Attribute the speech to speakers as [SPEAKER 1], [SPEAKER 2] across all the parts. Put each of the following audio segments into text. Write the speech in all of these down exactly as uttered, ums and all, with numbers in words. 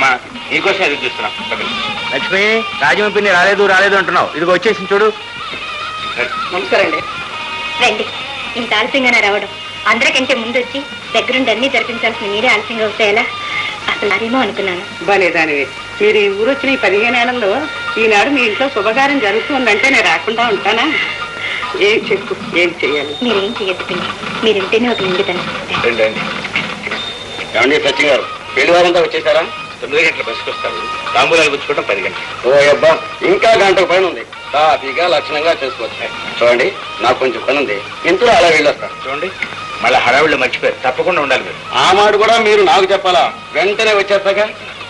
[SPEAKER 1] నీకోసం ఎదురు చూస్తున్నాం. లక్ష్మి, రాజమ్మ పిన్ని రాలేదు రాలేదు అంటున్నావు, ఇదిగో వచ్చేసి చూడు.
[SPEAKER 2] నమస్కారం అండి. రండి. ఇంత ఆలస్యంగానే రావడం, అందరికంటే ముందు వచ్చి దగ్గరుండి అన్ని జరిపించాల్సిన మీరే ఆలస్యంగా వస్తాయలా? అసలు అదేమో అనుకున్నాను.
[SPEAKER 3] బాలేదానివి, మీరు ఈ ఊరు వచ్చిన ఈ పదిహేను ఏళ్లలో ఈనాడు మీ ఇంట్లో శుభకార్యం జరుగుతుందంటే నేను రాకుండా ఉంటానా? ఏం చెప్పు, ఏం చెయ్యాలి?
[SPEAKER 2] మీరేం చెయ్యద్దు పిన్ని, మీరింటేనే ఒక ఇంగితనం.
[SPEAKER 1] ఏమండి సత్యం గారు, పెళ్లి వారంతా వచ్చేసారా? తొమ్మిది గంటల బస్సుకు వస్తారు, తాంబూలాలు పుచ్చుకోవడం పది గంటలు. ఓ అబ్బా, ఇంకా గంట పైన ఉంది. తాపీగా లక్షణంగా చేసుకోవచ్చు. చూడండి, నాకు కొంచెం పని ఉంది, ఇంట్లో అలా వెళ్ళొస్తాను. చూడండి, మళ్ళీ హడావిళ్ళు మర్చిపోయారు, తప్పకుండా ఉండాలి మీరు. ఆ మాట కూడా మీరు నాకు చెప్పాలా? వెంటనే వచ్చేస్తాగా.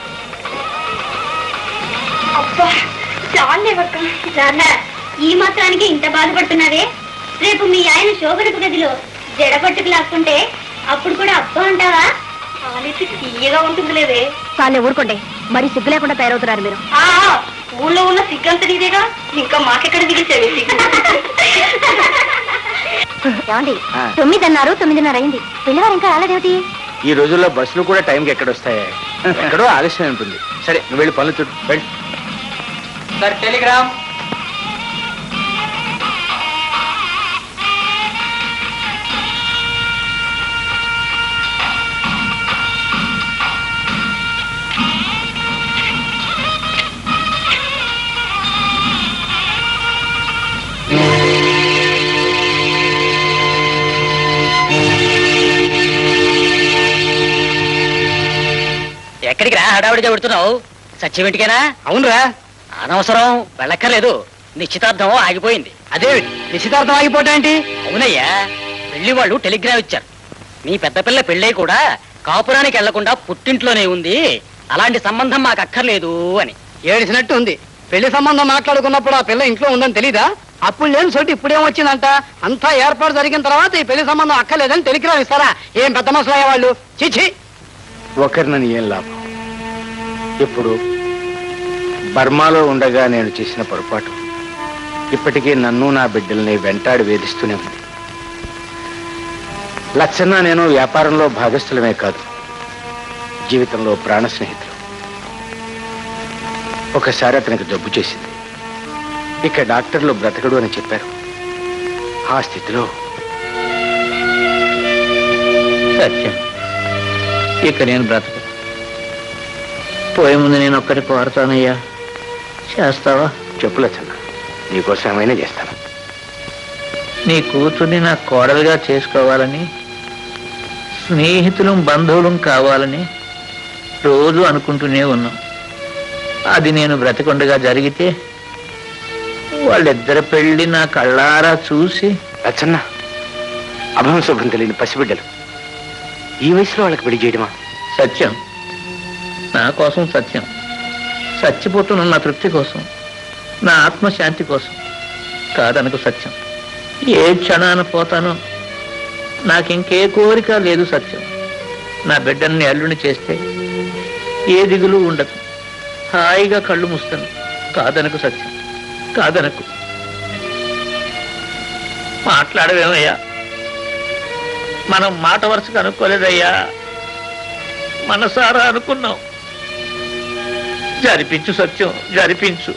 [SPEAKER 2] ఈ మాత్రానికి ఇంత బాధపడుతున్నావే? రేపు మీ ఆయన శోభనపు గదిలో జడపట్టుకు లాక్కుంటే అప్పుడు కూడా అబ్బా అంటావా? ఆలోచి తీయగా ఉంటుంది లేదే. చాలే ఊరుకోండి, మరి సిగ్గు లేకుండా తయారవుతున్నారు మీరు. ఊళ్ళో ఉన్న సిగ్గంత నీదేగా, ఇంకా మాకెక్కడ దిగేసేవి సిగ్గు. ఏమండి, తొమ్మిది అన్నారు, తొమ్మిదిన్నర అయింది, పిల్లవారు ఇంకా రాలేదేమిటి?
[SPEAKER 1] ఈ రోజుల్లో బస్సులు కూడా టైంకి ఎక్కడ వస్తాయి? ఎక్కడో ఆలస్యం ఉంటుంది. సరే, నువ్వు వెళ్ళి పనులు చూడు, వెళ్ళి.
[SPEAKER 4] Sir telegram.
[SPEAKER 5] ఎక్కడికి రా హడావుడిగా పెడుతున్నావు? సత్యమింటికేనా?
[SPEAKER 1] అవునరా,
[SPEAKER 5] అనవసరం, వెళ్ళక్కర్లేదు. నిశ్చితార్థం ఆగిపోయింది.
[SPEAKER 1] అదే నిశ్చితార్థం ఆగిపోవటం ఏంటి?
[SPEAKER 5] అవునయ్యా, పెళ్లి వాళ్ళు టెలిగ్రామ్ ఇచ్చారు. మీ పెద్ద పిల్ల పెళ్ళై కూడా కాపురానికి వెళ్లకుండా పుట్టింట్లోనే ఉంది, అలాంటి సంబంధం మాకు అక్కర్లేదు అని.
[SPEAKER 4] ఏడిసినట్టు ఉంది. పెళ్లి సంబంధం మాట్లాడుకున్నప్పుడు ఆ పిల్ల ఇంట్లో ఉందని తెలీదా? అప్పుడు లేని చోటు ఇప్పుడేం వచ్చిందంట? అంతా ఏర్పాటు జరిగిన తర్వాత ఈ పెళ్లి సంబంధం అక్కర్లేదని టెలిగ్రామ్ ఇస్తారా? ఏం పెద్ద మనుషులు అయ్యేవాళ్ళు. చిచి,
[SPEAKER 1] ఒకరినని ఏం లాభం? ఇప్పుడు బర్మాలో ఉండగా నేను చేసిన పొరపాటు ఇప్పటికీ నన్ను నా బిడ్డల్ని వెంటాడి వేధిస్తూనే ఉంది. లచ్చన్న నేను వ్యాపారంలో భాగస్థులమే కాదు, జీవితంలో ప్రాణ స్నేహితులు. ఒకసారి అతనికి జబ్బు చేసింది, ఇక డాక్టర్లు బ్రతకడు అని చెప్పారు. ఆ స్థితిలో
[SPEAKER 6] సత్యం, ఇక నేను బ్రతక పోయే ముందు నేను ఒక్కటి కోరతానయ్యా, చేస్తావా?
[SPEAKER 1] చెప్పు లచ్చన్న, నీకోసం ఏమైనా చేస్తాను.
[SPEAKER 6] నీ కూతుర్ని నా కోడలుగా చేసుకోవాలని, స్నేహితులం బంధువులం కావాలని రోజు అనుకుంటూనే ఉన్నాం. అది నేను బ్రతికొండగా జరిగితే వాళ్ళిద్దరి పెళ్లి నా కళ్ళారా చూసి.
[SPEAKER 1] లచ్చన్న, అభం శుభం తెలియని పసిబిడ్డలు ఈ వయసులో వాళ్ళకి పెళ్లి చేయడమా?
[SPEAKER 6] సత్యం, నా కోసం సత్యం, చచ్చిపోతున్న నా తృప్తి కోసం, నా ఆత్మశాంతి కోసం కాదనకు సత్యం. ఏ క్షణాన పోతానో నాకింకే కోరిక లేదు సత్యం. నా బిడ్డల్ని అల్లుని చేస్తే ఏ దిగులు ఉండదు, హాయిగా కళ్ళు మూస్తాను. కాదనకు సత్యం, కాదనకు. మాట్లాడవేమయ్యా, మనం మాట వరుసగా అనుకోలేదయ్యా, మనసారా అనుకున్నాం. జరిపించు సత్యం, జరిపించు.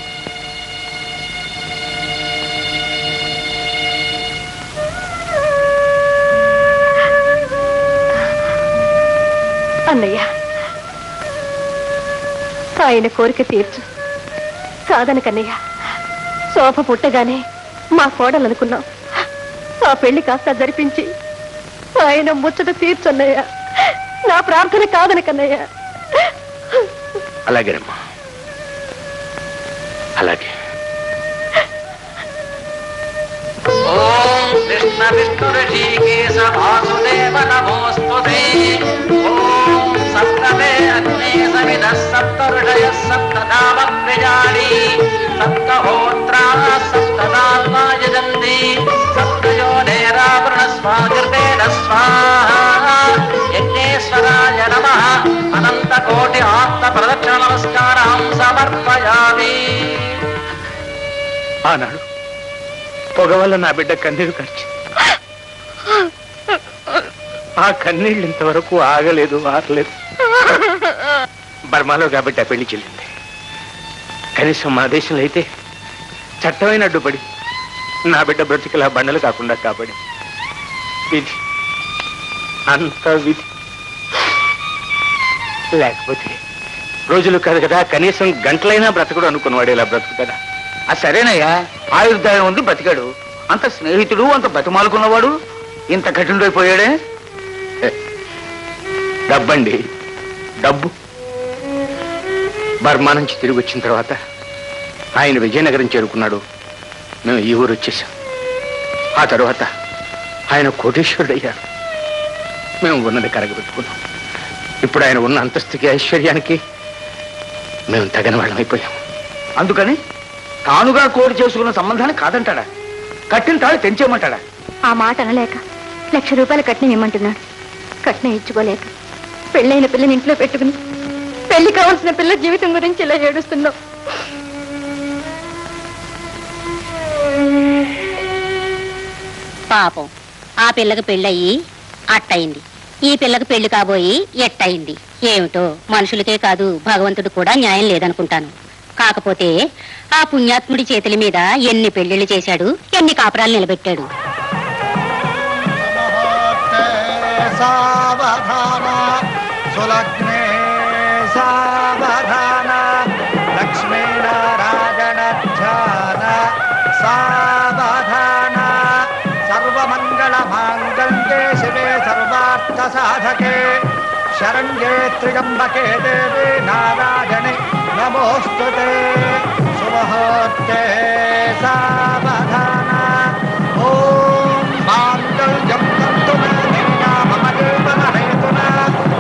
[SPEAKER 2] అన్నయ్య, ఆయన కోరిక తీర్చు. కాదనకన్నయ్య, శోభ పుట్టగానే మా కోడలనుకున్నాం. ఆ పెళ్లి కాస్త జరిపించి ఆయన ముచ్చట తీర్చన్నయ్య. నా ప్రార్థన కాదనకన్నయ్య.
[SPEAKER 1] అలాగేనమ్మా, అలాగే.
[SPEAKER 4] ఓం కృష్ణ విష్ణు ఋషికేశ వాసుదేవ నమోస్తుతే. ఓం సప్తమే అగ్నే సవిద సప్త ఋషయ సప్తధామ ప్రజాని సప్తహోత్రా సప్తదాల్మా యజంతి సప్తయో నేరావృణ స్వాగృతేన స్వాహా. యజ్ఞేశ్వరాయ నమః. అనంత కోటి ఆత్మ ప్రదక్షిణ నమస్కారం సమర్పయామి.
[SPEAKER 1] ఆనాడు పొగ వల్ల నా బిడ్డ కన్నీరు ఖర్చు, ఆ కన్నీళ్ళు ఇంతవరకు ఆగలేదు, ఆరలేదు.
[SPEAKER 7] బర్మాలో కాబట్టి ఆ పెళ్లి చెల్లింది. కనీసం మన దేశంలో అయితే చట్టమైన అడ్డుపడి నా బిడ్డ బ్రతికలా బండలు కాకుండా కాపాడి. విధి అంత విధి. లేకపోతే రోజులు కాదు కదా, కనీసం గంటలైనా బ్రతకడు అనుకున్నవాడు ఇలా బ్రతుకు కదా.
[SPEAKER 1] ఆ సరేనయ్యా, ఆయుర్దాయం ఉంది, బ్రతికాడు. అంత స్నేహితుడు, అంత బతిమాలుకున్నవాడు ఇంత కఠినైపోయాడే.
[SPEAKER 7] డబ్బండి, డబ్బు. బర్మా నుంచి తిరిగి వచ్చిన తర్వాత ఆయన విజయనగరం చేరుకున్నాడు. మేము ఈ ఊరు వచ్చేసాం. ఆ తర్వాత ఆయన కోటీశ్వరుడు అయ్యాడు. మేము ఉన్నది కరగబెట్టుకున్నాం. ఇప్పుడు ఆయన ఉన్న అంతస్తుకి, ఐశ్వర్యానికి మేము తగిన వాళ్ళం అయిపోయాం.
[SPEAKER 1] అందుకని తానుగా కోరి చేసుకున్న సంబంధాన్ని కాదంటాడా? కట్టిన తాళి తెంచేయమంటాడా?
[SPEAKER 2] ఆ మాట అనలేక లక్ష రూపాయల కట్నం ఇమ్మంటున్నాడు. కట్నం ఇచ్చుకోలేక పెళ్ళైన పిల్లని ఇంట్లో పెట్టుకుని పెళ్లి కావాల్సిన పిల్ల జీవితం గురించి ఇలా ఏడుస్తున్నావు.
[SPEAKER 8] పాపం ఆ పిల్లకి పెళ్ళయి అట్టయింది, ఈ పిల్లకి పెళ్లి కాబోయి ఎట్టయింది. ఏమిటో మనుషులకే కాదు భగవంతుడు కూడా న్యాయం లేదనుకుంటాను. కాకపోతే ఆ పుణ్యాత్ముడి చేతుల మీద ఎన్ని పెళ్లిళ్ళు చేశాడు, ఎన్ని కాపురాలు నిలబెట్టాడు.
[SPEAKER 9] సర్వమంగళ మాంగళ్యే శివే సర్వార్థ సాధకే శరణ్యే త్ర్యంబకే దేవే నారాయణే నమోస్తుతే. శుభహోర్తే సావధాన. ఓం మాంగళ్యం తంతునా నేనా మమ జీవన హేతునా.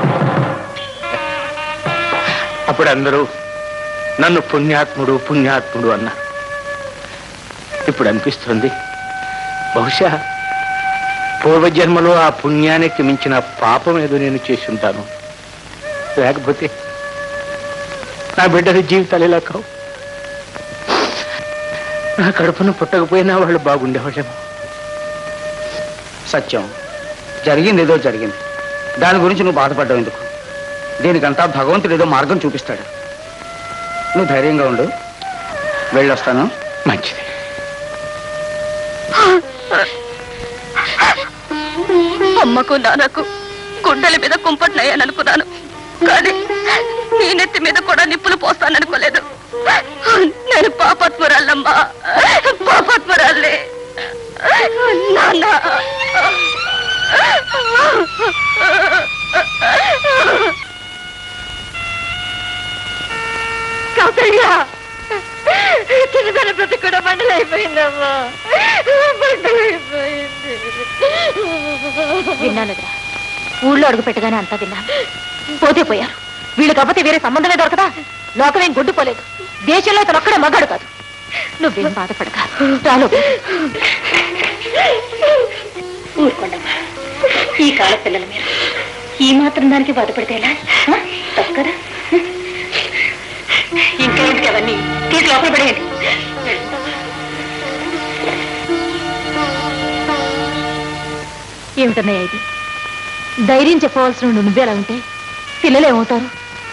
[SPEAKER 7] అప్పుడు అందరూ నన్ను పుణ్యాత్ముడు పుణ్యాత్ముడు అన్నారు. ఇప్పుడు అనిపిస్తుంది, బహుశా పూర్వజన్మలో ఆ పుణ్యానికి మించిన పాపం ఏదో నేను చేసి ఉంటాను. లేకపోతే నా బిడ్డల జీవితాలు ఇలా కావు. నా కడుపును పుట్టకపోయినా వాళ్ళు బాగుండేవాళ్ళేమో.
[SPEAKER 1] సత్యం, జరిగింది ఏదో జరిగింది. దాని గురించి నువ్వు బాధపడ్డావు ఎందుకు? దీనికంతా భగవంతుడు ఏదో మార్గం చూపిస్తాడు. నువ్వు ధైర్యంగా ఉండు, వెళ్ళొస్తాను.
[SPEAKER 7] మంచిది.
[SPEAKER 2] అమ్మకు నాన్నకు గుండెల మీద కుంపట్నయ్యాననుకున్నాను, కానీ నీ నెత్తి మీద కూడా నిప్పులు పోస్తాననుకోలేదు. నేను పాపాత్మురాళ్ళమ్మా, పాపాత్మురాళ్ళే. నాన్న కౌసల్యా, చిన్నదన ప్రతి కూడా బండలైపోయిందమ్మా, బండలైపోయింది. విన్నానురా, ఊళ్ళో అడుగు పెట్టగానే అంతా విన్నాను. పోతే పోయారు. వీళ్ళు కాకపోతే వేరే సంబంధమే దొరకదా? లోకమేం గుడ్డుపోలేదు. దేశంలో ఇతను ఒక్కడే మగాడు కాదు. నువ్వేం బాధపడక చాలు. ఊరుకోండమ్మా, ఈ కాల పిల్లల మీద ఈ మాత్రం దానికి బాధపడితే ఎలా? తక్కరా ఇంకేంటి అవన్నీ తీసి లోపల పడేయండి. ఏమిటన్నయ్య ఇది? ధైర్యం చెప్పవలసిన నువ్వే అలా ఉంటే పిల్లలు ఏమవుతారు?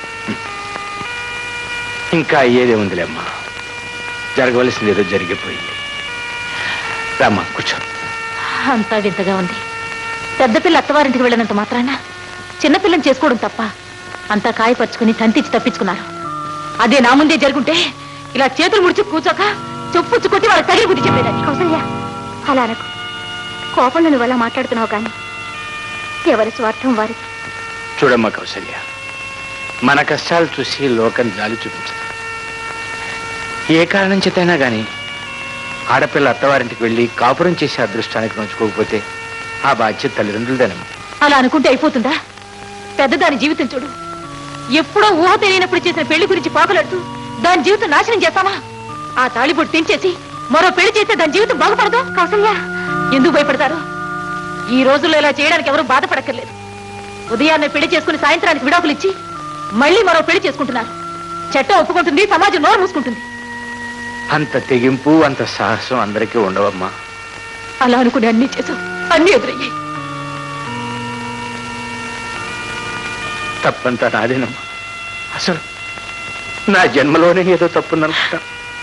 [SPEAKER 7] ఇంకా అయ్యేదే ఉందిలేమ్మా. జరగవలసింది ఏదో జరిగిపోయింది. రామ్మా, కూర్చో.
[SPEAKER 2] అంతా వింతగా ఉంది. పెద్ద పిల్ల అత్తవారింటికి వెళ్ళినంత మాత్రాన చిన్నపిల్లని చేసుకోవడం తప్ప అంతా కాయపరుచుకుని తంతిచ్చి తప్పించుకున్నారు. అదే నా ముందే జరుగుంటే ఇలా చేతులు ముడిచి కూర్చోక చెప్పుచ్చు కొట్టి వాళ్ళ తగిలి బుద్ధి చెప్పేదాన్ని. కౌసల్య, అలా అనకు. కోపంలో నువ్వు అలా మాట్లాడుతున్నావు, కానీ ఎవరి స్వార్థం వారికి.
[SPEAKER 7] చూడమ్మా కౌసల్య, మన కష్టాలు చూసి లోకం జాలి చూపించదు. ఏ కారణం చేతైనా గాని ఆడపిల్ల అత్తవారింటికి వెళ్ళి కాపురం చేసే అదృష్టానికి నోచుకోకపోతే ఆ బాధ్యత తల్లిదండ్రులదేనమ్మా.
[SPEAKER 2] అలా అనుకుంటే అయిపోతుందా? పెద్దదాని జీవితం చూడు. ఎప్పుడో ఊహ తెలియనప్పుడు చేసిన పెళ్లి గురించి పాకలాడుతూ దాని జీవితం నాశనం చేస్తామా? ఆ తాళిబొట్టు తెంచేసి మరో పెళ్లి చేస్తే దాని జీవితం బాగుపడదు. కౌసల్య, ఎందుకు భయపడతారు? ఈ రోజుల్లో ఇలా చేయడానికి ఎవరు బాధపడక్కర్లేదు. ఉదయాన్నే పెళ్లి చేసుకుని సాయంత్రానికి విడాకులు ఇచ్చి మళ్ళీ మరో పెళ్లి చేసుకుంటున్నారు. చట్టం ఒప్పుకుంటుంది, సమాజం నోరు మూసుకుంటుంది.
[SPEAKER 7] అంత తెగింపు, అంత సాహసం అందరికీ ఉండవమ్మా.
[SPEAKER 2] అలా అనుకుని అన్ని చేసావు, అన్ని ఎదురయ్యాయి.
[SPEAKER 7] తప్పంతా నాదేనమ్మా. అసలు నా జన్మలోనే ఏదో తప్పుందనుకుంటా.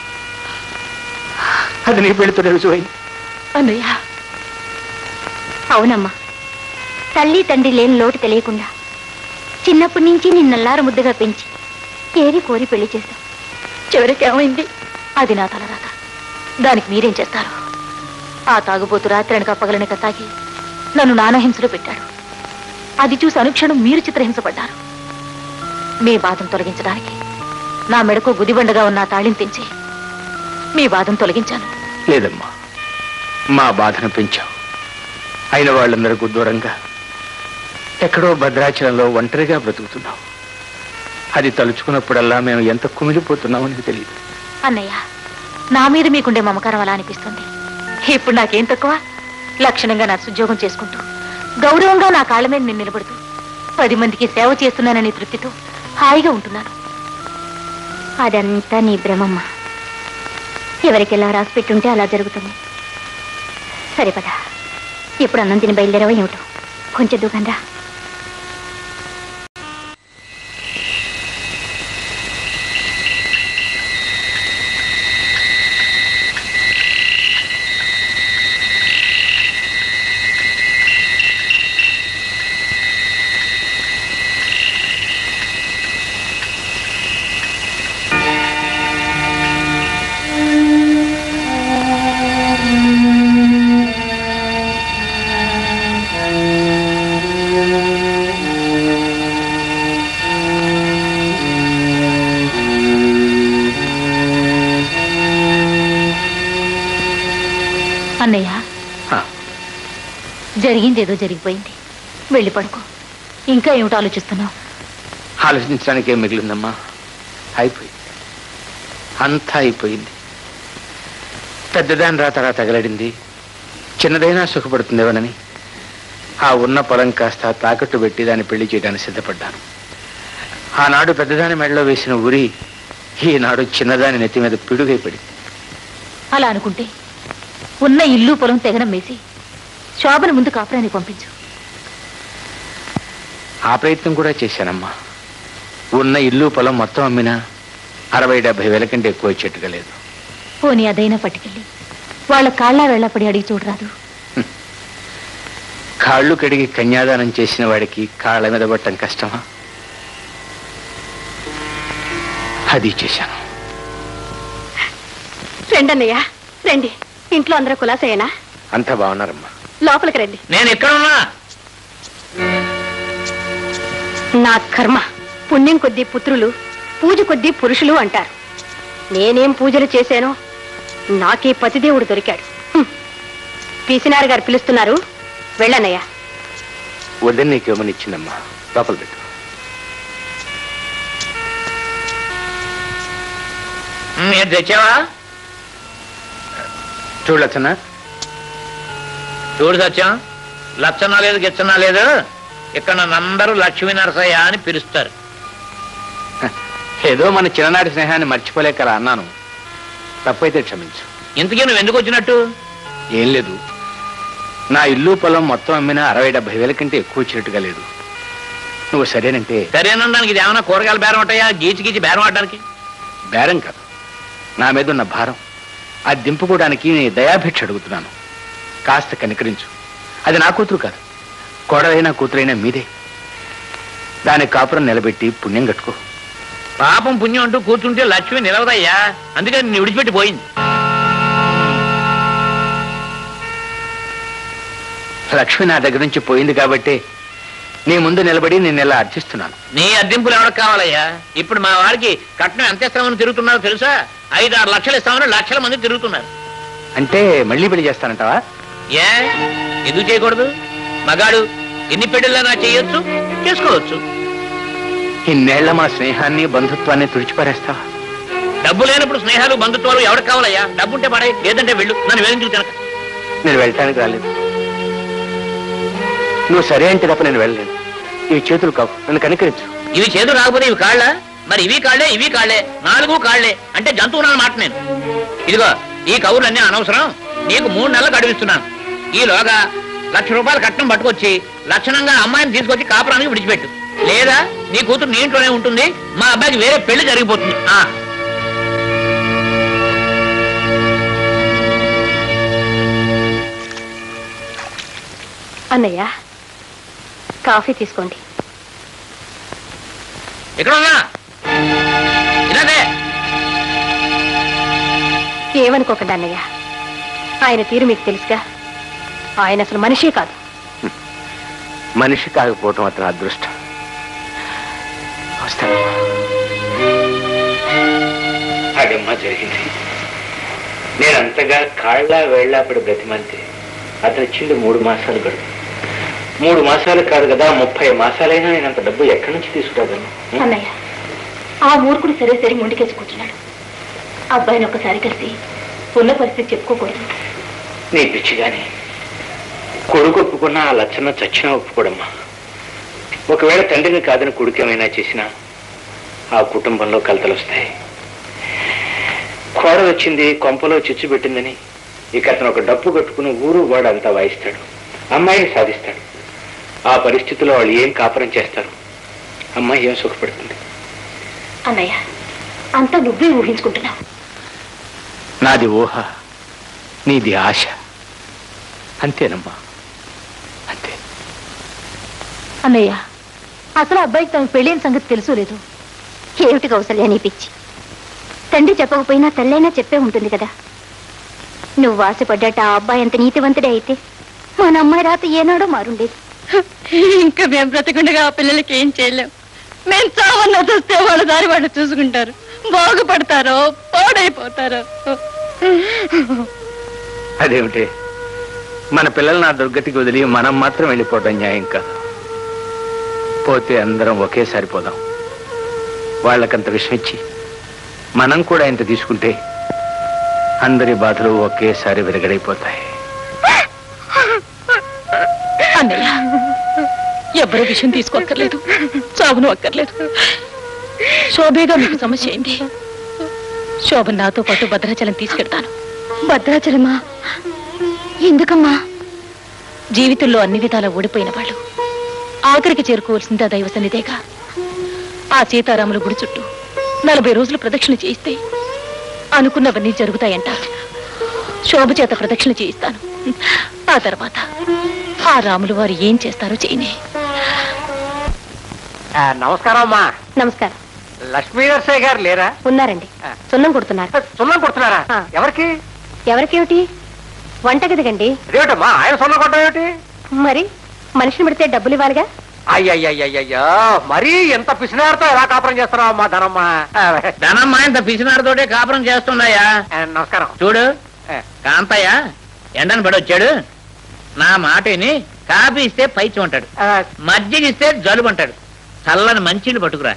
[SPEAKER 7] అది నీ పెళ్లితో రుజువైంది.
[SPEAKER 2] అన్నయ్య, అవునమ్మా, తల్లి తండ్రి లేని లోటు తెలియకుండా చిన్నప్పటి నుంచి నిన్నల్లారు ముద్దుగా పెంచి ఏది కోరి పెళ్లి చేశాం. చివరికి ఏమైంది? అది నా తలరాత. దానికి మీరేం చేస్తారు? ఆ తాగుబోతు రాత్రి అనక పగలనక తాగి నన్ను నానాహింసలో పెట్టాడు. అది చూసి అనుక్షణం మీరు చిత్రహింసపడ్డారు. మీ బాధను తొలగించడానికి నా మెడకు గుదిబండగా ఉన్న తాళిని తెంచి మీ బాధను తొలగించాను.
[SPEAKER 7] లేదమ్మా, మా బాధను పెంచావు. అయిన వాళ్ళందరికీ దూరంగా ఎక్కడో భద్రాచలంలో ఒంటరిగా బ్రతుకుతున్నావు. అది తలుచుకున్నప్పుడల్లా మేము ఎంత కుమిలిపోతున్నామో నీకు తెలియదు.
[SPEAKER 2] అన్నయ్య, నా మీద మీకుండే మమకారం అలా అనిపిస్తుంది. ఇప్పుడు నాకేం తక్కువ? లక్షణంగా నా ఉద్యోగం చేసుకుంటూ గౌరవంగా నా కాళ్ళ మీద నేను నిలబడుతూ పది మందికి సేవ చేస్తున్నానని తృప్తితో హాయిగా ఉంటున్నాను. అదంతా నీ భ్రమమ్మ. ఎవరికి ఎలా రాసి పెట్టుంటే అలా జరుగుతుంది. సరే పద, ఇప్పుడు అన్నం తిని బయలుదేరవా ఏమిటో? కొంచెం దూరం రా. అన్నయ్య, జరిగిందేదో జరిగిపోయింది. వెళ్ళి పడుకో. ఇంకా ఏమిటో ఆలోచిస్తున్నావు?
[SPEAKER 7] ఆలోచించడానికి ఏం మిగిలిందమ్మా? అయిపోయింది, అంతా అయిపోయింది. పెద్దదాని రాత రా తగలడింది. చిన్నదైనా సుఖపడుతుందేమోనని ఆ ఉన్న పొలం కాస్త తాకట్టు పెట్టి దాన్ని పెళ్లి చేయడానికి సిద్ధపడ్డాను. ఆనాడు పెద్దదాని మెడలో వేసిన ఉరి ఈనాడు చిన్నదాని నెత్తి మీద పిడుగై పడింది.
[SPEAKER 2] అలా అనుకుంటే ఉన్న ఇల్లు పొలం తెగనం వేసి శోభను ముందు కాపురానికి పంపించు.
[SPEAKER 7] ఆ ప్రయత్నం కూడా చేశానమ్మా. ఉన్న ఇల్లు పొలం మొత్తం అమ్మినా అరవై డెబ్బై వేల కంటే ఎక్కువ వచ్చేట్టుగా లేదు.
[SPEAKER 2] పోనీ అదైనా పట్టుకెళ్ళి వాళ్ళ కాళ్ళ వెళ్ళపడి అడిగి చూడరాదు?
[SPEAKER 7] కాళ్ళు కడిగి కన్యాదానం చేసిన వాడికి కాళ్ళ మీద పట్టడం కష్టమా? అది చేశాను.
[SPEAKER 2] రండి అన్నయ్య, రండి. ఇంట్లో అందరూ కులాసేనా?
[SPEAKER 7] అంతా బాగున్నారమ్మా.
[SPEAKER 2] లోపలికి రండి.
[SPEAKER 6] నేను ఎక్కడున్నా?
[SPEAKER 2] నా కర్మ. పుణ్యం కొద్దీ పుత్రులు, పూజ కొద్దీ పురుషులు అంటారు. నేనేం పూజలు చేశానో నాకే పతిదేవుడు దొరికాడు. పీసినారు గారు పిలుస్తున్నారు, వెళ్ళన్నయ్యా.
[SPEAKER 7] వద్దని నీకేమని ఇచ్చిందమ్మా, లోపల పెట్టు.
[SPEAKER 6] తెచ్చావా?
[SPEAKER 7] చూడు లచ్చన్న,
[SPEAKER 6] చూడు సత్యం, లచ్చన లేదు గిచ్చన లేదు. ఇక్కడ నన్నందరూ లక్ష్మీ నరసయ్య అని పిలుస్తారు.
[SPEAKER 7] ఏదో మన చిన్ననాటి స్నేహాన్ని మర్చిపోలేక అలా అన్నాను. తప్పైతే క్షమించు.
[SPEAKER 6] ఇంతకీ నువ్వు ఎందుకు వచ్చినట్టు?
[SPEAKER 7] ఏం లేదు, నా ఇల్లు పొలం మొత్తం అమ్మినా అరవై డెబ్బై వేల కంటే ఎక్కువ వచ్చినట్టుగా లేదు. నువ్వు సరేనంటే.
[SPEAKER 6] సరేనడానికి ఇది ఏమైనా కూరగాయల బేరం ఉంటాయా? గీచి గీచి బేరం ఆడడానికి?
[SPEAKER 7] బేరం కాదు, నా మీద ఉన్న భారం అది దింపుకోవడానికి నీ దయాభిక్ష అడుగుతున్నాను. కాస్త కనికరించు. అది నా కూతురు కాదు, కోడలైనా కూతురైనా మీదే. దాని కాపురం నిలబెట్టి పుణ్యం కట్టుకో.
[SPEAKER 6] పాపం పుణ్యం అంటూ కూర్చుంటే లక్ష్మి నిలవదయ్యా, అందుకని నిన్ను విడిచిపెట్టి పోయింది.
[SPEAKER 7] లక్ష్మి నా దగ్గర నుంచి పోయింది కాబట్టి నీ ముందు నిలబడి నేను ఇలా అర్థిస్తున్నాను.
[SPEAKER 6] నీ అద్దెంపులు ఎవరికి కావాలయ్యా? ఇప్పుడు మా వాడికి కట్నం ఎంత ఇస్తామని తిరుగుతున్నారో తెలుసా? ఐదు ఆరు లక్షలు ఇస్తామని లక్షల మంది తిరుగుతున్నారు.
[SPEAKER 7] అంటే మళ్ళీ పెళ్లి చేస్తానంటావా?
[SPEAKER 6] ఏ ఎందుకు చేయకూడదు? మగాడు ఎన్ని పెళ్లిళ్ళైనా చేయొచ్చు, చేసుకోవచ్చు.
[SPEAKER 7] ఇన్నేళ్ల మా స్నేహాన్ని బంధుత్వాన్ని తుడిచిపారేస్తావా?
[SPEAKER 6] డబ్బు లేనప్పుడు స్నేహాలు బంధుత్వాలు ఎవరికి కావాలయ్యా? డబ్బు ఉంటే పడే, లేదంటే వెళ్ళు. నన్ను వేధించు తినక.
[SPEAKER 7] నేను వెళ్ళటానికి రాలేదు. నువ్వు సరే అంటే తప్ప నేను వెళ్ళలేను. ఇవి చేతులు కావు, నన్ను కనికరించు.
[SPEAKER 6] ఇవి చేతులు రాకపోతే ఇవి కాళ్ళ? మరి ఇవి కాళ్లే ఇవి కాళ్లే, నాలుగు కాళ్లే అంటే జంతువు మాట నేను. ఇదిగో ఈ కవులన్నీ అనవసరం. నీకు మూడు నెలలు గడువిస్తున్నాను. ఈలోగా లక్ష రూపాయల కట్నం పట్టుకొచ్చి లక్షణంగా అమ్మాయిని తీసుకొచ్చి కాపురానికి విడిచిపెట్టు. లేదా నీ కూతురు నీ ఇంట్లోనే ఉంటుంది, మా అబ్బాయికి వేరే పెళ్లి జరిగిపోతుంది. ఆ
[SPEAKER 2] అన్నయ్య కాఫీ తీసుకోండి.
[SPEAKER 6] ఎక్కడ ఉన్నా ఇలాగే
[SPEAKER 2] ఏమనుకోకండి అన్నయ్య, ఆయన తీరు మీకు తెలుసుగా. ఆయన అసలు మనిషే కాదు.
[SPEAKER 7] మనిషి కాకపోవటం అతని అదృష్టం. వస్తానమ్మా.
[SPEAKER 10] అదమ్మా జరిగింది. నేనంతగా కాళ్ళ వేళ్లాపడి బ్రతిమంతే అతను ఇచ్చింది మూడు మాసాలు గడువు. మూడు మాసాలు కాదు కదా, ముప్పై మాసాలైనా నేను అంత డబ్బు ఎక్కడి నుంచి తీసుకురాగలను?
[SPEAKER 2] అన్నయ్య, ఆ మూర్ఖుడు సరే సరే ముందుకేసి కూర్చున్నాడు. అబ్బాయిని ఒక్కసారి కలిసి ఉన్న పరిస్థితి చెప్పుకోకూడదు.
[SPEAKER 10] నీ పిచ్చిగాని కొడుకు ఒప్పుకున్నా ఆ లచ్చన్న చచ్చినా ఒప్పుకోడమ్మా. ఒకవేళ తండ్రిని కాదని కొడుకు ఏమైనా చేసినా ఆ కుటుంబంలో కలతలు వస్తాయి. కోడ వచ్చింది, కొంపలో చిచ్చు పెట్టిందని ఇక అతను ఒక డప్పు కట్టుకుని ఊరు వాడు అంతా వాయిస్తాడు, అమ్మాయిని సాధిస్తాడు. ఆ పరిస్థితిలో వాళ్ళు ఏం కాపురం చేస్తారు? అమ్మాయి ఏం సుఖపడుతుంది?
[SPEAKER 2] అన్నయ్య, అంతా నువ్వే ఊహించుకుంటున్నావు.
[SPEAKER 7] నాది ఊహ, నీది ఆశ. అంతేనమ్మా, అంతే.
[SPEAKER 2] అన్నయ్య, అసలు అబ్బాయికి తనకు పెళ్ళైన సంగతి తెలుసు లేదు. ఏమిటి కౌసల్య నీ పిచ్చి? తండ్రి చెప్పకపోయినా తల్లైనా చెప్పే ఉంటుంది కదా. నువ్వు ఆశపడ్డట ఆ అబ్బాయి అంత నీతివంతుడే అయితే మన అమ్మాయి రాత ఏనాడో మారుండేది.
[SPEAKER 8] ఇంకా మేము బ్రతకుండగా ఆ పిల్లలకి ఏం చేయలేం. మేము చావన్న చూస్తే వాళ్ళ దారి వాళ్ళు చూసుకుంటారు, బాగుపడతారో పాడైపోతారో.
[SPEAKER 7] అదేమిటి, మన పిల్లల్ని ఆ దుర్గతికి వదిలి మనం మాత్రం వెళ్ళిపోవడం న్యాయం కాదు. పోతే అందరం ఒకేసారి పోదాం. వాళ్ళకంత విషమిచ్చి మనం కూడా ఇంత తీసుకుంటే అందరి బాధలు ఒకేసారి విరగడైపోతాయి.
[SPEAKER 8] అన్నయ్య, ఎవరి విషయం తీసుకోక్కర్లేదు, చావును అక్కర్లేదు. శోభేగా మీకు సమస్య అయింది. శోభ నాతో పాటు భద్రాచలం తీసుకెడతాను.
[SPEAKER 2] భద్రాచలమా? ఎందుకమ్మా?
[SPEAKER 8] జీవితంలో అన్ని విధాలా ఓడిపోయిన వాళ్ళు ఆఖరికి చేరుకోవాల్సింది ఆ దైవ సన్నిధేగా. ఆ సీతారాముల గుడి చుట్టూ నలభై రోజులు ప్రదక్షిణ చేయిస్తే అనుకున్నవన్నీ జరుగుతాయంటారు. శోభ చేత ప్రదక్షిణ చేయిస్తాను. ఆ తర్వాత ఆ రాములు వారు ఏం చేస్తారో చేయని.
[SPEAKER 9] నమస్కారం అమ్మా.
[SPEAKER 2] నమస్కారం.
[SPEAKER 9] లక్ష్మీ నరసయ్య గారు లేరా?
[SPEAKER 2] ఉన్నారండి, సున్నం కొడుతున్నారు.
[SPEAKER 9] సున్నం కొడుతున్నారా? ఎవరికి?
[SPEAKER 2] ఎవరికేమిటి? వంటగదిగండి.
[SPEAKER 9] అదేమిటమ్మా ఆయన సున్నం కొట్టడం ఏమిటి?
[SPEAKER 2] మరి మనిషిని పెడితే డబ్బులు ఇవ్వాలిగా.
[SPEAKER 9] అయ్యయ్యయ్యో, మరీ ఎంత పిసినారితో ఎలా కాపురం చేస్తున్నావు అమ్మా ధనమ్మా?
[SPEAKER 6] ధనమ్మా ఇంత పిసినారుతోటే కాపురం చేస్తున్నాయా?
[SPEAKER 9] నమస్కారం.
[SPEAKER 6] చూడు కాంతయ్య ఎండను పడి వచ్చాడు. నా మాటని కాఫీ ఇస్తే పైచి ఉంటాడు, మజ్జిగ ఇస్తే జలుబు అంటాడు. చల్లని మంచిని పట్టుకురా.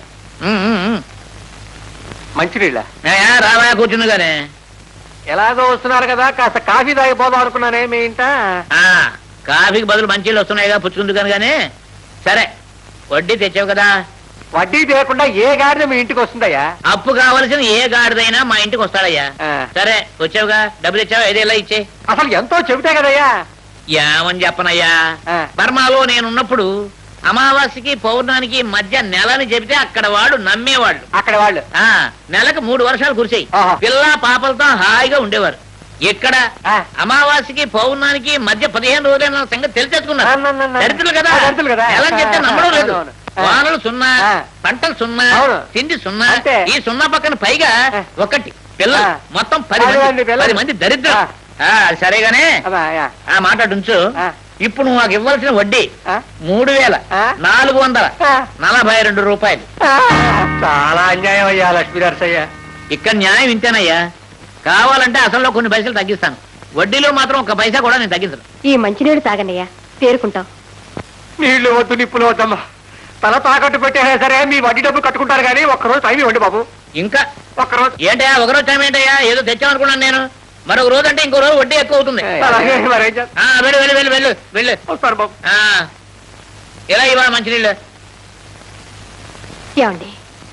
[SPEAKER 9] మంచినీళ్ళ
[SPEAKER 6] రావా కూర్చున్నగానే.
[SPEAKER 9] ఎలాగో వస్తున్నారు కదా, కాస్త కాఫీ తాగిపోదాం అనుకున్నానే మీ ఇంట.
[SPEAKER 6] కాఫీకి బదులు మంచిలు వస్తున్నాయిగా, పుచ్చుకుందుకని గానీ. సరే వడ్డీ తెచ్చావు కదా.
[SPEAKER 9] వడ్డీ తీయకుండా ఏ గాడిద మీ ఇంటికి వస్తుందయ్యా?
[SPEAKER 6] అప్పు కావలసిన ఏ గాడిదైనా మా ఇంటికి వస్తాడయ్యా. సరే వచ్చావుగా, డబ్బులు ఇచ్చావు, ఐదేళ్ళ ఇచ్చే.
[SPEAKER 9] అసలు ఎంతో చెబితే కదయ్యా.
[SPEAKER 6] ఏమని చెప్పనయ్యా, బర్మాలో నేనున్నప్పుడు అమావాస్యకి పౌర్ణానికి మధ్య నెలని చెబితే అక్కడ వాడు నమ్మేవాళ్ళు.
[SPEAKER 9] అక్కడ వాళ్ళు
[SPEAKER 6] ఆ నెలకు మూడు వర్షాలు కురిసాయి, పిల్ల పాపలతో హాయిగా ఉండేవారు. ఇక్కడ అమావాస్యకి పౌర్ణానికి మధ్య పదిహేను రోజులైన సంగతి తెలిసేసుకున్నారు. దరిద్రులు కదా, ఎలా చెప్తే నమ్మడం లేదు. వానలు సున్నా, పంటలు సున్నా, తిండి సున్నా. ఈ సున్నా పక్కన పైగా ఒకటి పిల్ల, మొత్తం పది మంది పది మంది దరిద్రం. సరేగానే ఆ మాట్లాడుంచు. ఇప్పుడు నువ్వు నాకు ఇవ్వాల్సిన వడ్డీ మూడు వేల నాలుగు వందల నలభై రెండు రూపాయలు.
[SPEAKER 9] చాలా అన్యాయం అయ్యా లక్ష్మీ నరసయ్య.
[SPEAKER 6] ఇక్కడ న్యాయం ఇంతేనయ్యా. కావాలంటే అసలు కొన్ని పైసలు తగ్గిస్తాను, వడ్డీలో మాత్రం ఒక పైసా కూడా నేను తగ్గించను.
[SPEAKER 2] ఈ మంచినీళ్ళు తాగండియ్యా, తేరుకుంటాం.
[SPEAKER 9] నీళ్లు వద్దు, నిప్పులు వద్దమ్మా. తల తాకట్టు పెట్టేనా సరే మీ వడ్డీ డబ్బులు కట్టుకుంటారు కానీ ఒక్కరోజు టైం ఇవ్వండి బాబు.
[SPEAKER 6] ఇంకా
[SPEAKER 9] ఒక్కరోజు
[SPEAKER 6] ఏంటయ్యా? ఒకరోజు టైం ఏంటయ్యా? ఏదో తెచ్చామనుకున్నాను నేను. మరొక రోజు అంటే ఇంకో రోజు వడ్డీ ఎక్కువ అవుతుంది. వెళ్ళు వెళ్ళు వెళ్ళు వెళ్ళు వెళ్ళు
[SPEAKER 9] వస్తారు బాబు.
[SPEAKER 6] ఎలా ఇవ్వాలి మంచినీళ్ళు?
[SPEAKER 2] ఏమండి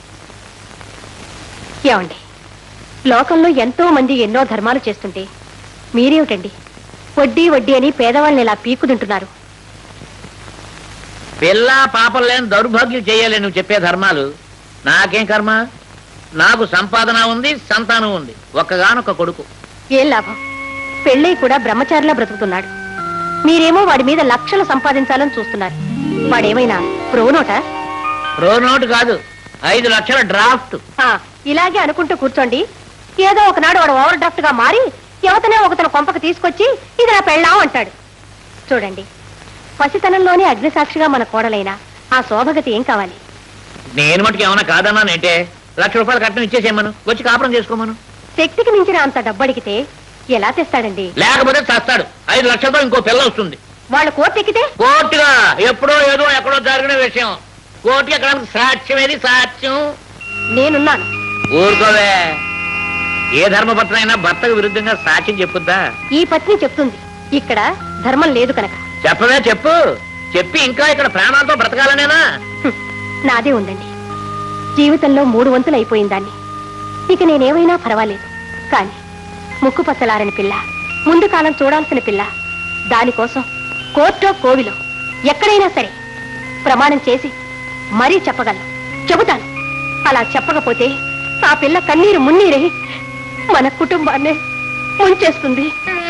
[SPEAKER 2] ఏమండి లోకంలో ఎంతో మంది ఎన్నో ధర్మాలు చేస్తుంటే మీరేమిటండి వడ్డీ వడ్డీ అని పేదవాళ్ళని ఇలా పీక్కు తింటున్నారు?
[SPEAKER 6] పిల్ల పాపలు లేని దౌర్భాగ్యం చేయాలి నువ్వు చెప్పే ధర్మాలు. నాకేం కర్మ? నాకు సంపాదన ఉంది, సంతానం ఉంది, ఒక్కగానొక్క కొడుకు.
[SPEAKER 2] ఏం లాభం? పెళ్ళై కూడా బ్రహ్మచారిలా బ్రతుకుతున్నాడు. మీరేమో వాడి మీద లక్షలు సంపాదించాలని చూస్తున్నారు. వాడేమైనా ప్రోనోట?
[SPEAKER 6] ప్రోనోటు కాదు, ఐదు లక్షల డ్రాఫ్ట్.
[SPEAKER 2] ఇలాగే అనుకుంటూ కూర్చోండి. ఏదో ఒకనాడు వాడు ఓవర్ డ్రాఫ్ట్ గా మారి యువతనే ఒకతను కొంపకు తీసుకొచ్చి ఇది నా పెళ్ళాం అంటాడు. చూడండి, పసితనంలోనే అగ్నిసాక్షిగా మన కోడలైనా ఆ శోభగతి ఏం కావాలి?
[SPEAKER 6] నేను మటుకు ఏమన్నా కాదన్నానంటే లక్ష రూపాయలు కట్నం ఇచ్చేసేమను, వచ్చి కాపురం చేసుకోమను.
[SPEAKER 2] శక్తికి మించిన అంత డబ్బడిగితే ఎలా తెస్తాడండి?
[SPEAKER 6] లేకపోతే చస్తాడు. ఐదు లక్షలతో ఇంకో పిల్ల వస్తుంది.
[SPEAKER 2] వాళ్ళు కోర్టు ఎక్కితే?
[SPEAKER 6] కోర్టుగా ఎప్పుడో ఏదో ఎక్కడో జరిగిన విషయం. కోర్టుకి ఎక్కడానికి సాక్ష్యం ఏది? సాక్ష్యం
[SPEAKER 2] నేనున్నాను.
[SPEAKER 6] ఊరుకోవే. ఏ ధర్మపత్రం అయినా భర్తకు విరుద్ధంగా సాక్ష్యం చెప్పుద్దా?
[SPEAKER 2] ఈ పత్ని చెప్తుంది. ఇక్కడ ధర్మం లేదు కనుక.
[SPEAKER 6] చెప్పవే, చెప్పు. చెప్పి ఇంకా ఇక్కడ ప్రాణాలతో బ్రతకాలనేనా?
[SPEAKER 2] నాదే ఉందండి. జీవితంలో మూడు వంతులు అయిపోయిందాన్ని. ఇక నేనేమైనా పర్వాలేదు. కానీ ముక్కు పచ్చలారని పిల్ల, ముందు కాలం చూడాల్సిన పిల్ల, దానికోసం కోర్టో కోవిలో ఎక్కడైనా సరే ప్రమాణం చేసి మరీ చెప్పగలను. చెబుతాను. అలా చెప్పకపోతే ఆ పిల్ల కన్నీరు మున్నీరై మన కుటుంబాన్నే ముంచేస్తుంది.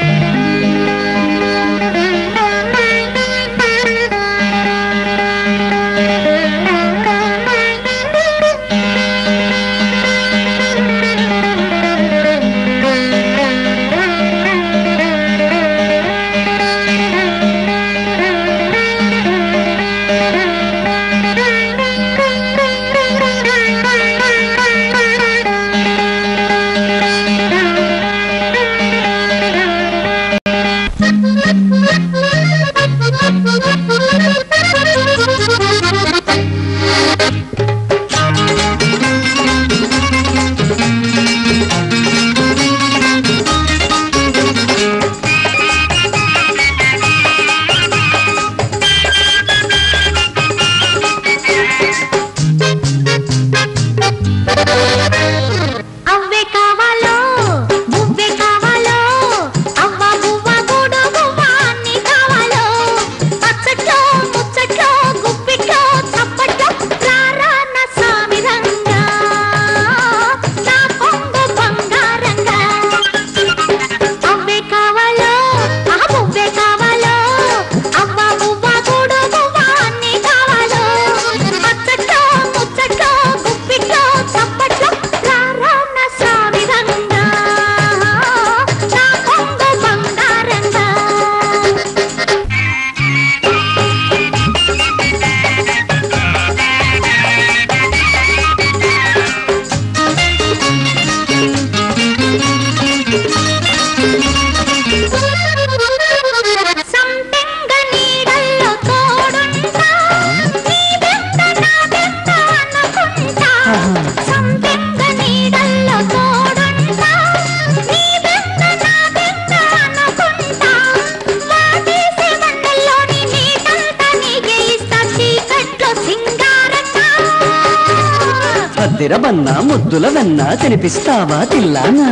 [SPEAKER 11] తిరబన్న ముద్దుల వెన్న తినిపిస్తావా తిల్లానా?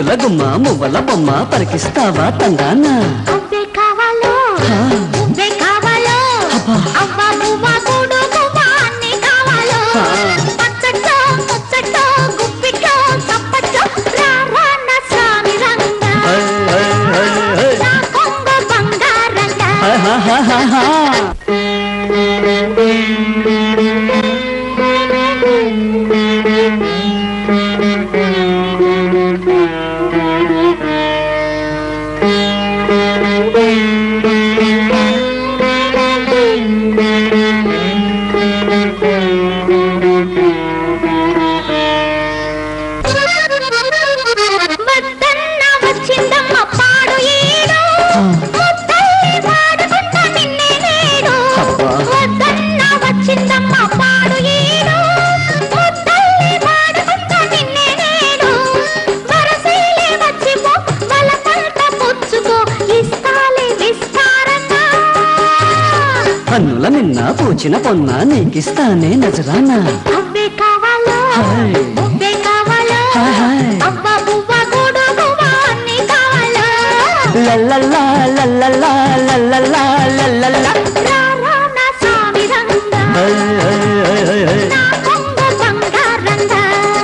[SPEAKER 11] ముద్దుల గుమ్మ మువ్వల బొమ్మ పలికిస్తావా తందానా
[SPEAKER 2] అవ్వే కావాలో అవ్వే కావాలో అవ్వ బువ్వ కూడు బువ్వ అన్ని కావాలో పచ్చట్టో ముచ్చట్టో గుప్పిట్టో చప్పట్టో రారా నా స్వామి రంగా నా కొంగ బంగారంగా
[SPEAKER 11] పన్నుల నిన్న పూచిన పొన్న నీకిస్తానే నజరానా
[SPEAKER 2] అవ్వే కావాలో అవ్వే కావాలో అవ్వ బువ్వ కూడు బువ్వ అన్ని కావాలో
[SPEAKER 11] లల్లల్లా లల్లల్లా లల్లల్లా లల్లల్లా
[SPEAKER 2] రారా నా స్వామి రంగా నా కొంగ బంగారంగా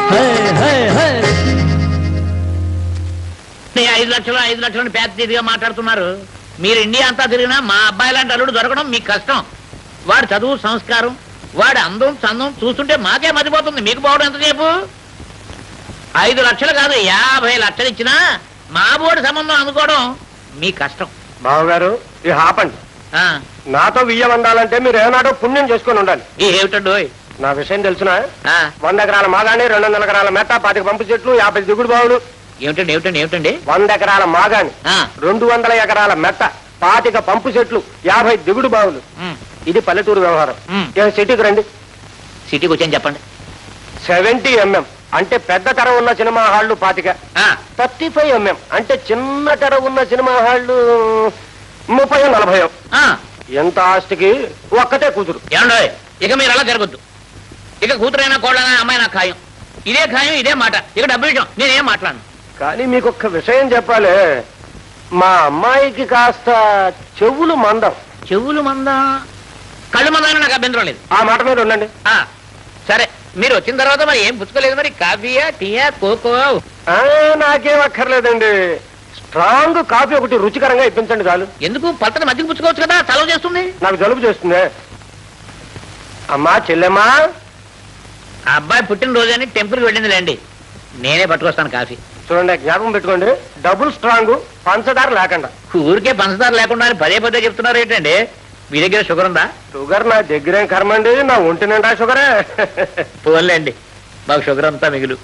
[SPEAKER 6] ఐదు లక్షలు ఐదు లక్షలు పేద తీదిగా మాట్లాడుతున్నారు. మీరు ఇండియా అంతా తిరిగినా మా అబ్బాయి లాంటి అల్లుడు దొరకడం మీకు కష్టం. వాడు చదువు సంస్కారం వాడి అందం చందం చూస్తుంటే మాకే మర్చిపోతుంది. మీకు పోవడం ఎంతసేపు? ఐదు లక్షలు కాదు యాభై లక్షలు ఇచ్చినా మా బోర్డు సంబంధం అందుకోవడం మీ కష్టం.
[SPEAKER 9] బావగారు ఇది ఆపండి.
[SPEAKER 6] ఆ,
[SPEAKER 9] నాతో వియ్యం అందాలంటే మీరు ఏనాడో పుణ్యం చేసుకొని ఉండాలి.
[SPEAKER 6] ఈ ఏమిటండో
[SPEAKER 9] నా విషయం తెలుసునా? వంద ఎకరాల మాగాని, రెండు వందల ఎకరాల మెట్ట, పాతిక పంపు చెట్లు, యాభై దిగుడు బావులు.
[SPEAKER 6] ఏమిటండి ఏమిటండి ఏమిటండి
[SPEAKER 9] వంద ఎకరాల మాగాని, రెండు వందల ఎకరాల మెట్ట, పాతిక పంపు చెట్లు, యాభై దిగుడు బావులు. ఇది పల్లెటూరు వ్యవహారం. సిటీకి రండి.
[SPEAKER 6] సిటీకి వచ్చాను చెప్పండి.
[SPEAKER 9] సెవెంటీ ఎంఎం అంటే పెద్ద తెర ఉన్న సినిమా హాళ్లు పాతిక, థర్టీ ఫైవ్ ఎంఎం అంటే చిన్న తెర ఉన్న సినిమా హాళ్లు ముప్పై నలభై. ఎంత ఆస్తికి ఒక్కతే కూతురు.
[SPEAKER 6] ఏమండో ఇక మీరు అలా జరగద్దు. ఇక కూతురైనా కోళ్ళైనా అమ్మాయి నాకు ఖాయం. ఇదే ఖాయం ఇదే మాట. ఇక డబ్బు విషయం నేనేం మాట్లాడను.
[SPEAKER 9] కానీ మీకు ఒక్క విషయం చెప్పాలి. మా అమ్మాయికి కాస్త చెవులు మందం.
[SPEAKER 6] చెవులు మందా? కళ్ళు మందైనా నాకు అభ్యంతరం లేదు.
[SPEAKER 9] ఆ మాట మీద ఉండండి.
[SPEAKER 6] సరే మీరు వచ్చిన తర్వాత మరి ఏం పుచ్చుకోలేదు. మరి కాఫీయా టీయా కోకో?
[SPEAKER 9] నాకేం అక్కర్లేదండి. స్ట్రాంగ్ కాఫీ ఒకటి రుచికరంగా ఇప్పించండి చాలు.
[SPEAKER 6] ఎందుకు? పచ్చని మధ్యకి పుచ్చుకోవచ్చు కదా. చలవ చేస్తుంది.
[SPEAKER 9] నాకు జలుబు చేస్తుంది. అమ్మా చెల్లెమ్మా,
[SPEAKER 6] ఆ అబ్బాయి పుట్టినరోజని టెంపుల్కి వెళ్ళింది లేండి. నేనే పట్టుకొస్తాను కాఫీ.
[SPEAKER 9] చూడండి జ్ఞాపకం పెట్టుకోండి, డబుల్ స్ట్రాంగ్, పంచదార లేకుండా.
[SPEAKER 6] ఊరికే పంచదార లేకుండా అని పదే పదే చెప్తున్నారు ఏంటండి? మీ దగ్గర షుగర్ ఉందా?
[SPEAKER 9] షుగర్ నా దగ్గరేం కర్మండి, నా ఒంటి నిండా షుగరే.
[SPEAKER 6] పోలేండి మాకు షుగర్ అంతా మిగులు.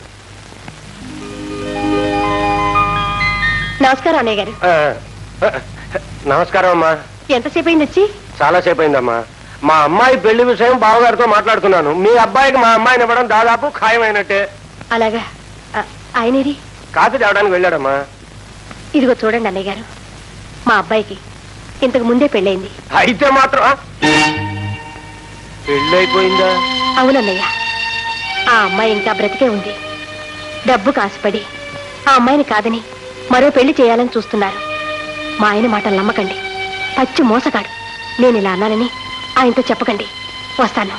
[SPEAKER 2] నమస్కారం అన్నయ్య గారు.
[SPEAKER 9] నమస్కారం అమ్మా.
[SPEAKER 2] ఎంతసేపు అయింది వచ్చి?
[SPEAKER 9] చాలా సేపు అయిందమ్మా. మా అమ్మాయి పెళ్లి విషయం బావగారితో మాట్లాడుతున్నాను. మీ అబ్బాయికి మా అమ్మాయిని ఇవ్వడం దాదాపు ఖాయమైనట్టే.
[SPEAKER 2] అలాగా? ఆయనేది?
[SPEAKER 9] కాఫీ తేవడానికి వెళ్ళాడమ్మా.
[SPEAKER 2] ఇదిగో చూడండి అన్నయ్య గారు, మా అబ్బాయికి ఇంతకు ముందే పెళ్ళయింది.
[SPEAKER 9] అయితే మాత్రం పెళ్ళైపోయిందా?
[SPEAKER 2] అవునన్నయ్య, ఆ అమ్మాయి ఇంకా బ్రతికే ఉంది. డబ్బు కాసుపడి ఆ అమ్మాయిని కాదని మరో పెళ్లి చేయాలని చూస్తున్నారు. మా ఆయన మాటలు నమ్మకండి, పచ్చి మోసగాడు. నేను ఇలా అన్నానని ఆయనతో చెప్పకండి. వస్తాను.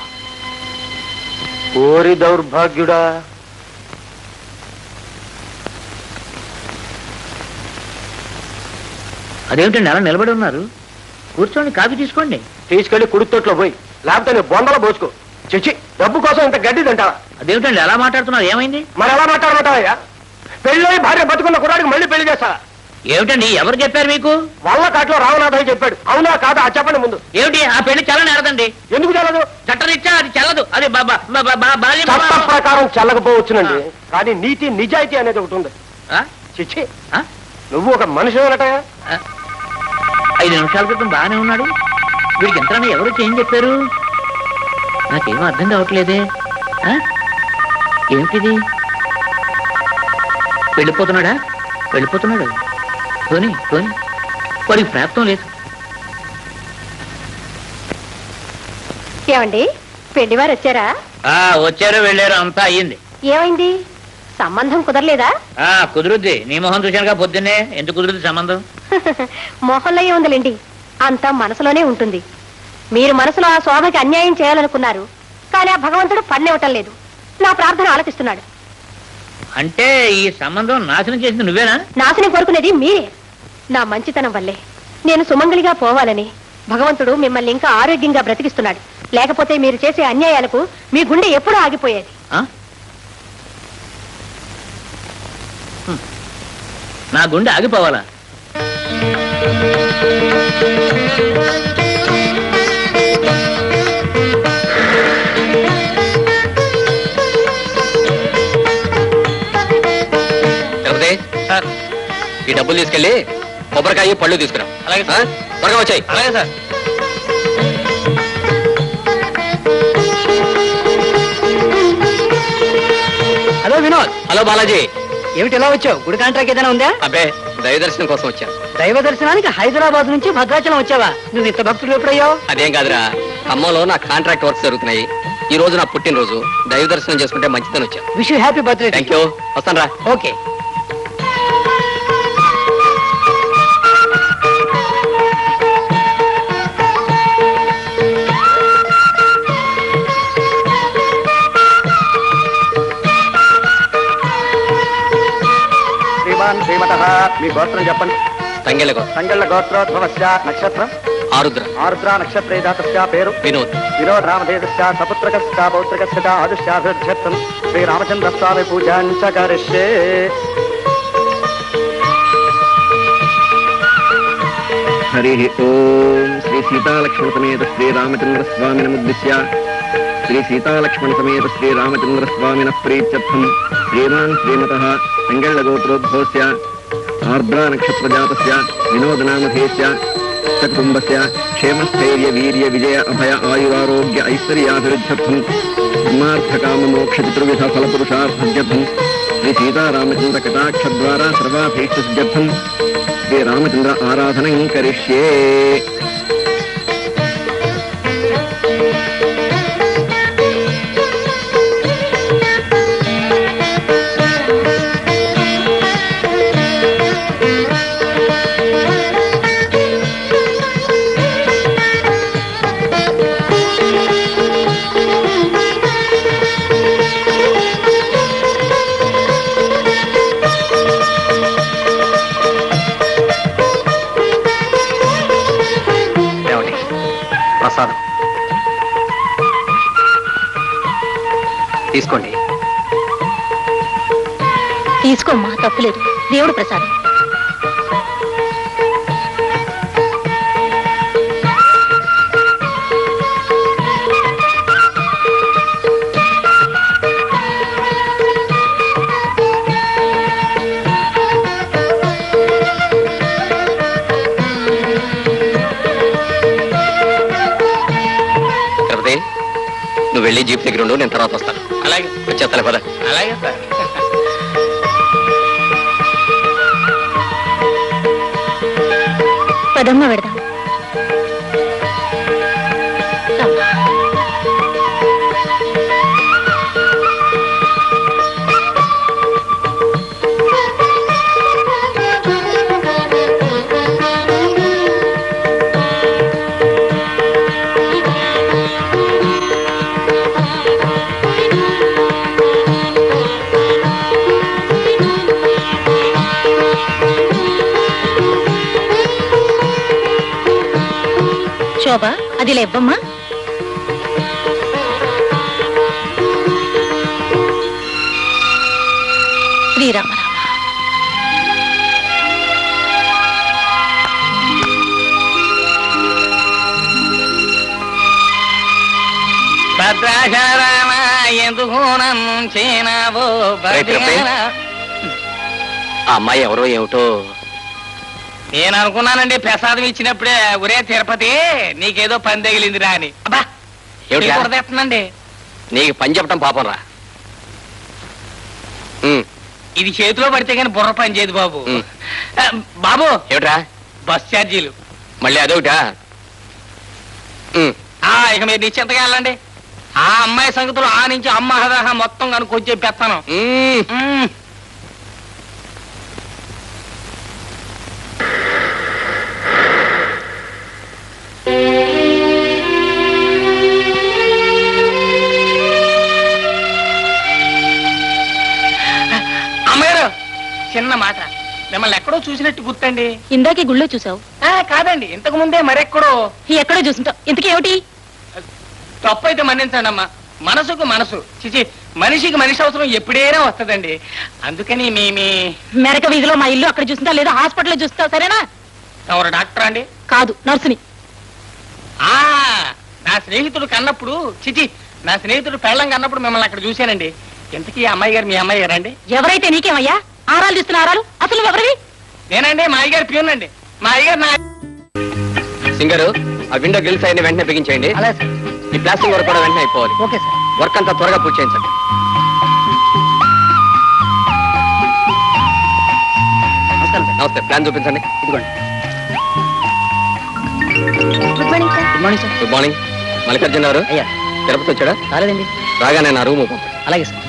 [SPEAKER 9] ఓరి దౌర్భాగ్యుడా.
[SPEAKER 6] అదేమిటండి అలా నిలబడి ఉన్నారు? కూర్చోండి, కాఫీ తీసుకోండి.
[SPEAKER 9] తీసుకెళ్లి కుడితోట్లో పోయి, లేకపోతే నీ బొందలో పోసుకో. చిచ్చి, డబ్బు కోసం ఇంత గడ్డి తింటావా?
[SPEAKER 6] అదేమిటండి అలా మాట్లాడుతున్నారు? ఏమైంది?
[SPEAKER 9] మరి ఎలా మాట్లాడమంటావయ్యా? పెళ్ళై భార్య బతుకున్న కుర్రాడికి మళ్ళీ పెళ్లి చేస్తా?
[SPEAKER 6] ఏమిటండి ఎవరు చెప్పారు మీకు?
[SPEAKER 9] వల్ల కాట్లో రామనాథయ్య చెప్పాడు. అవునా కాదా చెప్పండి ముందు.
[SPEAKER 6] ఏమిటి ఆ పెళ్లి చల్లని ఎరదండి?
[SPEAKER 9] ఎందుకు చల్లదు?
[SPEAKER 6] చట్టరీత్యా అది చల్లదు. అది
[SPEAKER 9] చట్ట ప్రకారం చల్లకపోవచ్చునండి, కానీ నీతి నిజాయితీ అనేది ఒకటి ఉంది. చిచ్చి, నువ్వు ఒక మనిషి అనటయా?
[SPEAKER 6] ఐదు నిమిషాల క్రితం బాగానే ఉన్నాడు. వీడికి ఎంతనే ఎవరు ఏం చెప్పారు? నాకేమో అర్థం కావట్లేదే. ఏమిటిది? వెళ్ళిపోతున్నాడా? వెళ్ళిపోతున్నాడు. పోనీ పోనీ, వాడికి ప్రాప్తం లేదు.
[SPEAKER 2] ఏమండి, పెళ్లివారు వచ్చారా?
[SPEAKER 6] వచ్చారు వెళ్ళారు, అంతా అయ్యింది.
[SPEAKER 2] ఏమైంది?
[SPEAKER 12] సంబంధం కుదరలేదా?
[SPEAKER 6] కుదురుద్ది. నీ మొహం చూశానుగా పొద్దున్నే. ఎందుకు కుదురుద్ది సంబంధం?
[SPEAKER 12] మొహంలో ఉందిలేండి, అంతా మనసులోనే ఉంటుంది. మీరు మనసులో ఆ శోభకి అన్యాయం చేయాలనుకున్నారు, కానీ ఆ భగవంతుడు పన్నివ్వటం లేదు. నా ప్రార్థన ఆలకిస్తున్నాడు.
[SPEAKER 6] అంటే ఈ సంబంధం నాశనం చేసింది నువ్వేనా?
[SPEAKER 12] నాశనం కోరుకునేది మీరే. నా మంచితనం వల్లే నేను సుమంగళిగా పోవాలని భగవంతుడు మిమ్మల్ని ఇంకా ఆరోగ్యంగా బ్రతికిస్తున్నాడు. లేకపోతే మీరు చేసే అన్యాయాలకు మీ గుండె ఎప్పుడూ ఆగిపోయేది.
[SPEAKER 6] నా గుండె ఆగిపోవాలా?
[SPEAKER 1] సార్, ఈ డబ్బులు తీసుకెళ్ళి కొబ్బరికాయ పళ్ళు తీసుకురా. అలాగే సార్, త్వరగా వచ్చాయి. అలాగే sir.
[SPEAKER 4] Hello Vinod.
[SPEAKER 1] Hello Balaji.
[SPEAKER 4] ఏమిటి ఎలా వచ్చావు? గుడి కాంట్రాక్ట్ ఏదైనా ఉందా?
[SPEAKER 1] అబ్బే, దైవ దర్శనం కోసం వచ్చాను.
[SPEAKER 4] దైవ దర్శనానికి హైదరాబాద్ నుంచి భద్రాచలం వచ్చావా? నువ్వు ఇంత భక్తులు ఎప్పుడయ్యావు?
[SPEAKER 1] అదేం కాదురా, ఖమ్మంలో నా కాంట్రాక్ట్ వర్క్స్ జరుగుతున్నాయి. ఈ రోజు నా పుట్టినరోజు, దైవ దర్శనం చేసుకుంటే మంచిదని వచ్చాను.
[SPEAKER 4] Wish you happy birthday.
[SPEAKER 1] Thank you. వస్తాను రా.
[SPEAKER 4] ఓకే.
[SPEAKER 9] శ్రీమాన్ శ్రీమత, మీ గోత్రం చెప్పండి.
[SPEAKER 1] తంగెళ్ళ గోత్రం.
[SPEAKER 9] తంగెళ్ళ గోత్రోద్భవస్య నక్షత్రం
[SPEAKER 1] ఆరుద్ర.
[SPEAKER 9] ఆరుద్ర నక్షత్రే జాతస్య పేరు
[SPEAKER 1] వినోద్.
[SPEAKER 9] వినోద్ రామదేశస్య సపుత్రకస్య పౌత్రకస్య ఆదుష్యాభివృద్ధ్యర్థం శ్రీరామచంద్ర స్వామి పూజాంచ కరిష్యే.
[SPEAKER 13] హరి ఓం. శ్రీ సీతాలక్ష్మణ సమేత శ్రీరామచంద్ర స్వామిని ఉద్దిశ్య శ్రీ సీతాలక్ష్మణ సమేత శ్రీరామచంద్ర స్వామిన ప్రీత్యర్థం శ్రీమాన్ శ్రీమత తంగెళ్ళ గోత్రోద్భవస్య ఆర్ద్రా నక్షత్ర జాతస్య వినోద నామధేస్య కుటుంబస్య క్షేమస్థైర్య వీర్య విజయ అభయ ఆయురారోగ్య ఐశ్వర్యాభివృద్ధ్యర్థం ధర్మార్థకామ మోక్ష చతుర్విధ ఫలపురుషార్థ్యర్థం శ్రీ సీతారామచంద్ర కటాక్ష ద్వారా సర్వాభీష్ట సిద్ధ్యర్థం శ్రీరామచంద్ర ఆరాధనం కరిష్యే.
[SPEAKER 1] ప్రసాదం తీసుకోండి.
[SPEAKER 8] తీసుకోమ్మా, తప్పులేదు. దేవుడు ప్రసాదం.
[SPEAKER 1] నువ్వు వెళ్ళి జీప్ దగ్గర ఉండు, నేను తర్వాత వస్తాను. అలాగే. వచ్చేస్తాను పద.
[SPEAKER 6] అలాగే సార్.
[SPEAKER 8] పదమ్మ పెడదాం. శోభ, అది లేవమ్మా. శ్రీరామ రామ.
[SPEAKER 6] భద్రాచారామ ఎందుకు నన్నుంచేనావో
[SPEAKER 1] ఆ అమ్మాయి ఎవరో ఏమిటో.
[SPEAKER 6] నేను అనుకున్నానండి ప్రసాదం ఇచ్చినప్పుడే, ఒరే తిరుపతి నీకేదో పని తగిలిందిరా అని. అబ్బా ఏమిటి
[SPEAKER 1] నీకు పని చెప్పడం పాపం రా.
[SPEAKER 6] ఇది చేతిలో పడితే కానీ బుర్ర పని చేయదు బాబు. బాబు
[SPEAKER 1] ఏమిట్రా?
[SPEAKER 6] బస్ ఛార్జీలు.
[SPEAKER 1] మళ్ళీ అదొకటా?
[SPEAKER 6] ఇక మీరు నిశ్చింతగా వెళ్ళండి. ఆ అమ్మాయి సంగతులు ఆ నుంచి అమ్మ హదాహా మొత్తం కనుక్కొచ్చి చెప్పేస్తాను. అమ్మగారు చిన్న మాట, మిమ్మల్ని ఎక్కడో చూసినట్టు గుర్తండి.
[SPEAKER 12] ఇందాకే గుళ్ళో చూసావు?
[SPEAKER 6] కాదండి, ఇంతకు ముందే మరెక్కడో.
[SPEAKER 12] ఎక్కడో చూసుంటావు. ఇంతకీ ఏమిటి?
[SPEAKER 6] తప్పు అయితే మన్నించండి అమ్మా. మనసుకు మనసు, చిచి మనిషికి మనిషి అవసరం ఎప్పుడైనా వస్తుందండి. అందుకని మీ మీ
[SPEAKER 12] మెరక వీధిలో మా ఇల్లు అక్కడ చూస్తుంటా, లేదా హాస్పిటల్లో చూస్తావు, సరేనా?
[SPEAKER 6] ఎవరు డాక్టర్ అండి?
[SPEAKER 12] కాదు, నర్సుని.
[SPEAKER 6] ఆ నా స్నేహితుడు కన్నప్పుడు, చిచి నా స్నేహితుడు పెళ్ళం కన్నప్పుడు మిమ్మల్ని అక్కడ చూశానండి. ఎంతకీ అమ్మాయి గారు మీ అమ్మాయి గారండి?
[SPEAKER 12] ఎవరైతే నీకేమయ్యా? ఆరాలు చూస్తున్న ఆరాలు అసలు ఎవరివి?
[SPEAKER 6] నేనండి, మా అయ్యగారు ప్యూనండి. మా అయ్యగారు నా
[SPEAKER 1] సింగరు ఆ విండో గ్రిల్స్ అయిన వెంటనే బిగించేయండి. ఈ ప్లాస్టింగ్ వర్క్ కూడా వెంటనే అయిపోవాలి.
[SPEAKER 4] Okay sir.
[SPEAKER 1] వర్క్ అంతా త్వరగా పూర్తి చేయించండి. నమస్తే. ప్లాన్ చూపించండి.
[SPEAKER 4] ఇదిగోండి.
[SPEAKER 2] Good morning sir.
[SPEAKER 4] Good morning sir.
[SPEAKER 1] Good morning. Mallikarjuna గారు
[SPEAKER 4] అయ్యా
[SPEAKER 1] తిరుపతి వచ్చాడా?
[SPEAKER 4] రాలేదండి.
[SPEAKER 1] రాగానే నా రూమ్ పంపండి.
[SPEAKER 4] అలాగే sir.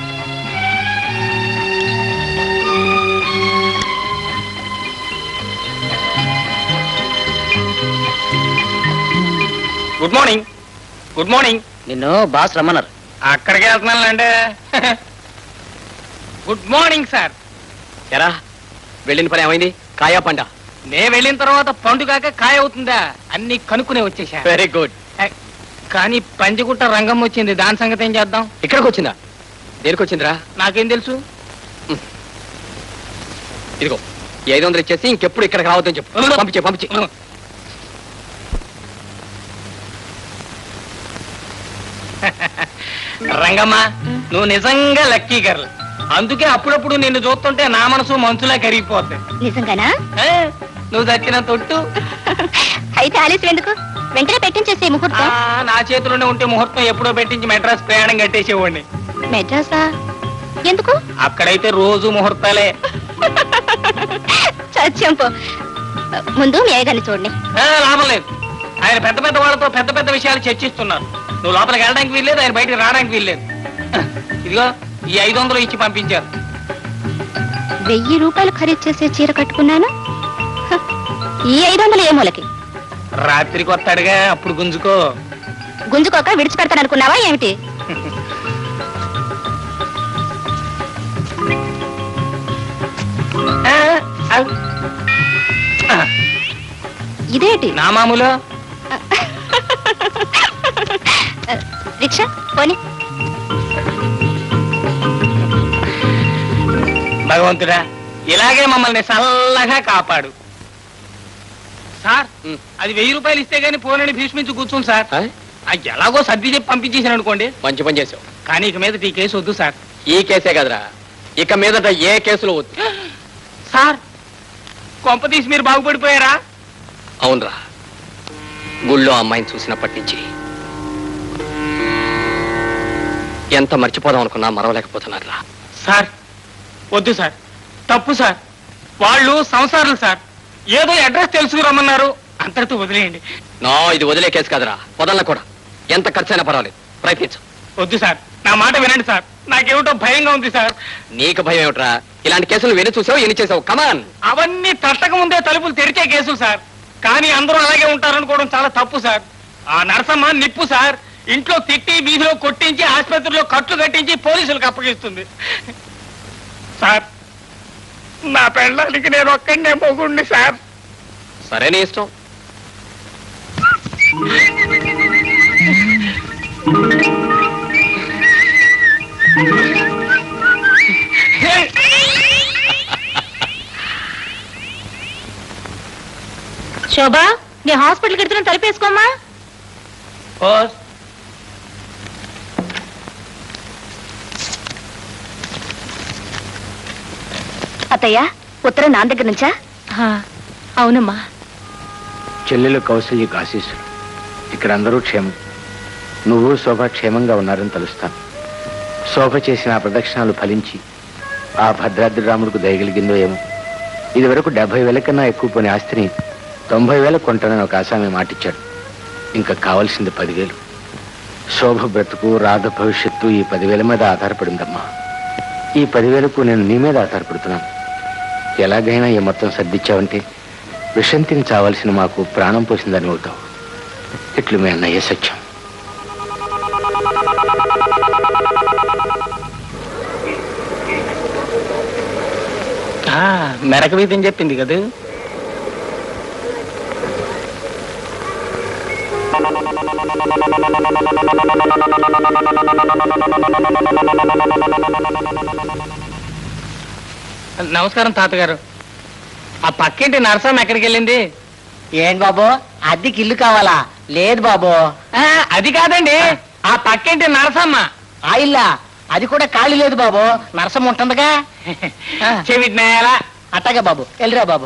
[SPEAKER 6] Good morning. Good morning.
[SPEAKER 4] నిన్ను బాస్ రమ్మన్నారు.
[SPEAKER 6] అక్కడికి వెళ్తున్నానండి. Good morning sir.
[SPEAKER 1] ఎరా వెళ్ళిన పని ఏమైంది? కాయా పంట?
[SPEAKER 6] నే వెళ్ళిన తర్వాత పండు కాక కాయ అవుతుందా అన్ని కనుక్కునే వచ్చేసా.
[SPEAKER 1] Very good.
[SPEAKER 6] కానీ పంజగుట్ట రంగం వచ్చింది, దాని సంగతి ఏం చేద్దాం?
[SPEAKER 1] ఇక్కడికి వచ్చిందా? దేనికి వచ్చిందిరా?
[SPEAKER 6] నాకేం తెలుసు.
[SPEAKER 1] ఇదిగో ఈ ఐదు వందలు ఇచ్చేసి ఇంకెప్పుడు ఇక్కడికి రావద్దని చెప్పు. పంపించే పంపించే.
[SPEAKER 6] రంగమ్మ, నువ్వు నిజంగా లక్కీ గర్ల్. అందుకే అప్పుడప్పుడు నిన్ను చూస్తుంటే నా మనసు మంచులా కరిగిపోతుంది.
[SPEAKER 2] నిజంగానా?
[SPEAKER 6] నువ్వు చచ్చిన తొట్టు.
[SPEAKER 2] అయితే ఆలస్యం ఎందుకు? వెంటనే పెట్టించేసే ముహూర్తం.
[SPEAKER 6] నా చేతిలోనే ఉంటే ముహూర్తం ఎప్పుడో పెట్టించి మెడ్రాస్ ప్రయాణం కట్టేసేవాడిని.
[SPEAKER 2] మెడ్రాసా? ఎందుకు?
[SPEAKER 6] అక్కడైతే రోజు ముహూర్తాలే.
[SPEAKER 2] సత్యం పో. ముందు మీ అయ్యగారిని చూడండి.
[SPEAKER 6] లాభం లేదు, ఆయన పెద్ద పెద్ద వాళ్ళతో పెద్ద పెద్ద విషయాలు చర్చిస్తున్నారు. నువ్వు లోపలికి వెళ్ళడానికి వీల్లేదు, ఆయన బయటకు రావడానికి వీల్లేదు. ఇదిగో ఈ ఐదు వందలు ఇచ్చి పంపించారు.
[SPEAKER 2] వెయ్యి రూపాయలు ఖరీదు చేసే చీర కట్టుకున్నాను. ఈ ఐదు వందలు ఏ మూలకి?
[SPEAKER 6] రాత్రికి వస్తాడుగా, అప్పుడు గుంజుకో.
[SPEAKER 2] గుంజుకోక విడిచిపెడతాను అనుకున్నావా ఏమిటి? ఇదేంటి?
[SPEAKER 6] నా మామూలు
[SPEAKER 2] రిక్షా పోనీ.
[SPEAKER 6] భగవంతుడా, ఇలాగే మమ్మల్ని చల్లగా కాపాడు. సార్, అది వెయ్యి రూపాయలు ఇస్తే గానీ పోనని భీష్మించి కూర్చోండి సార్. అది ఎలాగో సర్ది చెప్పి పంపించేసాను అనుకోండి.
[SPEAKER 1] మంచి పని చేసావు.
[SPEAKER 6] కానీ ఇక మీద ఈ కేసు వద్దు సార్.
[SPEAKER 1] ఈ కేసే కదరా, ఇక మీదట ఏ కేసులో వద్దు.
[SPEAKER 6] సార్, కొంప తీసి మీరు బాగుపడిపోయారా?
[SPEAKER 1] అవునరా, గుళ్ళో అమ్మాయిని చూసినప్పటి నుంచి ఎంత మర్చిపోదాం అనుకున్నా మరవలేకపోతున్నారా.
[SPEAKER 6] సార్ వద్దు సార్, తప్పు సార్. వాళ్ళు సంసారాలు సార్. ఏదో అడ్రస్ తెలుసుకురమ్మన్నారు, అంతటితో వదిలేయండి.
[SPEAKER 1] నా ఇది వదిలే కేసు కదరా, వదలన కూడా. ఎంత ఖర్చైనా పర్వాలేదు, ప్రయత్నించు.
[SPEAKER 6] వద్దు సార్, నా మాట వినండి సార్. నాకేమిటో భయంగా ఉంది సార్.
[SPEAKER 1] నీకు భయం ఏమిట్రా? ఇలాంటి కేసులు విని చూసావు, ఎన్ని చేసావు? కమాన్.
[SPEAKER 6] అవన్నీ తట్టక ముందే తలుపులు తెరిచే కేసులు సార్. కానీ అందరూ అలాగే ఉంటారనుకోవడం చాలా తప్పు సార్. ఆ నరసమ్మ నిప్పు సార్. ఇంట్లో తిట్టి, వీధిలో కొట్టించి, ఆసుపత్రిలో కట్లు కట్టించి పోలీసులకు అప్పగిస్తుంది సార్. నా పెళ్ళానికి నేను ఒక్కడే మొగుండి సార్.
[SPEAKER 1] సరే, నీ ఇష్టం.
[SPEAKER 12] శోభా, నీ హాస్పిటల్కి వెళ్తున్నా, తలిపేసుకోమ్మా.
[SPEAKER 2] అత్తయ్య, ఉత్తరం నా దగ్గర నుంచా?
[SPEAKER 12] అవునమ్మా.
[SPEAKER 7] చెల్లెలు కౌశల్యకు ఆశీస్సులు. ఇక్కడ అందరూ క్షేమం. నువ్వు శోభ క్షేమంగా ఉన్నారని తలుస్తాను. శోభ చేసిన ఆ ప్రదక్షిణాలు ఫలించి ఆ భద్రాద్రి రాముడికి దయగలిగిందో ఏమో. ఇది వరకు డెబ్బై వేల కన్నా ఎక్కువ పోని ఆస్తిని తొంభై వేల కొంటానని ఒక ఆసామి మాటిచ్చాడు. ఇంకా కావాల్సింది పదివేలు. శోభ బ్రతుకు రాధ భవిష్యత్తు ఈ పదివేల మీద ఆధారపడిందమ్మా. ఈ పదివేలకు నేను నీ మీద ఆధారపడుతున్నాను. ఎలాగైనా ఈ మొత్తం సర్దిచ్చావంటే విషం తిని చావాల్సిన మాకు ప్రాణం పోసిందని అవుతావు. ఇట్లు మీ అన్నయ్య సత్యం.
[SPEAKER 6] మెరక వీధిని చెప్పింది కదా. నమస్కారం తాతగారు. ఆ పక్కింటి నరసమ్మ ఎక్కడికి వెళ్ళింది?
[SPEAKER 5] ఏంటి బాబు, అద్దెకి ఇల్లు కావాలా? లేదు బాబు.
[SPEAKER 6] అది కాదండి, ఆ పక్కింటి నరసమ్మ.
[SPEAKER 5] ఆ ఇల్లా? అది కూడా ఖాళీ లేదు బాబు, నరసమ్మ ఉంటుందిగా.
[SPEAKER 6] చెవిటినాయాలా?
[SPEAKER 5] అట్టగా బాబు, వెళ్ళిరా బాబు.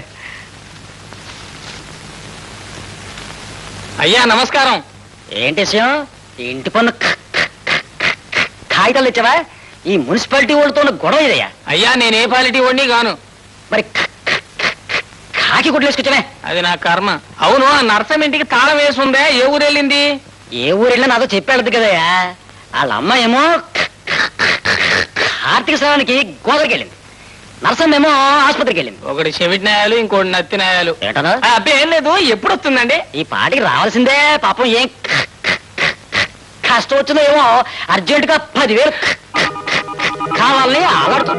[SPEAKER 6] అయ్యా నమస్కారం.
[SPEAKER 5] ఏంటి విషయం? ఇంటి పన్ను కాగితాలు ఇచ్చావా? ఈ మున్సిపాలిటీ వాళ్ళతో గొడవ ఇదయ్యా.
[SPEAKER 6] అయ్యా నేనే పాలిటీ వాడిని గాను.
[SPEAKER 5] మరి కాకి కొట్లేసుకొచ్చావే?
[SPEAKER 6] అది నా కర్మ. అవును, ఆ నరసమ్మ ఇంటికి తాళం వేసుందే, ఏ ఊరు వెళ్ళింది?
[SPEAKER 5] ఏ ఊరు వెళ్ళినా నాతో చెప్పాడు కదయ్యా. వాళ్ళ అమ్మ ఏమో కార్తీక స్నానానికి గోదావరికి వెళ్ళింది, నరసమ్మ ఏమో ఆసుపత్రికి వెళ్ళింది.
[SPEAKER 6] ఒకటి చెవిటి నాయాలు, ఇంకోటి నత్తి నాయాలు.
[SPEAKER 5] ఏంటనా?
[SPEAKER 6] అబ్బే ఏం లేదు. ఎప్పుడు వస్తుందండి?
[SPEAKER 5] ఈ పాటికి రావాల్సిందే. పాపం ఏం కష్టం వచ్చిందో ఏమో అర్జెంట్ గా పదివేలు కావాలని ఆలాడుతుంది.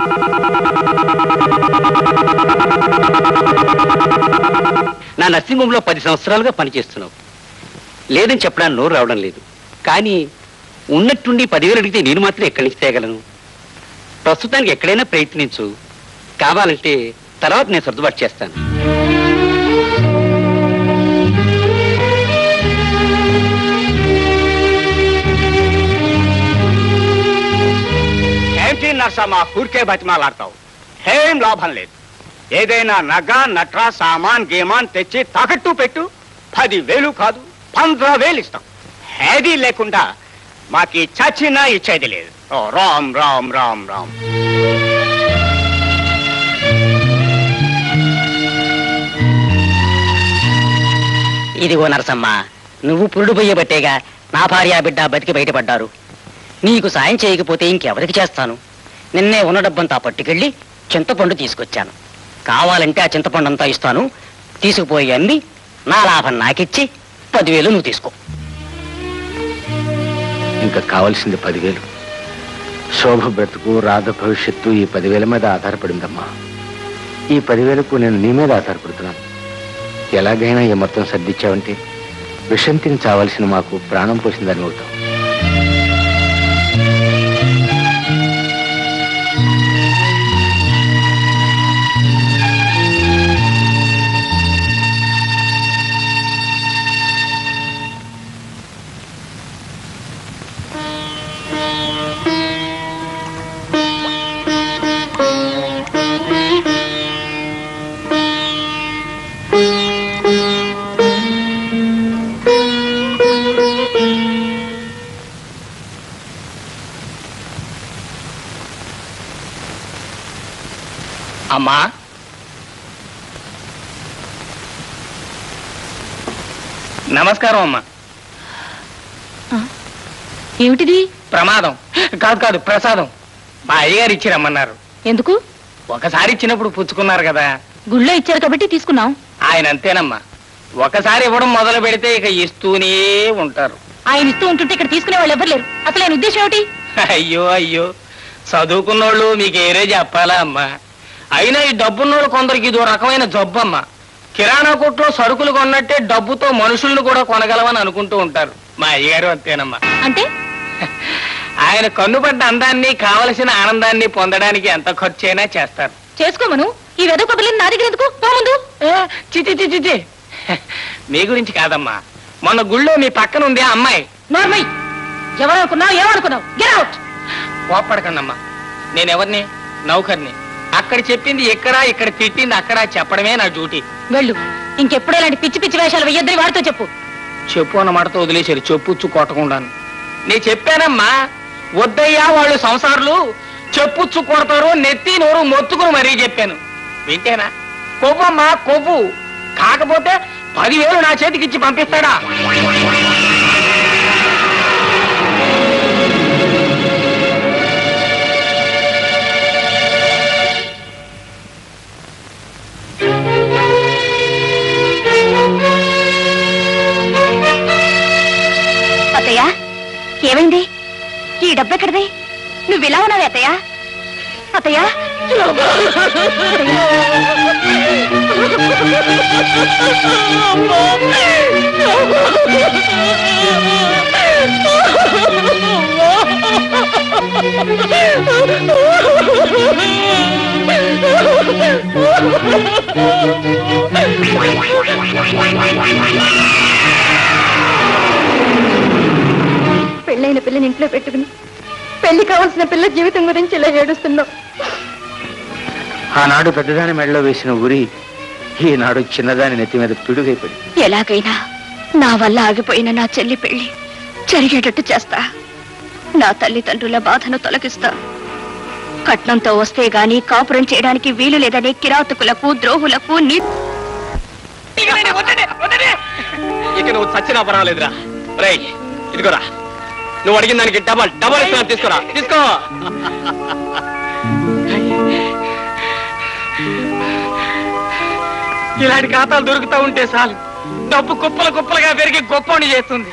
[SPEAKER 1] నా నర్సింగ్ హోమ్ లో పది సంవత్సరాలుగా పనిచేస్తున్నావు. లేదని చెప్పడానికి నోరు రావడం లేదు. కానీ ఉన్నట్టుండి పదివేలు అడిగితే నేను మాత్రం ఎక్కడి నుంచి తేగలను? ప్రస్తుతానికి ఎక్కడైనా ప్రయత్నించు, కావాలంటే తర్వాత నేను సర్దుబాటు చేస్తాను.
[SPEAKER 14] ఏంటి నర్సమ్మా ఊరికే బతిమాలాడతావు? ఏం లాభం లేదు. ఏదైనా నగ నట్ర సామాన్ గేమాన్ తెచ్చి తాకట్టు పెట్టు. పది వేలు కాదు పంద్ర వేలు ఇస్తాం. ఏది లేకుండా మాకి చచ్చినా ఇచ్చేది లేదు. ఓ రామ్ రామ్ రామ్ రామ్.
[SPEAKER 5] ఇదిగో నరసమ్మ, నువ్వు పురుడు పోయేబట్టేగా నా భార్య బిడ్డ బతికి బయటపడ్డారు. నీకు సాయం చేయకపోతే ఇంకెవరికి చేస్తాను? నిన్నే ఉన్న డబ్బంతా పట్టుకెళ్ళి చింతపండు తీసుకొచ్చాను. కావాలంటే ఆ చింతపండు అంతా ఇస్తాను, తీసుకుపోయి అమ్మి నా లాభం నాకిచ్చి పదివేలు నువ్వు తీసుకో.
[SPEAKER 7] ఇంకా కావాల్సింది పదివేలు. శోభ బ్రతుకు రాధ భవిష్యత్తు ఈ పదివేల మీద ఆధారపడిందమ్మా. ఈ పదివేలకు నేను నీ మీద ఆధారపడుతున్నాను. ఎలాగైనా ఈ మొత్తం సర్దిచ్చావంటే విషం తిని చావాల్సిన మాకు ప్రాణం పోసిందని అవుతావు.
[SPEAKER 6] అమ్మా, నమస్కారం అమ్మా.
[SPEAKER 12] ఏమిటిది?
[SPEAKER 6] ప్రమాదం కాదు కాదు ప్రసాదం. మా అయ్యగారు ఇచ్చిరమ్మన్నారు.
[SPEAKER 12] ఎందుకు?
[SPEAKER 6] ఒకసారి ఇచ్చినప్పుడు పుచ్చుకున్నారు కదా.
[SPEAKER 12] గుళ్ళో ఇచ్చారు కాబట్టి తీసుకున్నాం.
[SPEAKER 6] ఆయన అంతేనమ్మా, ఒకసారి ఇవ్వడం మొదలు పెడితే ఇక ఇస్తూనే ఉంటారు.
[SPEAKER 12] ఆయన ఇస్తూ ఉంటుంటే ఇక్కడ తీసుకునే వాళ్ళు ఎవరు లేరు. అసలు ఆయన ఉద్దేశం ఏమిటి?
[SPEAKER 6] అయ్యో అయ్యో, చదువుకున్నోళ్ళు మీకు ఏరే చెప్పాలా అమ్మా? అయినా ఈ డబ్బున్నోళ్ళు కొందరికి ఇదో రకమైన జబ్బు అమ్మా. కిరాణా కొట్లో సరుకులు కొన్నట్టే డబ్బుతో మనుషుల్ని కూడా కొనగలవని అనుకుంటూ ఉంటారు. మా అయ్యగారు అంతేనమ్మా.
[SPEAKER 12] అంటే
[SPEAKER 6] ఆయన కన్నుపడ్డ అందాన్ని, కావలసిన ఆనందాన్ని పొందడానికి ఎంత ఖర్చు అయినా చేస్తారు.
[SPEAKER 12] చేసుకోమను. ఈ వెదవ కబలిని నా దగ్గర ఎందుకు? ముందు
[SPEAKER 6] చిచి చిచి, మీ గురించి కాదమ్మా. మొన్న గుళ్ళో మీ పక్కన ఉంది ఆ అమ్మాయి.
[SPEAKER 12] నార్మల్ ఎవరనుకున్నావు? ఏమనుకున్నావు? Get out.
[SPEAKER 6] కోప్పడకండమ్మా, నేనెవరిని? నౌకర్ని. అక్కడ చెప్పింది ఇక్కడ, ఇక్కడ తిట్టింది అక్కడ చెప్పడమే నా డ్యూటీ.
[SPEAKER 12] వెళ్ళు. ఇంకెప్పుడు ఇలాంటి పిచ్చి పిచ్చి వేషాలు వెయ్యొద్దని వాడితో చెప్పు.
[SPEAKER 6] చెప్పు అన్న మాటతో వదిలేశారు, చెప్పుచ్చు కొట్టకుండాను. నేను చెప్పానమ్మా, వద్దయ్యా వాళ్ళు సంసారులు చెప్పుచ్చు కొడతారు, నెత్తి నోరు మొత్తుకుని మరీ చెప్పాను. వింటేనా? కొవ్వమ్మా కొవ్వు. కాకపోతే పదివేలు నా చేతికిచ్చి పంపిస్తాడా?
[SPEAKER 12] ఈ డబ్బెక్కడిది? నువ్వు ఇలా ఉన్నావే అత్తయ్య? అత్తయ్య పెళ్ళైన పిల్లని ఇంట్లో పెట్టుకుని పెళ్లి కావాల్సిన పిల్ల జీవితం గురించి ఇలా ఏడుస్తున్నావు.
[SPEAKER 7] ఆనాడు పెద్దదాని మెడలో వేసిన ఉరి ఈనాడు చిన్నదాని నెత్తి మీద పిడుగైపడి.
[SPEAKER 12] ఎలాగైనా నా వల్ల ఆగిపోయిన నా చెల్లి పెళ్లి జరిగేటట్టు చేస్తా. నా తల్లిదండ్రుల బాధను తొలగిస్తా. కట్నంతో వస్తే గాని కాపురం చేయడానికి వీలు లేదని కిరాతకులకు ద్రోహులకు నీ
[SPEAKER 9] ఇక నువ్వు చచ్చినా పర్వాలేదురా. రేయ్ ఇదిగోరా, నువ్వు అడిగిన దానికి డబల్ డబల్ ఇస్తున్నా, తీసుకోరా తీసుకో. ఇలాంటి ఖాతాలు దొరుకుతూ ఉంటే చాలు, డబ్బు కుప్పలు కుప్పలుగా పెరిగి గొప్పని చేస్తుంది.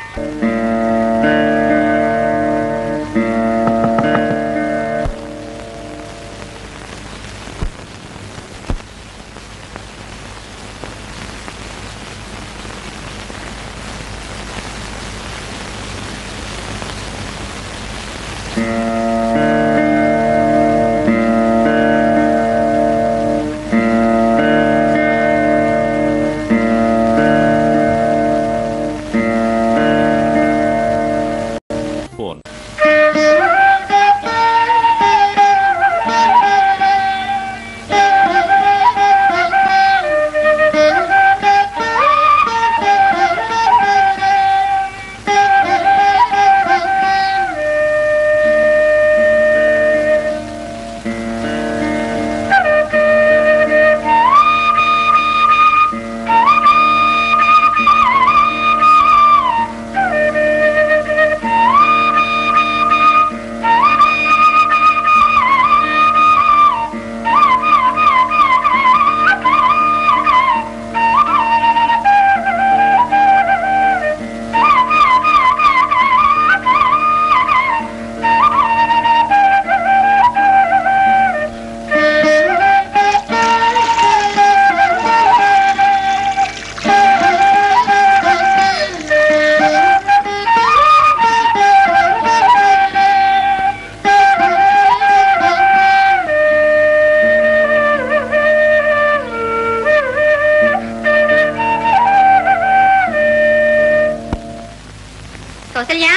[SPEAKER 2] కౌసల్యా,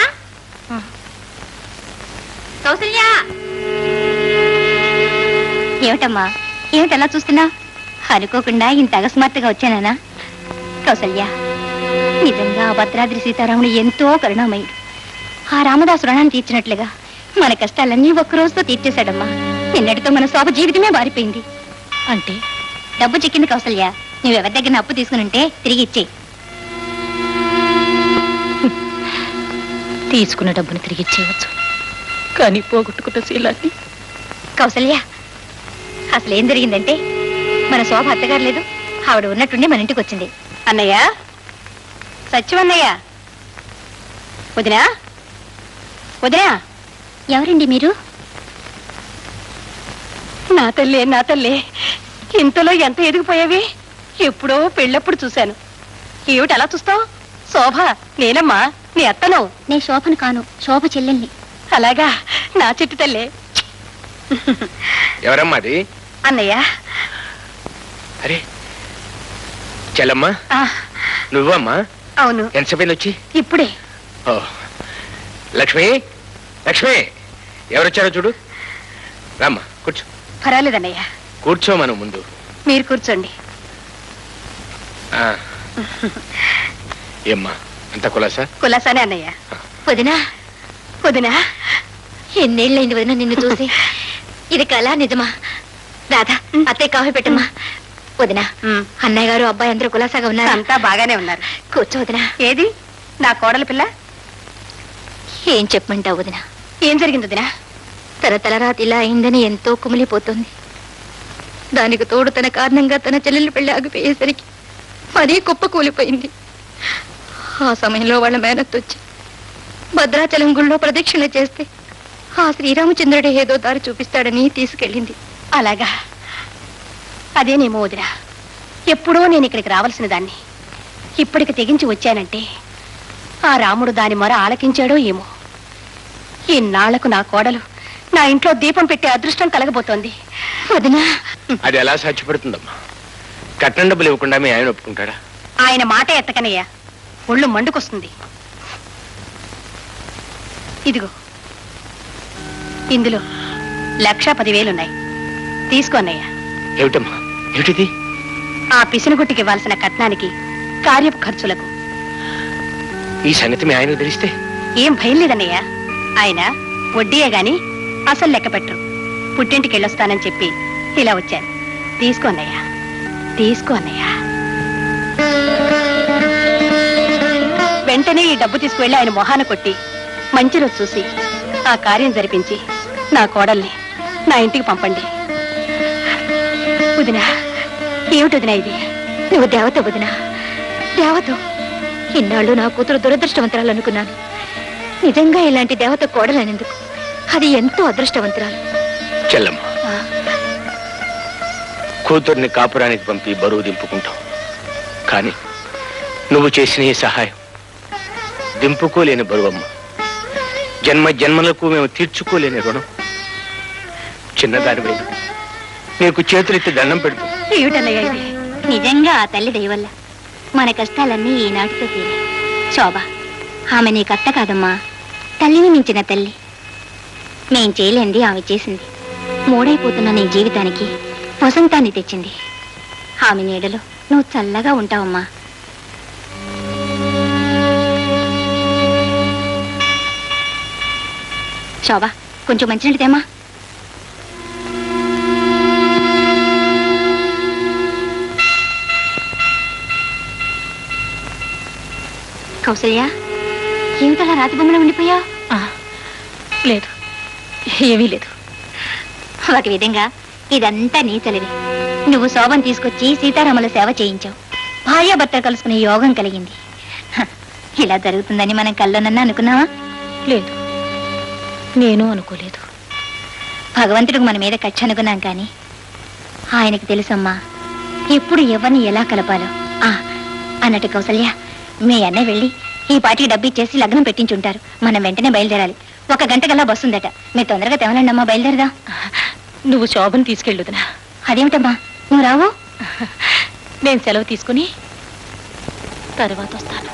[SPEAKER 2] కౌసల్యా.
[SPEAKER 12] ఏమిటమ్మా, ఏమిటలా చూస్తున్నా? అనుకోకుండా ఇంత అకస్మాత్తుగా వచ్చానా? కౌసల్య, నిజంగా భద్రాద్రి సీతారాముడు ఎంతో కరుణామయుడు. ఆ రామదాసు రుణాన్ని తీర్చినట్లుగా మన కష్టాలన్నీ ఒక్క రోజుతో తీర్చేశాడమ్మా. నిన్నటితో మన శోభ జీవితమే మారిపోయింది. అంటే డబ్బు చిక్కింది కౌసల్య. నువ్వెవరి దగ్గర అప్పు తీసుకుని ఉంటే తిరిగి ఇచ్చేయి.
[SPEAKER 8] తీసుకున్న డబ్బును తిరిగి ఇచ్చేయవచ్చు, కానీ పోగొట్టుకున్న శీలాన్ని.
[SPEAKER 12] కౌసల్య, అసలు ఏం జరిగిందంటే మన శోభ అత్తగారు లేదు, ఆవిడ ఉన్నట్టుండి మన ఇంటికి వచ్చింది. అన్నయ్య, సత్యమన్నయ్య, వదినా వదినా.
[SPEAKER 8] ఎవరండి మీరు?
[SPEAKER 12] నా తల్లి నా తల్లి, ఇంతలో ఎంత ఎదిగిపోయావి. ఎప్పుడో పెళ్ళప్పుడు చూశాను. ఏమిటి అలా చూస్తావు? శోభ నేనమ్మా, నీ అత్తను.
[SPEAKER 8] నేను శోభను కాను, శోభ చెల్లెల్ని.
[SPEAKER 12] అలాగా, నా చెట్టు తల్లి.
[SPEAKER 7] ఎవరమ్మా అది?
[SPEAKER 12] అన్నయ్య.
[SPEAKER 7] అరే చెల్లమ్మా, నువ్వమ్మా?
[SPEAKER 12] అవును.
[SPEAKER 7] ఎంతసేపు వచ్చి?
[SPEAKER 12] ఇప్పుడే.
[SPEAKER 7] ఓ లక్ష్మి, లక్ష్మి, ఎవరొచ్చారో చూడు. రామ్మా, కూర్చో.
[SPEAKER 12] పర్వాలేదన్నయ్య,
[SPEAKER 7] కూర్చోమను ముందు.
[SPEAKER 12] మీరు కూర్చోండి.
[SPEAKER 7] ఏమ్మా, అంత కులాసా?
[SPEAKER 12] కులాసానే అన్నయ్య.
[SPEAKER 8] వదినా,
[SPEAKER 12] వదినా,
[SPEAKER 8] ఎన్నేళ్ళైంది వదినా నిన్ను చూసి. ఇది కళ నిజమా? రాధా, అత్తయ్య కాఫీ పెట్టమ్మా. వదినా, అన్నయ్య గారు అబ్బాయి అందరూ కులాసాగా ఉన్నారు?
[SPEAKER 12] అంతా బాగానే ఉన్నారు.
[SPEAKER 8] కూర్చో వదినా.
[SPEAKER 12] ఏది నా కోడల పిల్ల?
[SPEAKER 8] ఏం చెప్పమంటావు వదినా?
[SPEAKER 12] ఏం జరిగింది వదినా?
[SPEAKER 8] తన తలరాతి ఇలా అయిందని ఎంతో కుమిలిపోతుంది. దానికి తోడు తన కారణంగా తన చెల్లెలు పెళ్లి ఆగిపోయేసరికి మరీ కుప్ప కూలిపోయింది. ఆ సమయంలో వాళ్ళ మేనత్తు వచ్చి భద్రాచలం గుళ్ళో ప్రదక్షిణ చేస్తే
[SPEAKER 12] ఆ శ్రీరామచంద్రుడు ఏదో దారి చూపిస్తాడని తీసుకెళ్ళింది. అలాగా? అదేనేమో వదిన. ఎప్పుడో నేను ఇక్కడికి రావాల్సిన దాన్ని ఇప్పటికి తెగించి వచ్చానంటే ఆ రాముడు దాని మొర ఆలకించాడో ఏమో. ఇన్నాళ్లకు నా కోడలు నా ఇంట్లో దీపం పెట్టే అదృష్టం కలగబోతోంది. వదినా,
[SPEAKER 7] అది ఎలా సాధ్యపడుతుందమ్మా? కట్నం డబ్బులు ఇవ్వకుండా మీ ఆయన ఒప్పుకుంటాడా?
[SPEAKER 12] ఆయన మాట ఎత్తకనయ్యా, ఒళ్ళు మండుకొస్తుంది. ఇదిగో, ఇందులో లక్ష పదివేలున్నాయి, తీసుకోన్నయ్యా.
[SPEAKER 7] ఏమిటమ్మా, ఏమిటిది?
[SPEAKER 12] ఆ పిసినుగుట్టికి ఇవ్వాల్సిన కట్నానికి, కార్యపు ఖర్చులకు.
[SPEAKER 7] ఈ సంగతి మీ ఆయన తెలిస్తే?
[SPEAKER 12] ఏం భయం లేదన్నయ్యా. ఆయన వడ్డీయే గాని అసలు లెక్క పెట్టరు. పుట్టింటికి వెళ్ళొస్తానని చెప్పి ఇలా వచ్చాను. తీసుకో అన్నయ్యా, తీసుకో అన్నయ్యా. వెంటనే ఈ డబ్బు తీసుకువెళ్ళి ఆయన మొహాన కొట్టి మంచి రోజు చూసి ఆ కార్యం జరిపించి నా కోడల్ని నా ఇంటికి పంపండి. వదినా, ఏమిటి వదినా ఇది? నువ్వు దేవత వదినా, దేవత. ఇన్నాళ్ళు నా కూతురు దురదృష్టవంతరాలు అనుకున్నాను. నిజంగా ఇలాంటి దేవత కోడలనేందుకు అది ఎంతో అదృష్టవంతురాలు.
[SPEAKER 7] చెల్లమ్మ, కూతుర్ని కాపురానికి పంపి బరువు దింపుకుంటావు, కానీ నువ్వు చేసిన ఈ సహాయం దింపుకోలేని బరువమ్మ. జన్మ జన్మలకు మేము తీర్చుకోలేని రుణం. చిన్నదానివైన నీకు చేతులెత్తి దండం పెడుతూ.
[SPEAKER 12] ఏమిటన్నయ్యా ఇది?
[SPEAKER 8] నిజంగా ఆ తల్లి దయవల్ల మన కష్టాలన్నీ ఈనాటితో తీరే. శోభ, ఆమె నీ కత్త కాదమ్మా, తల్లిని మించిన తల్లి. మేం చేయలేంది ఆమె చేసింది. మూడైపోతున్న నీ జీవితానికి వసంతాన్ని తెచ్చింది. ఆమె నీడలో నువ్వు చల్లగా ఉంటావమ్మా. శోభ, కొంచెం మంచినీళ్ళు తేమా. కౌసల్య, ఏమిటలా రాతి బొమ్మలో ఉండిపోయా? లేదు, ఏమీ లేదు. ఒక విధంగా ఇదంతా నీ చలివి. నువ్వు శోభను తీసుకొచ్చి సీతారాముల సేవ చేయించావు. భార్యాభర్త కలుసుకునే యోగం కలిగింది. హ, ఇలా జరుగుతుందని మనం కల్లోనన్నా అనుకున్నావా?
[SPEAKER 12] లేదు, నేను అనుకోలేదు.
[SPEAKER 8] భగవంతుడికి మన మీద కక్ష అనుకున్నాం కానీ ఆయనకి తెలుసమ్మా ఎప్పుడు ఎవరిని ఎలా కలపాలో. ఆ అన్నట్టు కౌసల్య, మీ అన్నయ్య వెళ్ళి ఈ పాటికి డబ్బు ఇచ్చేసి లగ్నం పెట్టించుంటారు. మనం వెంటనే బయలుదేరాలి. ఒక గంట కల్లా బస్సుందట. మీరు తొందరగా తెవలండి అమ్మా, బయలుదేరదా.
[SPEAKER 12] నువ్వు శోభను తీసుకెళ్ళుదునా?
[SPEAKER 8] అదేమిటమ్మా, నువ్వు రావు?
[SPEAKER 12] నేను సెలవు తీసుకుని తర్వాత వస్తాను.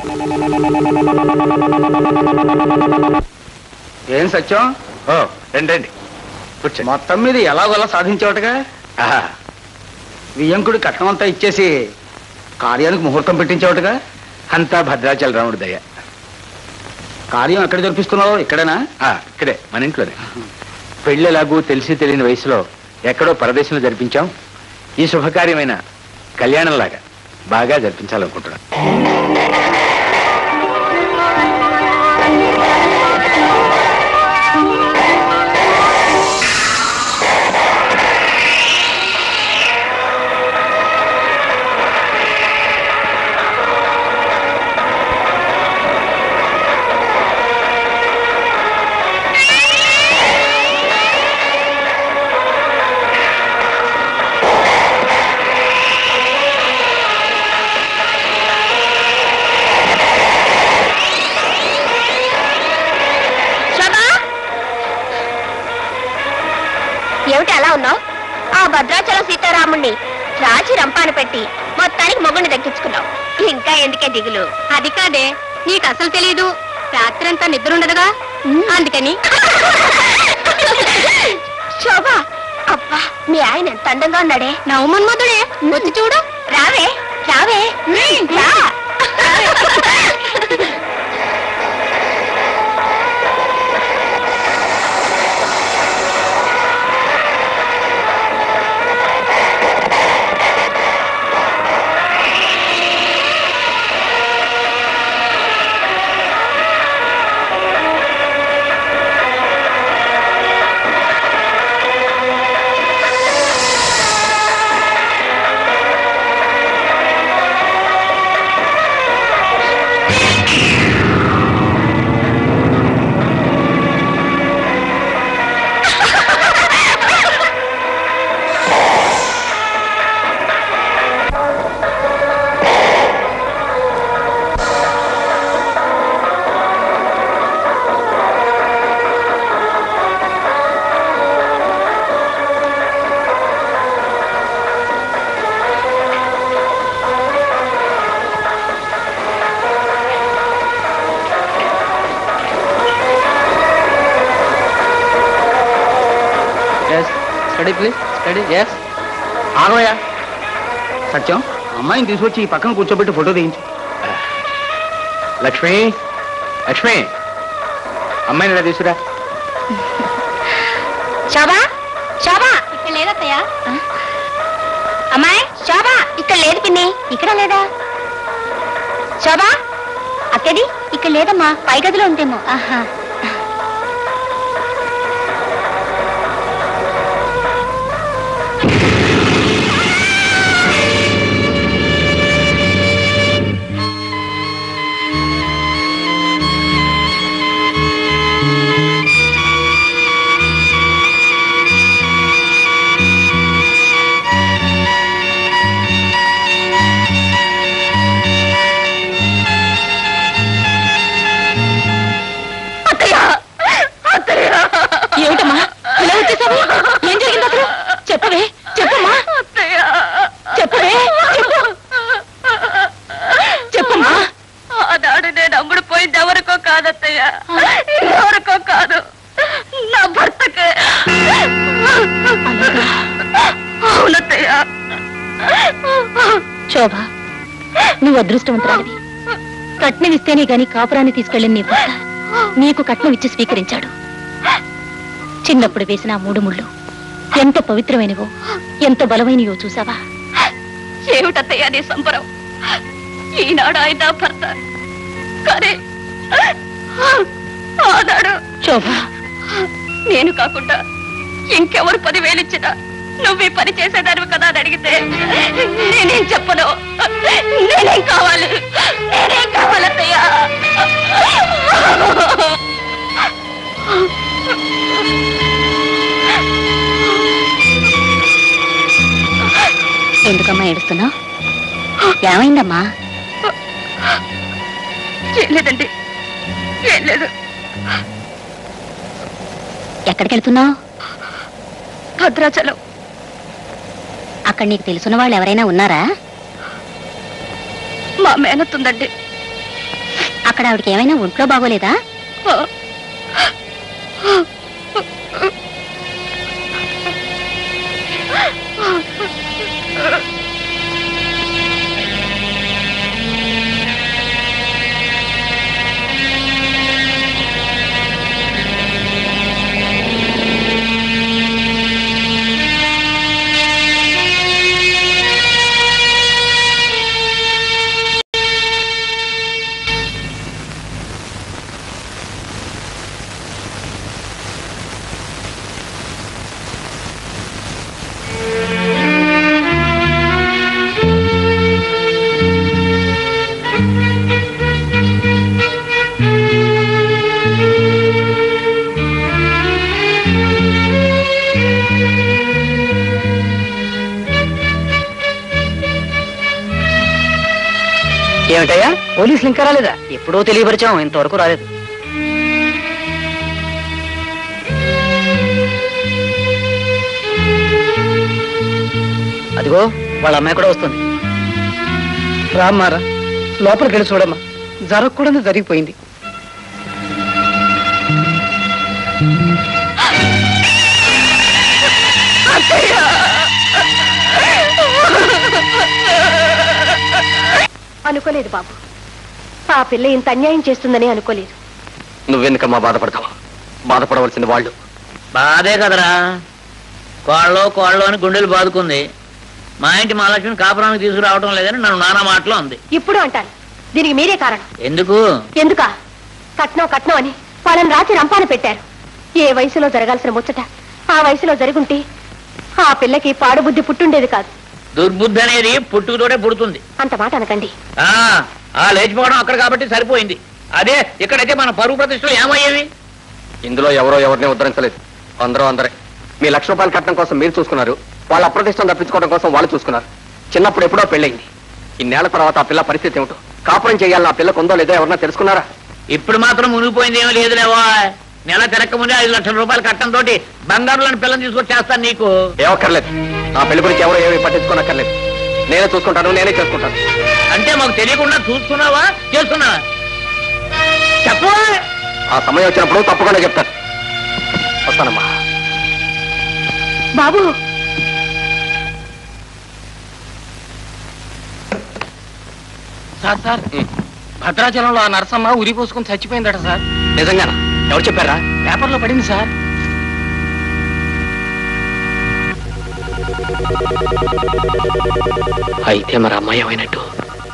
[SPEAKER 14] ఏం సత్యం?
[SPEAKER 7] ఓ రండి, కూర్చో.
[SPEAKER 14] మొత్తం మీద ఎలాగోలా సాధించేవాటగా. వియ్యంకుడి కట్నం అంతా ఇచ్చేసి కార్యానికి ముహూర్తం పెట్టించేవాటగా.
[SPEAKER 7] అంతా భద్రాచల రాముడి దయ.
[SPEAKER 14] కార్యం ఎక్కడ జరిపిస్తున్నావు? ఇక్కడేనా?
[SPEAKER 7] ఇక్కడే, మన ఇంట్లోనే. పెళ్లి ఎలాగూ తెలిసి తెలియని వయసులో ఎక్కడో పరదేశంలో జరిపించాం. ఈ శుభకార్యమైన కళ్యాణంలాగా బాగా జరిపించాలనుకుంటున్నాను.
[SPEAKER 12] ఏమిటి అలా ఉన్నావు? ఆ భద్రాచలం సీతారాముణ్ణి రాజీ రంపాను పెట్టి మొత్తానికి మొగుడిని దక్కించుకున్నావు. ఇంకా ఎందుకే దిగులు? అది కాదే, నీకు అసలు తెలియదు. రాత్రంతా నిద్ర ఉండదుగా, అందుకని. శోభ, అబ్బా, మీ ఆయన ఎంత అందంగా ఉన్నాడే. నవమన్మధుడే. వచ్చి చూడు. రావే రావే రా.
[SPEAKER 14] స్టడీ ప్లీజ్ స్టడీ ఎస్ ఆగోయా సత్యం అమ్మాయిని తీసుకొచ్చి ఈ పక్కన కూర్చోబెట్టి ఫోటో తీయించు.
[SPEAKER 7] లక్ష్మి లక్ష్మి అమ్మాయిని ఇలా తీసుకురా.
[SPEAKER 12] శోభా శోభా ఇక్కడ లేదత్తయ్యా. అమ్మాయి శోభా ఇక్కడ లేదు పిన్ని. ఇక్కడ లేదా శోభా? అక్కడి ఇక్కడ లేదమ్మా, పై గదిలో ఉంటేమో. ఆహా ఏమిటమ్మా ఇలా వచ్చేసావు? ఏం జరిగింది అసలు? చెప్పవే చెప్పమ్మా. చెప్పవే చెప్పు చెప్పమ్మా.
[SPEAKER 2] ఆనాడు నేను అమ్ముడు పోయింది ఎవరికో కాదత్తయ్య, ఎవరికో కాదు, నా భర్తకే. అవునత్తయ్య.
[SPEAKER 8] శోభ, నువ్వు అదృష్టవంతురాలివి. కట్నం ఇస్తేనే గాని కాపురాన్ని తీసుకెళ్ళిన నీ భర్త నీకు కట్నం ఇచ్చి స్వీకరించాడు. చిన్నప్పుడు వేసిన మూడు ముళ్ళు ఎంత పవిత్రమైనవో ఎంత బలమైనవో చూసావా?
[SPEAKER 2] ఏమిటత్తయ్య నీ సంబరం? ఈనాడు ఆయన భర్త, కానీ ఆనాడు
[SPEAKER 8] శోభ,
[SPEAKER 2] నేను కాకుండా ఇంకెవరు పదివేలిచ్చినా నువ్వు ఈ పని చేసేదానివి కదా అని అడిగితే నేనేం చెప్పను. నేనేం కావాలి, నేనేం కావాలత్తయ్య?
[SPEAKER 8] ఎందుకమ్మా ఏడుస్తున్నావు? ఏమైందమ్మా?
[SPEAKER 2] ఏం లేదండి, ఏం లేదు.
[SPEAKER 8] ఎక్కడికి వెళ్తున్నావు?
[SPEAKER 2] భద్రాచలం.
[SPEAKER 8] అక్కడ నీకు తెలుసున్న వాళ్ళు ఎవరైనా ఉన్నారా?
[SPEAKER 2] మా మేనత్తుందండి.
[SPEAKER 8] అక్కడ ఆవిడకి ఏమైనా ఒంట్లో బాగోలేదా?
[SPEAKER 4] ఏమిటయ్యా, పోలీసులు ఇంకా రాలేదా?
[SPEAKER 5] ఎప్పుడో తెలియపరిచాం, ఇంతవరకు రాలేదు. అదిగో వాళ్ళ అమ్మాయి కూడా వస్తుంది.
[SPEAKER 4] రామ్మారా, లోపలికి వెళ్ళి చూడమ్మా. జరగకూడదు జరిగిపోయింది.
[SPEAKER 2] అనుకోలేదు బాబు, ఆ పిల్ల ఇంత అన్యాయం చేస్తుందని అనుకోలేదు.
[SPEAKER 13] నువ్వెందుకమ్మా బాధపడతావు? బాధపడవలసింది వాళ్ళు.
[SPEAKER 6] బాధే కదరా, కోళ్ళలో కోళ్ళలో అని గుండెలు బాదుకుంది. మా ఇంటి మహాలక్ష్మిని కాపురానికి తీసుకురావడం లేదని నన్ను నానా మాటలో ఉంది.
[SPEAKER 2] ఇప్పుడు అంటాను, దీనికి మీరే కారణం.
[SPEAKER 6] ఎందుకు?
[SPEAKER 2] ఎందుకా? కట్నం కట్నం అని వాళ్ళని రాచి రంపాన పెట్టారు. ఏ వయసులో జరగాల్సిన ముచ్చట ఆ వయసులో జరుగుంటే ఆ పిల్లకి పాడుబుద్ధి పుట్టుండేది కాదు.
[SPEAKER 6] దుర్బుద్ధి అనేది పుట్టుకతోటే పుడుతుంది.
[SPEAKER 2] అంత మాట అనకండి.
[SPEAKER 6] ఆ ఆ లేచిపోవడం అక్కడ కాబట్టి సరిపోయింది. అదే ఇక్కడైతే మన పరువు ప్రతిష్టలు ఏమయ్యేవి?
[SPEAKER 13] ఇందులో ఎవరో ఎవరిని ఉద్ధరించలేదు. అందరూ అందరే. మీ లక్ష రూపాయల కట్నం కోసం మీరు చూసుకున్నారు, వాళ్ళ అప్రతిష్టం తప్పించుకోవడం కోసం వాళ్ళు చూసుకున్నారు. చిన్నప్పుడు ఎప్పుడో పెళ్ళయింది. ఇన్నేళ్ల తర్వాత ఆ పిల్ల పరిస్థితి ఏమిటో, కాపురం చేయాలని ఆ పిల్లకు ఉందో లేదో ఎవరన్నా తెలుసుకున్నారా?
[SPEAKER 6] ఇప్పుడు మాత్రం మునిగిపోయింది ఏమీ లేదులేవా. నెల తిరక్క ముందే ఐదు లక్షల రూపాయల కట్టం తోటి బంగారులను పిల్లని తీసుకొచ్చి చేస్తాను నీకు.
[SPEAKER 13] ఏమక్కర్లేదు, నా పెళ్లి గురించి ఎవరో ఏమి పట్టించుకోనక్కర్లేదు. నేనే చూసుకుంటాను, నేనే చేసుకుంటాను.
[SPEAKER 6] అంటే మాకు తెలియకుండా చూసుకున్నావా చేసుకున్నావా? చెప్పు.
[SPEAKER 13] ఆ సమయం వచ్చినప్పుడు తప్పకుండా చెప్తాను. వస్తానమ్మా.
[SPEAKER 12] బాబు
[SPEAKER 13] సార్ సార్ భద్రాచలంలో ఆ నరసమ్మ ఉరి పోసుకుని చచ్చిపోయిందట సార్. నిజంగానా? ఎవరు చెప్పారా? పేపర్లో పడింది సార్. అయితే మరి అమ్మాయి ఏమైనట్టు?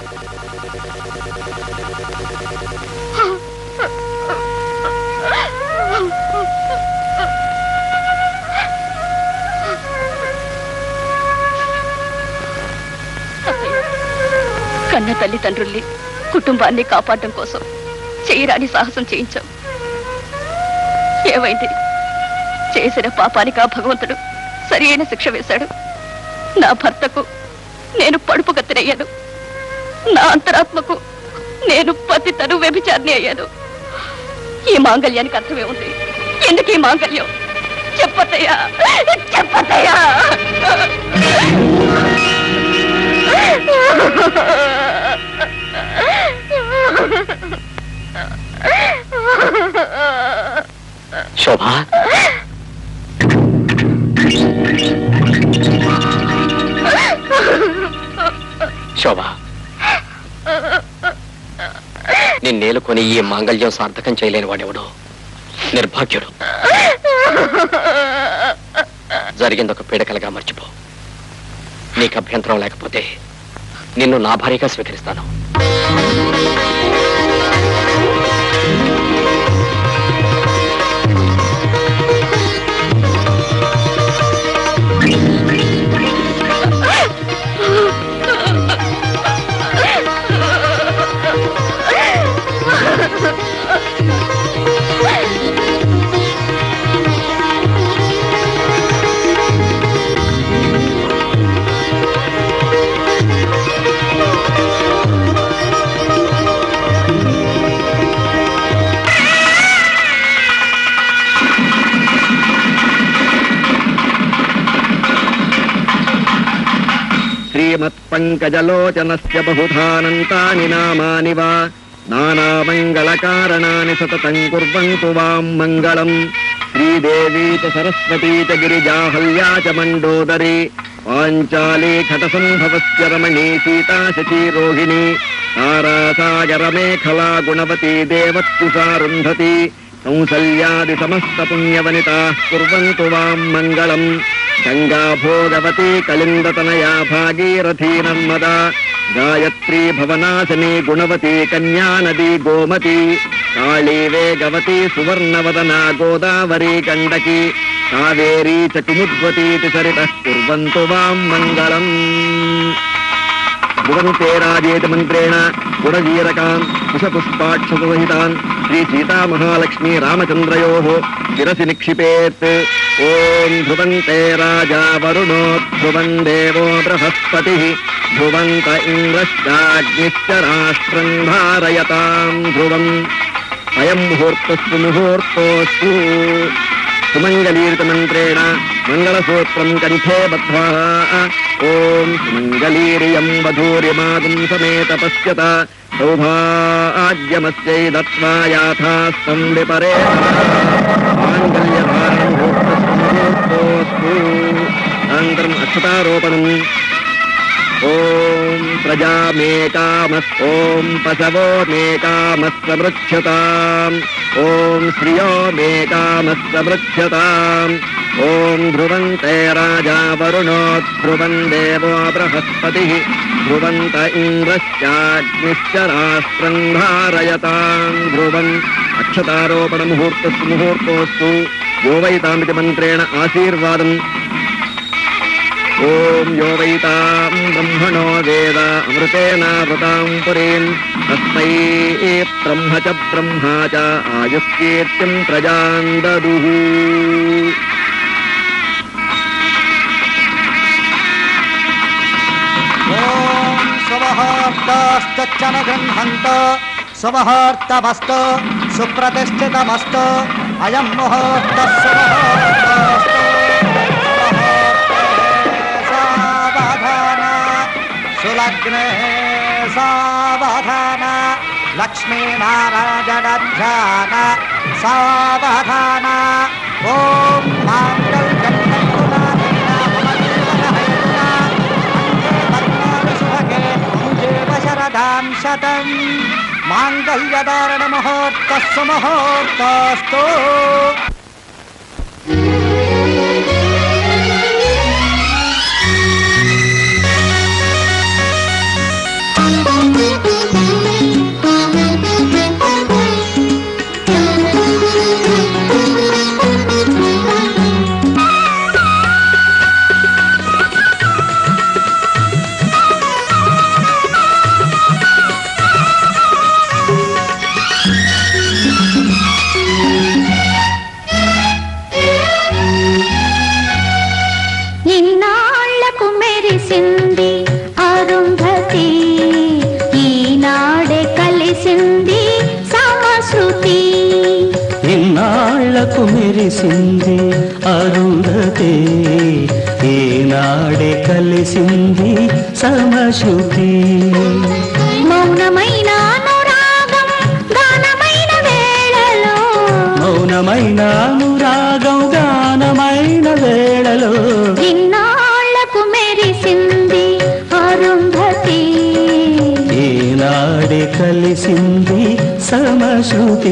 [SPEAKER 12] కన్న తల్లిదండ్రుల్ని కుటుంబాన్ని కాపాడడం కోసం చేయరాని సాహసం చేయించాం. ఏమైంది? చేసిన పాపానికి ఆ భగవంతుడు సరి అయిన శిక్ష వేశాడు. నా భర్తకు నేను పడుపు కత్తిరయ్యాను. నా అంతరాత్మకు నేను పతితను వ్యభిచారిణి అయ్యాను. ఈ మాంగళ్యానికి అర్థమే ఉంది. ఎందుకు ఈ మాంగళ్యం? చెప్పతయ్యా, చెప్పతయ్యా.
[SPEAKER 13] శోభా, శోభా, నిన్నేలుకొని ఈ మాంగళ్యం సార్థకం చేయలేని వాడెవడో నిర్భాగ్యుడు. జరిగింది ఒక పీడకలుగా మర్చిపో. నీకు అభ్యంతరం లేకపోతే నిన్ను నా భార్యగా స్వీకరిస్తాను.
[SPEAKER 15] శ్రీమత్పంకజలోచనస్య బహుధానంతాని నామాని వా నానామంగళకారణాని సతతం కుర్వంతు వాం మంగళం. శ్రీదేవీ చ సరస్వతీ చ గిరిజాహల్యా చ మండోదరీ పాంచాలీ ఘటసంభవస్య రమణీ సీతా శచీ రోహిణీ తారాసాగర మేఖలా గుణవతీ దేవత్యుషారుంధతి కౌసల్యాది సమస్త పుణ్యవనితాః కుర్వంతు వాం మంగళం. గంగా భోగవతి కలిందతనయా భాగీరథీ నర్మదా గాయత్రీ భవనాశినీ గుణవతి కన్యా నదీ గోమతి కాళీ వేగవతి సువర్ణవదనా గోదావరీ గండకి కావేరీ చ కుముద్వతీతి సరితః కుర్వంతు వాం మంగళం. భువంతే రాజేతి మంత్రేణ గుణవీరకాన్ కుశపుష్పాక్షసహితాన్ శ్రీ సీతామహాలక్ష్మీ రామచంద్రయోః శిరసి నిక్షిపేత్. ఓం ధ్రువంతే రాజా వరుణో ధ్రువం దేవో బృహస్పతిః ధ్రువంత ఇంద్రశ్చాగ్నిశ్చ రాష్ట్రం ధారయతాం ధ్రువం. అయం ముహూర్తస్తు ముహూర్తోస్తు. సుమంగళీరితమంత్రేణ మంగళసూత్రం కంఠే బద్ధ్వా ఓం సుమంగళీరియం వధూరిమాగం సమేత పశ్యత సౌభాగ్యమస్యై దత్వా యాథాస్తం విపరే మాంగళ్యధారణం ముహూర్తోస్తు. అనంతరం అక్షతారోపణం. ఓం ప్రజామేకామస్ ఓం పశవో మేకామస్సమృచ్ఛతాం ఓం శ్రియో మేకామస్సమృచ్ఛతాం. ఓం ధ్రువంతే రాజా వరుణో ధ్రువం దేవో బృహస్పతిః ధ్రువంత ఇంద్రశ్చాగ్నిశ్చ రాష్ట్రం ధారయతాం ధ్రువం. అక్షతారోపణ ముహూర్తస్తు ముహూర్తోస్తు. యో వైతామితి మంత్రేణ ఆశీర్వాదం. ఓం యో వైతాం బ్రహ్మణో వేద అమృతేనావృతాం పురీం తస్మై బ్రహ్మ చ బ్రహ్మా చ ఆయుష్కీర్తిం ప్రజాం దదుః.
[SPEAKER 16] ఓం స్వముహూర్తశ్చన గృహంతు సుముహూర్తమస్తు సుప్రతిష్ఠితమస్తు. అయం ముహూర్తః సుముహూర్తోస్తు. సులగ్నే సావధాన లక్ష్మీనారాయణ సావధాన. ఓం మాంగళ్యం శతం మాంగళ్యధారణ ముహూర్తస్సు ముహూర్తస్తు.
[SPEAKER 11] ఇన్నాళ్లకు మెరిసింది అరుంధతే, ఈనాడే కలిసింది సమశృతి.
[SPEAKER 2] మౌనమైన అనురాగం గానమైన వేళలో,
[SPEAKER 11] మౌనమైన అనురాగం గానమైన వేళలో
[SPEAKER 2] ఇన్నాళ్లకు మెరిసింది అరుంధతి,
[SPEAKER 11] ఈనాడే కలిసింది సమశృతి.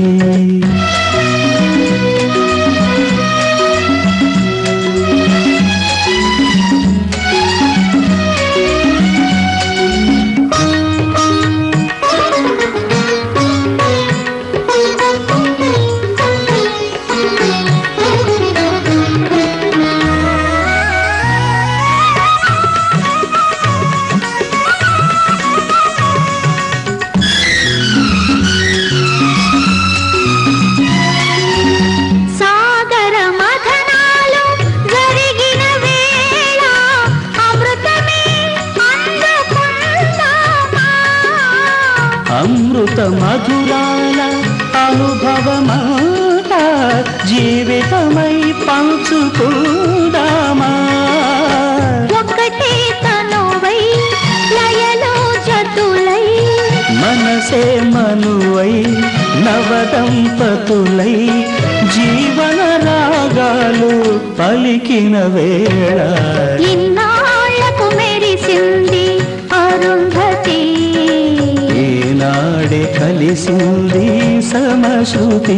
[SPEAKER 11] అమృత మధురాల అనుభవమాట జీవితమై పంచుకుందామా.
[SPEAKER 2] ఒక్కటే తనువై లయలో జతులై,
[SPEAKER 11] మనసే మనువై నవదంపతులై జీవన రాగాలు పలికిన వేళ
[SPEAKER 2] ఇన్నాళ్లకు మెరిసింది అరుంధతి,
[SPEAKER 11] ఈనాడే కలిసింది సమశృతి.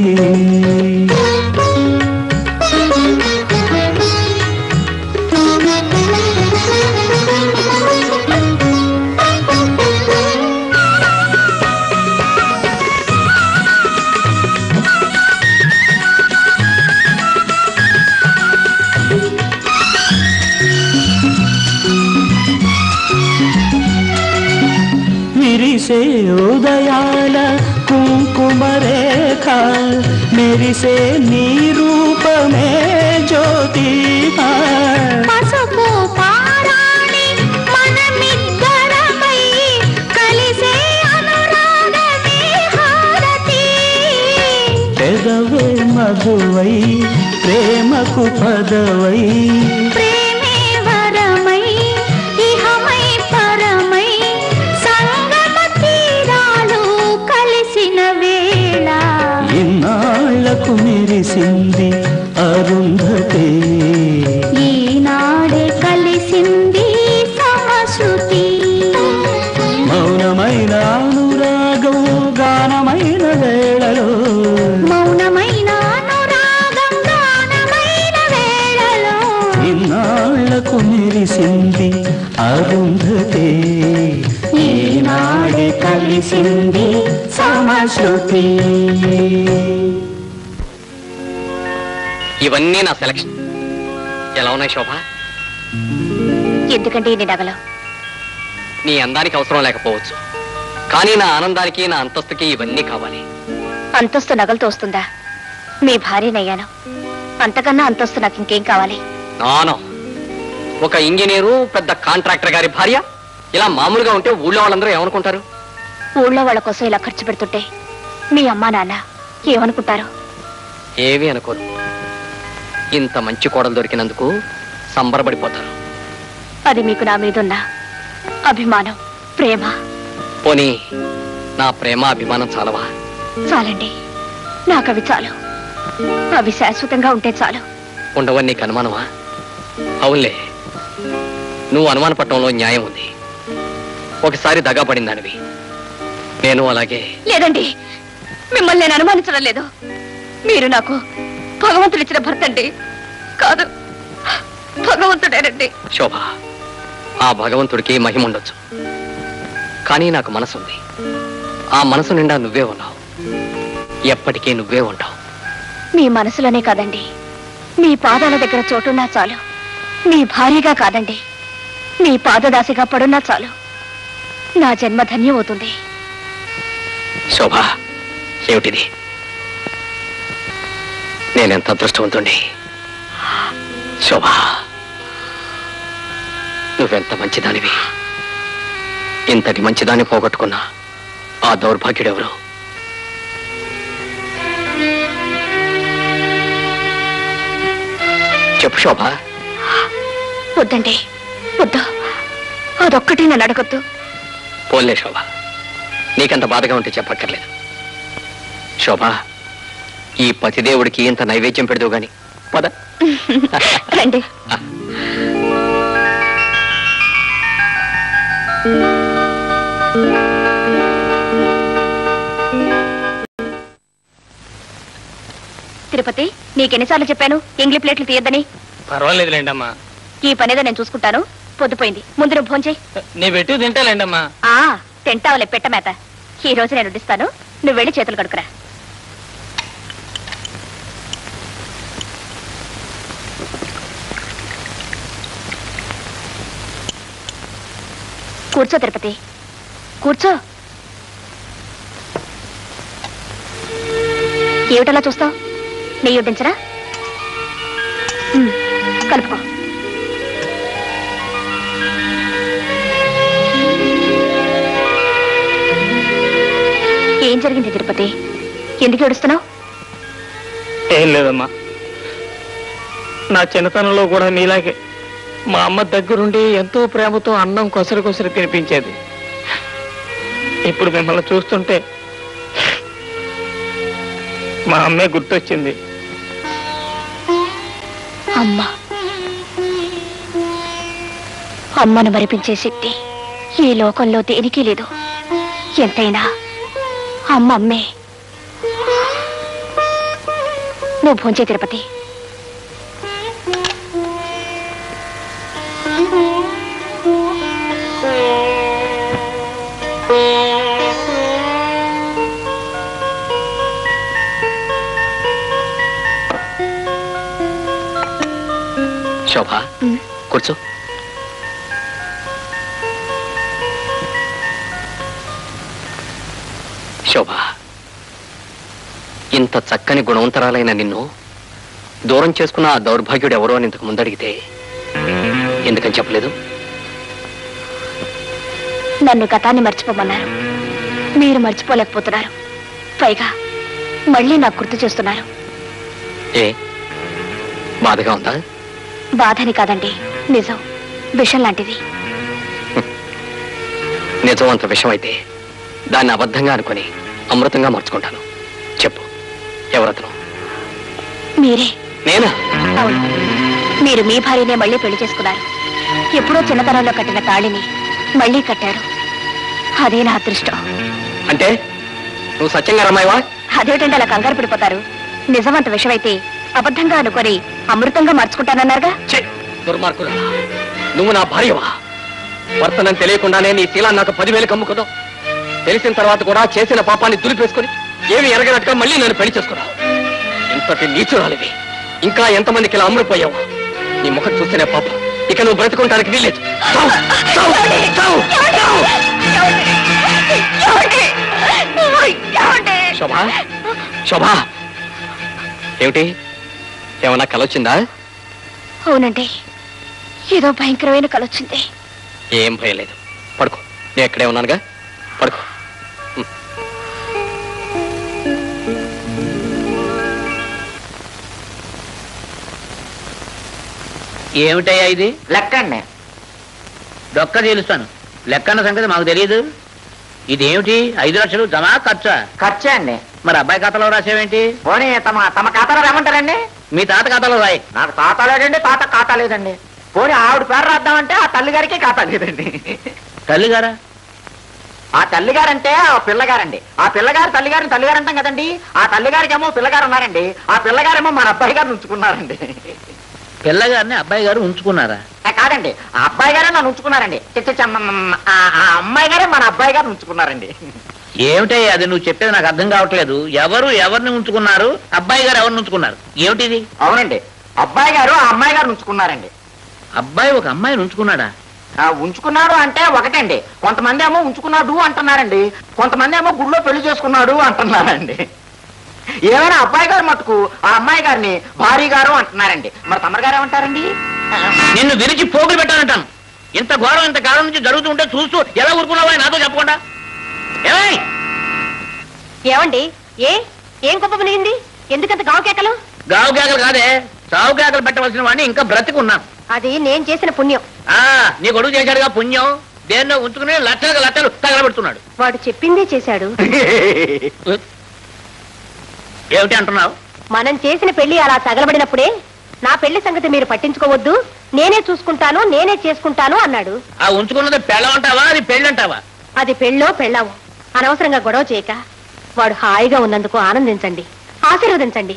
[SPEAKER 11] విరిసే ఉదయాల కుంకుమ రేఖ, మెరిసే నీ రూపమే జ్యోతి.
[SPEAKER 2] పసుపు పారాణి మనమిద్దరమై కలిసే అనురాగమే హారతి.
[SPEAKER 11] పెదవే మధువై ప్రేమకు పదవై,
[SPEAKER 2] ప్రేమే వరమై ఇహమై పరమై సంగమ తీరాలు కలిసిన వేళ
[SPEAKER 11] ఇన్నాళ్లకు మెరిసింది అరుంధతే,
[SPEAKER 2] ఈనాడే కలిసింది సమశృతి.
[SPEAKER 11] మౌనమైన అనురాగం గానమైన వేళలో,
[SPEAKER 2] మౌనమైన అనురాగం గానమైన వేళలో
[SPEAKER 11] ఇన్నాళ్లకు మెరిసింది అరుంధతే, ఈనాడే కలిసింది సమశృతి.
[SPEAKER 13] ఇవన్నీ నా సెలక్షన్. ఎలా ఉన్నాయి శోభ?
[SPEAKER 12] ఎందుకంటే ఇన్ని నగలు?
[SPEAKER 13] నీ అందానికి అవసరం లేకపోవచ్చు, కానీ నా ఆనందానికి నా అంతస్తుకి ఇవన్నీ కావాలి.
[SPEAKER 12] అంతస్తు నగలతో వస్తుందా? మీ భార్యనయ్యాను, అంతకన్నా అంతస్తు నాకు ఇంకేం కావాలి?
[SPEAKER 13] నానో, ఒక ఇంజనీరు పెద్ద కాంట్రాక్టర్ గారి భార్య ఇలా మామూలుగా ఉంటే ఊళ్ళో వాళ్ళందరూ ఏమనుకుంటారు?
[SPEAKER 12] ఊళ్ళో వాళ్ళ కోసం ఇలా ఖర్చు పెడుతుంటే మీ అమ్మా నాన్న ఏమనుకుంటారు?
[SPEAKER 13] ఏమీ అనుకోరు. ఇంత మంచి కోడలు దొరికినందుకు సంబరపడిపోతారు.
[SPEAKER 12] అది మీకు నా మీదున్న అభిమానం, ప్రేమ.
[SPEAKER 13] పోనీ నా ప్రేమ అభిమానం చాలవా?
[SPEAKER 12] చాలండి, నాకు అవి చాలు. అవి శాశ్వతంగా ఉంటే చాలు.
[SPEAKER 13] ఉండవని నీకు అనుమానమా? అవునులే, నువ్వు అనుమాన పట్టడంలో న్యాయం ఉంది. ఒకసారి దగా పడిందానివి, నేను అలాగే.
[SPEAKER 12] లేదండి, మిమ్మల్ని నేను అనుమానించడం లేదు. మీరు నాకు భగవంతుడు ఇచ్చిన భర్త అండి. కాదు, భగవంతుడేనండి.
[SPEAKER 13] శోభ, ఆ భగవంతుడికి మహిమ ఉండొచ్చు, కానీ నాకు మనసు ఉంది. ఆ మనసు నిండా నువ్వే ఉన్నావు. ఎప్పటికీ నువ్వే ఉంటావు.
[SPEAKER 12] మీ మనసులోనే కాదండి, మీ పాదాల దగ్గర చోటున్నా చాలు. మీ భార్యగా కాదండి, మీ పాదదాసిగా పడున్నా చాలు. నా జన్మ ధన్యమవుతుంది.
[SPEAKER 13] శోభ, ఏమిటిది? నేనెంత అదృష్టవంతుణ్ణి. శోభ, నువ్వెంత మంచిదానివి. ఇంతటి మంచిదాన్ని పోగొట్టుకున్నా ఆ దౌర్భాగ్యుడెవరు? చెప్పు శోభ.
[SPEAKER 12] వద్దండి, వద్దు. అదొక్కటి నన్ను అడగొద్దు.
[SPEAKER 13] పోన్లే శోభ, నీకంత బాధగా ఉంటే చెప్పక్కర్లేదు. శోభ, ఈ పతిదేవుడికి ఇంత నైవేద్యం పెడదు గాని పద.
[SPEAKER 12] రండి. తిరుపతి, నీకెన్నిసార్లు చెప్పాను ఎంగిలి ప్లేట్లు తీయద్దని?
[SPEAKER 6] పర్వాలేదులేండమ్మా,
[SPEAKER 12] ఈ పనేదో నేను చూసుకుంటాను. పొద్దుపోయింది, ముందు నువ్వు భోంచేయి.
[SPEAKER 6] నీ పెట్టి తింటాలేండమ్మా.
[SPEAKER 12] ఆ తింటావులే పెట్టమేత. ఈ రోజు నేను వడ్డిస్తాను, నువ్వు వెళ్ళి చేతులు కడుకురా. కూర్చో తిరుపతి, కూర్చో. ఏమిటలా చూస్తావు? నెయ్యి వడ్డించరా? కలుపుకో. ఏం జరిగింది తిరుపతి? ఎందుకు ఏడుస్తున్నావు?
[SPEAKER 6] ఏం లేదమ్మా, నా చిన్నతనంలో కూడా నీలాగే మా అమ్మ దగ్గరుండి ఎంతో ప్రేమతో అన్నం కొసరి కొసరి తినిపించేది. ఇప్పుడు మిమ్మల్ని చూస్తుంటే మా అమ్మే గుర్తొచ్చింది.
[SPEAKER 12] అమ్మ, అమ్మను మరిపించే శక్తి ఈ లోకంలో దేనికి లేదు. ఎంతైనా అమ్మ అమ్మే. నువ్వు భోంచే తిరుపతి.
[SPEAKER 13] శోభ, కూర్చో. శోభ, ఇంత చక్కని గుణవంతరాలైన నిన్ను దూరం చేసుకున్న ఆ దౌర్భాగ్యుడు ఎవరో అని ఇంతకు ముందడిగితే ఎందుకని చెప్పలేదు?
[SPEAKER 12] నన్ను గతాన్ని మర్చిపోమన్నారు, మీరు మర్చిపోలేకపోతున్నారు. పైగా మళ్ళీ నాకు గుర్తు చేస్తున్నారు.
[SPEAKER 13] ఏ బాధగా ఉందా?
[SPEAKER 12] బాధని కాదండి, నిజం. విషం లాంటిది.
[SPEAKER 13] నిజం అంత విషం అయితే దాన్ని అబద్ధంగా అనుకుని అమృతంగా మార్చుకుంటాను. చెప్పు, ఎవరతను?
[SPEAKER 12] మీరే.
[SPEAKER 13] నేనా?
[SPEAKER 12] అవును, మీరు మీ భార్యనే మళ్ళీ పెళ్లి చేసుకున్నారు. ఎప్పుడో చిన్నతనంలో కట్టిన తాళిని మళ్ళీ కట్టారు. అదే నా అదృష్టం.
[SPEAKER 13] అంటే నువ్వు సత్యంగా రమ్మాయివా?
[SPEAKER 12] అదేమిటంటే అలా కంగారు పడిపోతారు? నిజమంత విషమైతే అబద్ధంగా అనుకొని అమృతంగా మార్చుకుంటానన్నారుగా.
[SPEAKER 13] దుర్మార్గురా, నువ్వు నా భార్యవా? వర్తనం తెలియకుండానే నీ శీలాన్ని నాకు పదివేలు కమ్ముకున్నావు. తెలిసిన తర్వాత కూడా చేసిన పాపాన్ని దులిపేసుకుని ఏమి ఎరగనట్టుగా మళ్ళీ నన్ను పెళ్లి చేసుకున్నావు. ఇంతటి నీచురాలివి. ఇంకా ఎంతమందికి ఇలా అమృపోయావు? నీ ముఖం చూస్తేనే పాపం. ఇక నువ్వు బ్రతుకుంటానికి వీల్లేదు. శోభా, శోభా, ఏమిటి? ఏమన్నా కలొచ్చిందా?
[SPEAKER 12] అవునండి, ఏదో భయంకరమైన కలొచ్చింది.
[SPEAKER 13] ఏం భయం లేదు, పడుకో. నేను ఎక్కడే ఉన్నానుగా, పడుకో.
[SPEAKER 6] ఏమిటయ్యా ఇది? లెక్కండి. దొక్క తేలుస్తాను. లెక్కన్న సంగతి మాకు తెలియదు. ఇదేమిటి? ఐదు లక్షలు జమా ఖర్చా?
[SPEAKER 17] ఖర్చే అండి.
[SPEAKER 6] మరి అబ్బాయి ఖాతాలో రాసేవేంటి?
[SPEAKER 17] పోనీ తమ తమ ఖాతాలో రామంటారండి?
[SPEAKER 6] మీ తాత ఖాతాలో రాయి.
[SPEAKER 17] నాకు తాత లేదండి, తాత ఖాతా లేదండి. పోనీ ఆవిడ పేరు రాద్దామంటే ఆ తల్లి గారికి ఖాతా లేదండి.
[SPEAKER 6] తల్లిగారా?
[SPEAKER 17] ఆ తల్లిగారంటే ఆ పిల్లగారండి. ఆ పిల్లగారు తల్లిగారిని తల్లిగారు అంటాం కదండి. ఆ తల్లిగారికేమో పిల్లగారు ఉన్నారండి. ఆ పిల్లగారేమో మన అబ్బాయి గారిని ఉంచుకున్నారండి.
[SPEAKER 6] పిల్లగారిని అబ్బాయి గారు ఉంచుకున్నారా?
[SPEAKER 17] కాదండి, ఆ అబ్బాయి గారే నన్ను ఉంచుకున్నారండి. ఆ అమ్మాయి గారే మన అబ్బాయి గారిని ఉంచుకున్నారండి.
[SPEAKER 6] ఏమిటే అది నువ్వు చెప్పేది నాకు అర్థం కావట్లేదు. ఎవరు ఎవరిని ఉంచుకున్నారు? అబ్బాయి గారు ఎవరిని ఉంచుకున్నారు? ఏమిటిది?
[SPEAKER 17] అవునండి, అబ్బాయి గారు ఆ అమ్మాయి గారిని ఉంచుకున్నారండి.
[SPEAKER 6] అబ్బాయి ఒక అమ్మాయిని ఉంచుకున్నాడా?
[SPEAKER 17] ఉంచుకున్నాడు అంటే ఒకటండి. కొంతమంది ఏమో ఉంచుకున్నాడు అంటున్నారండి, కొంతమంది ఏమో గుళ్ళో పెళ్లి చేసుకున్నాడు అంటున్నారండి. ఏమైనా అబ్బాయి గారు మటుకు ఆ అమ్మాయి గారిని భార్య గారు అంటున్నారండి. మరి తమరు గారు ఏమంటారండి?
[SPEAKER 6] నిన్ను విరిచి పోగులు పెట్టానంటాను. ఇంత ఘోరం ఇంత కాలం నుంచి జరుగుతుంటే చూస్తూ ఎలా ఊరుకున్నావా నాతో చెప్పకుండా? ఏమై
[SPEAKER 2] ఏమండి, ఏ ఏం గొప్ప మునిగింది? ఎందుకంత గావు కేకలు?
[SPEAKER 6] గావు కేకలు కాదే, చావు కేకలు పెట్టవలసిన వాడిని ఇంకా బ్రతికున్నాను.
[SPEAKER 2] అది నేను చేసిన పుణ్యం.
[SPEAKER 6] ఆ నీ కొడుకు చేశాడుగా పుణ్యం. దేన్నో ఉంచుకుని లక్షలకు లక్షలు తగలబెడుతున్నాడు.
[SPEAKER 2] వాడు చెప్పిందే చేశాడు.
[SPEAKER 6] ఏమిటి అంటున్నావు?
[SPEAKER 2] మనం చేసిన పెళ్లి అలా తగలబడినప్పుడే నా పెళ్లి సంగతి మీరు పట్టించుకోవద్దు, నేనే చూసుకుంటాను, నేనే చేసుకుంటాను అన్నాడు.
[SPEAKER 6] ఆ ఉంచుకున్నది పెళ్ళమంటావా అది పెళ్ళంటావా?
[SPEAKER 2] అది పెళ్ళో పెళ్ళావు. అనవసరంగా గొడవ చేయక వాడు హాయిగా ఉన్నందుకు ఆనందించండి, ఆశీర్వదించండి.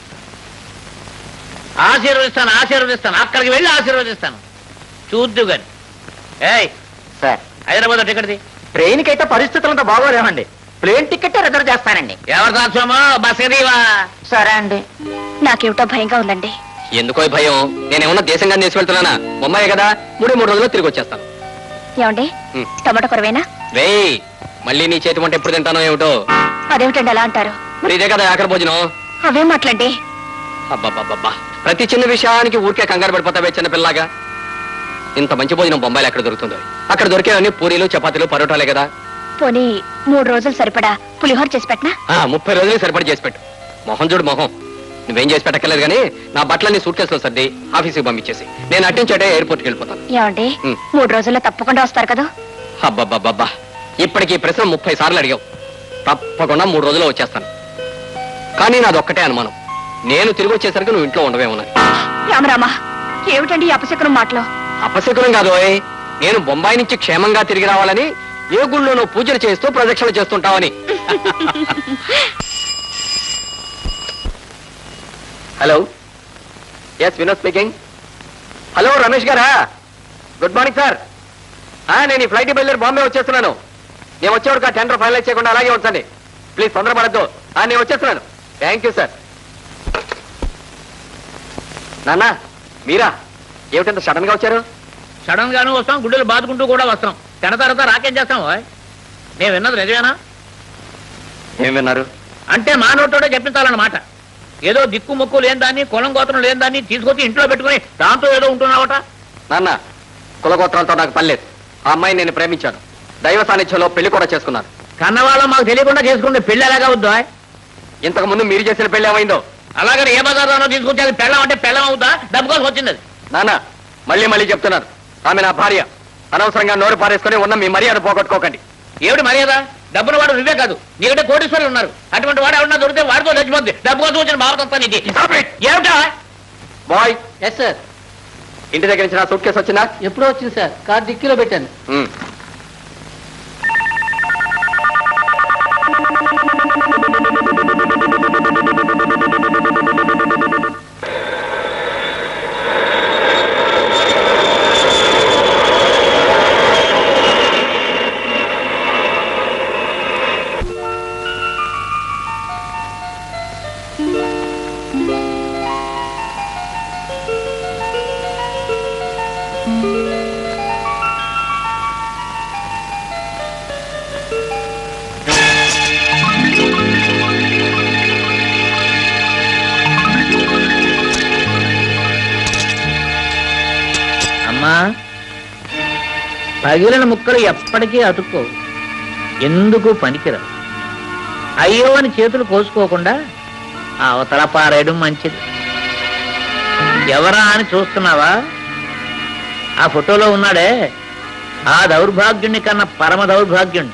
[SPEAKER 6] ఆశీర్వదిస్తాను ఆశీర్వదిస్తాను అక్కడికి వెళ్ళి ఆశీర్వదిస్తాను. చూద్దు గాని. ఏయ్
[SPEAKER 17] సార్,
[SPEAKER 6] హైదరాబాద్ టికెట్ది.
[SPEAKER 17] ట్రైన్కి అయితే పరిస్థితులంతా బాగోలేమండి. ప్లేన్ టికెట్ రిజర్వ్ చేస్తానండి.
[SPEAKER 6] ఎవరు దాచోమో బస్ ఎదివా?
[SPEAKER 17] సరే అండి.
[SPEAKER 12] నాకేమిటో భయంగా ఉందండి.
[SPEAKER 13] ఎందుకో భయం? నేనేమన్నా దేశంగా తీసి వెళ్తున్నానా? బొమ్మాయి కదా, మూడే మూడు రోజుల్లో తిరిగి వచ్చేస్తాను.
[SPEAKER 12] ఏమండి, టమాటో కొరవేనా?
[SPEAKER 13] రేయ్, మళ్ళీ నీ చేతి వంట ఎప్పుడు తింటానో ఏమిటో.
[SPEAKER 12] అదేమిటండి అలా అంటారు?
[SPEAKER 13] మరి ఇదే కదా ఆఖరి భోజనం.
[SPEAKER 12] అవేం మాట్లాడి.
[SPEAKER 13] అబ్బాబ్బాబ్బా, ప్రతి చిన్న విషయానికి ఊరికే కంగారు పడిపోతావే చిన్న పిల్లగా. ఇంత మంచి భోజనం బొంబాయిలో ఎక్కడ దొరుకుతుందో. అక్కడ దొరికేవన్నీ పూరీలు, చపాతీలు, పరోటాలే కదా.
[SPEAKER 12] పోనీ మూడు రోజులు సరిపడా పులిహోర చేసి పెట్టనా?
[SPEAKER 13] ముప్పై రోజులు సరిపడి చేసి పెట్టు. మొహం చూడు మొహం. నువ్వేం చేసి పెట్టక్కర్లేదు కానీ నా బట్టలన్నీ సూట్ కేసులో సర్ది ఆఫీస్కి పంపించేసి నేను అట్టించటే ఎయిర్పోర్ట్కి వెళ్ళిపోతాను.
[SPEAKER 12] ఏమండి, మూడు రోజుల్లో తప్పకుండా వస్తారు కదా?
[SPEAKER 13] అబ్బాబ్బాబ్బా, ఇప్పటికి ఈ ప్రశ్న ముప్పై సార్లు అడిగావు. తప్పకుండా మూడు రోజుల్లో వచ్చేస్తాను. కానీ నాదొక్కటే అనుమానం, నేను తిరిగి వచ్చేసరికి నువ్వు ఇంట్లో ఉండవేమన్నా.
[SPEAKER 12] రామరామా, ఏమిటండి అపశకునం మాటలు?
[SPEAKER 13] అపశకునం కాదు, నేను బొంబాయి నుంచి క్షేమంగా తిరిగి రావాలని ఏ గుళ్ళోనో పూజలు చేస్తూ ప్రదక్షిణలు చేస్తుంటావని. Hello, yes Vinod speaking. Hello Ramesh గారా? Good morning sir. నేను ఈ ఫ్లైట్ బయలుదేరి బాంబే వచ్చేస్తున్నాను. నేను వచ్చేవాడు టెండర్ ఫైనలైజ్ చేయకుండా అలాగే ఉంచండి ప్లీజ్, తొందరపడద్దు. నేను వచ్చేస్తున్నాను. Thank you sir. నాన్న మీరా? ఏమిటంత సడన్ గా వచ్చారు?
[SPEAKER 6] సడన్ గాను వస్తాం, గుడ్డలు బాదుకుంటూ కూడా వస్తాం. తిన తర్వాత రాకేం చేస్తాం? నేను విన్నది నిజమేనా?
[SPEAKER 13] ఏం విన్నారు?
[SPEAKER 6] అంటే మా నోటోడే చెప్పించాలన్నమాట. ఏదో దిక్కు మొక్కు లేని దాన్ని, కులం గోత్రం లేని దాన్ని తీసుకొచ్చి ఇంట్లో పెట్టుకుని దాంతో ఏదో ఉంటున్నావట.
[SPEAKER 13] నాన్న, కులగోత్రాలతో నాకు పనిలేదు. ఆ అమ్మాయిని నేను ప్రేమించాను. దైవ సాన్నిధ్యంలో పెళ్లి కూడా చేసుకున్నాను.
[SPEAKER 6] కన్నవాళ్ళం మాకు తెలియకుండా చేసుకుంటే పెళ్లి ఎలాగా అవుద్దా?
[SPEAKER 13] ఇంతకు ముందు మీరు చేసిన పెళ్లి ఏమైందో?
[SPEAKER 6] అలాగని ఏ బజార్లో తీసుకొచ్చి అది పెళ్ళం అంటే పెళ్ళం అవుతా? డబ్బు కోసం వచ్చింది అది.
[SPEAKER 13] నాన్న మళ్ళీ మళ్ళీ చెప్తున్నారు, ఆమె నా భార్య. అనవసరంగా నోరు పారేసుకుని ఉన్న మీ మర్యాద పోగొట్టుకోకండి.
[SPEAKER 6] ఏమిటి మర్యాద? డబ్బును వాడు నువ్వే కాదు, నీకంటే కోటీశ్వరులు ఉన్నారు. అటువంటి వాడు ఎవరన్నా దొరికితే వాడితో చచ్చిపోద్ది. డబ్బు కోసం వచ్చిన భారత నీది ఏమిటా?
[SPEAKER 13] బాయ్.
[SPEAKER 4] Yes sir.
[SPEAKER 13] ఇంటి దగ్గర నుంచి నా సూట్ కేసు వచ్చిందా?
[SPEAKER 4] ఎప్పుడో వచ్చింది సార్, కార్ డిక్కీలో పెట్టాను.
[SPEAKER 6] పగిలిన ముక్కలు ఎప్పటికీ అతుక్కో, ఎందుకు పనికిరావు. అయ్యో అని చేతులు కోసుకోకుండా అవతల పారేయడం మంచిది. ఎవరా అని చూస్తున్నావా? ఆ ఫోటోలో ఉన్నాడే ఆ దౌర్భాగ్యుణ్ణి కన్నా పరమ దౌర్భాగ్యుణ్ణి.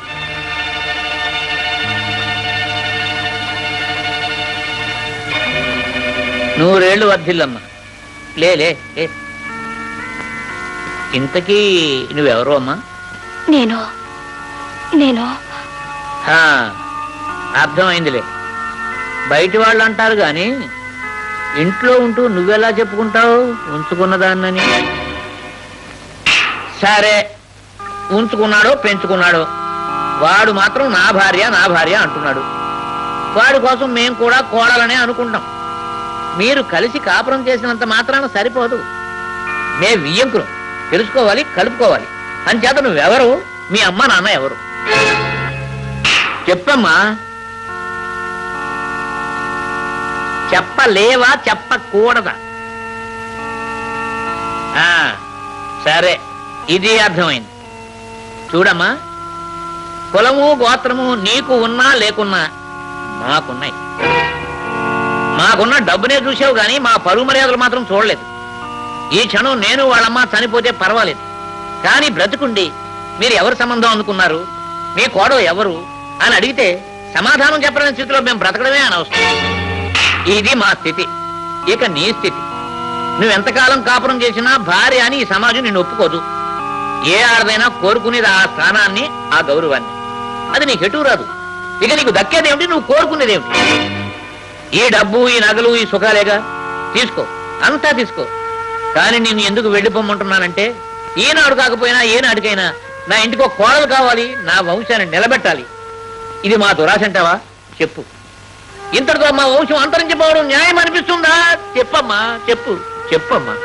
[SPEAKER 6] నూరేళ్లు వర్ధిల్లమ్మా. లే లే లే. ఇంతకీ నువ్వెవరు అమ్మా?
[SPEAKER 12] నేను నేను
[SPEAKER 6] హా, అర్థమైందిలే. బయటి వాళ్ళు అంటారు గాని ఇంట్లో ఉంటూ నువ్వెలా చెప్పుకుంటావు ఉంచుకున్నదాన్నని? సరే, ఉంచుకున్నాడో పెంచుకున్నాడో, వాడు మాత్రం నా భార్య నా భార్య అంటున్నాడు. వాడి కోసం మేము కూడా కోడాలనే అనుకుంటాం. మీరు కలిసి కాపురం చేసినంత మాత్రాన సరిపోదు. మే వియ్యంకులు తెలుసుకోవాలి, కలుపుకోవాలి. అంచేత నువ్వెవరు, మీ అమ్మ నాన్న ఎవరు చెప్పమ్మా. చెప్పలేవా, చెప్పకూడదా? ఆ, సరే, ఇది అర్థమైంది. చూడమ్మా, కులము గోత్రము నీకు ఉన్నా లేకున్నా మాకున్నాయి. మాకున్న డబ్బునే చూసావు గాని మా పరువు మర్యాదలు మాత్రం చూడలేదు. ఈ క్షణం నేను వాళ్ళమ్మ చనిపోతే పర్వాలేదు, కానీ బ్రతుకుండి మీరు ఎవరు సంబంధం అనుకున్నారు, మీ కోడలు ఎవరు అని అడిగితే సమాధానం చెప్పలేని స్థితిలో మేము బ్రతకడమే అనవసరం. ఇది మా స్థితి. ఇక నీ స్థితి, నువ్వెంతకాలం కాపురం చేసినా భార్య అని ఈ సమాజం నిన్ను ఒప్పుకోదు. ఏ ఆడదైనా కోరుకునేది ఆ స్థానాన్ని, ఆ గౌరవాన్ని. అది నీకు ఎటు రాదు. ఇక నీకు దక్కేదేమిటి, నువ్వు కోరుకునేదేమిటి? ఈ డబ్బు, ఈ నగలు, ఈ సుఖాలేగా, తీసుకో, అంతా తీసుకో. కానీ నేను ఎందుకు వెళ్ళిపోమంటున్నానంటే, ఈనాడు కాకపోయినా ఏనాటికైనా నా ఇంటికి ఒక కోడలు కావాలి, నా వంశాన్ని నిలబెట్టాలి. ఇది మా దురాశ అంటావా? చెప్పు. ఇంతటితో మా వంశం అంతరించిపోవడం న్యాయం అనిపిస్తుందా? చెప్పమ్మా, చెప్పు, చెప్పమ్మా.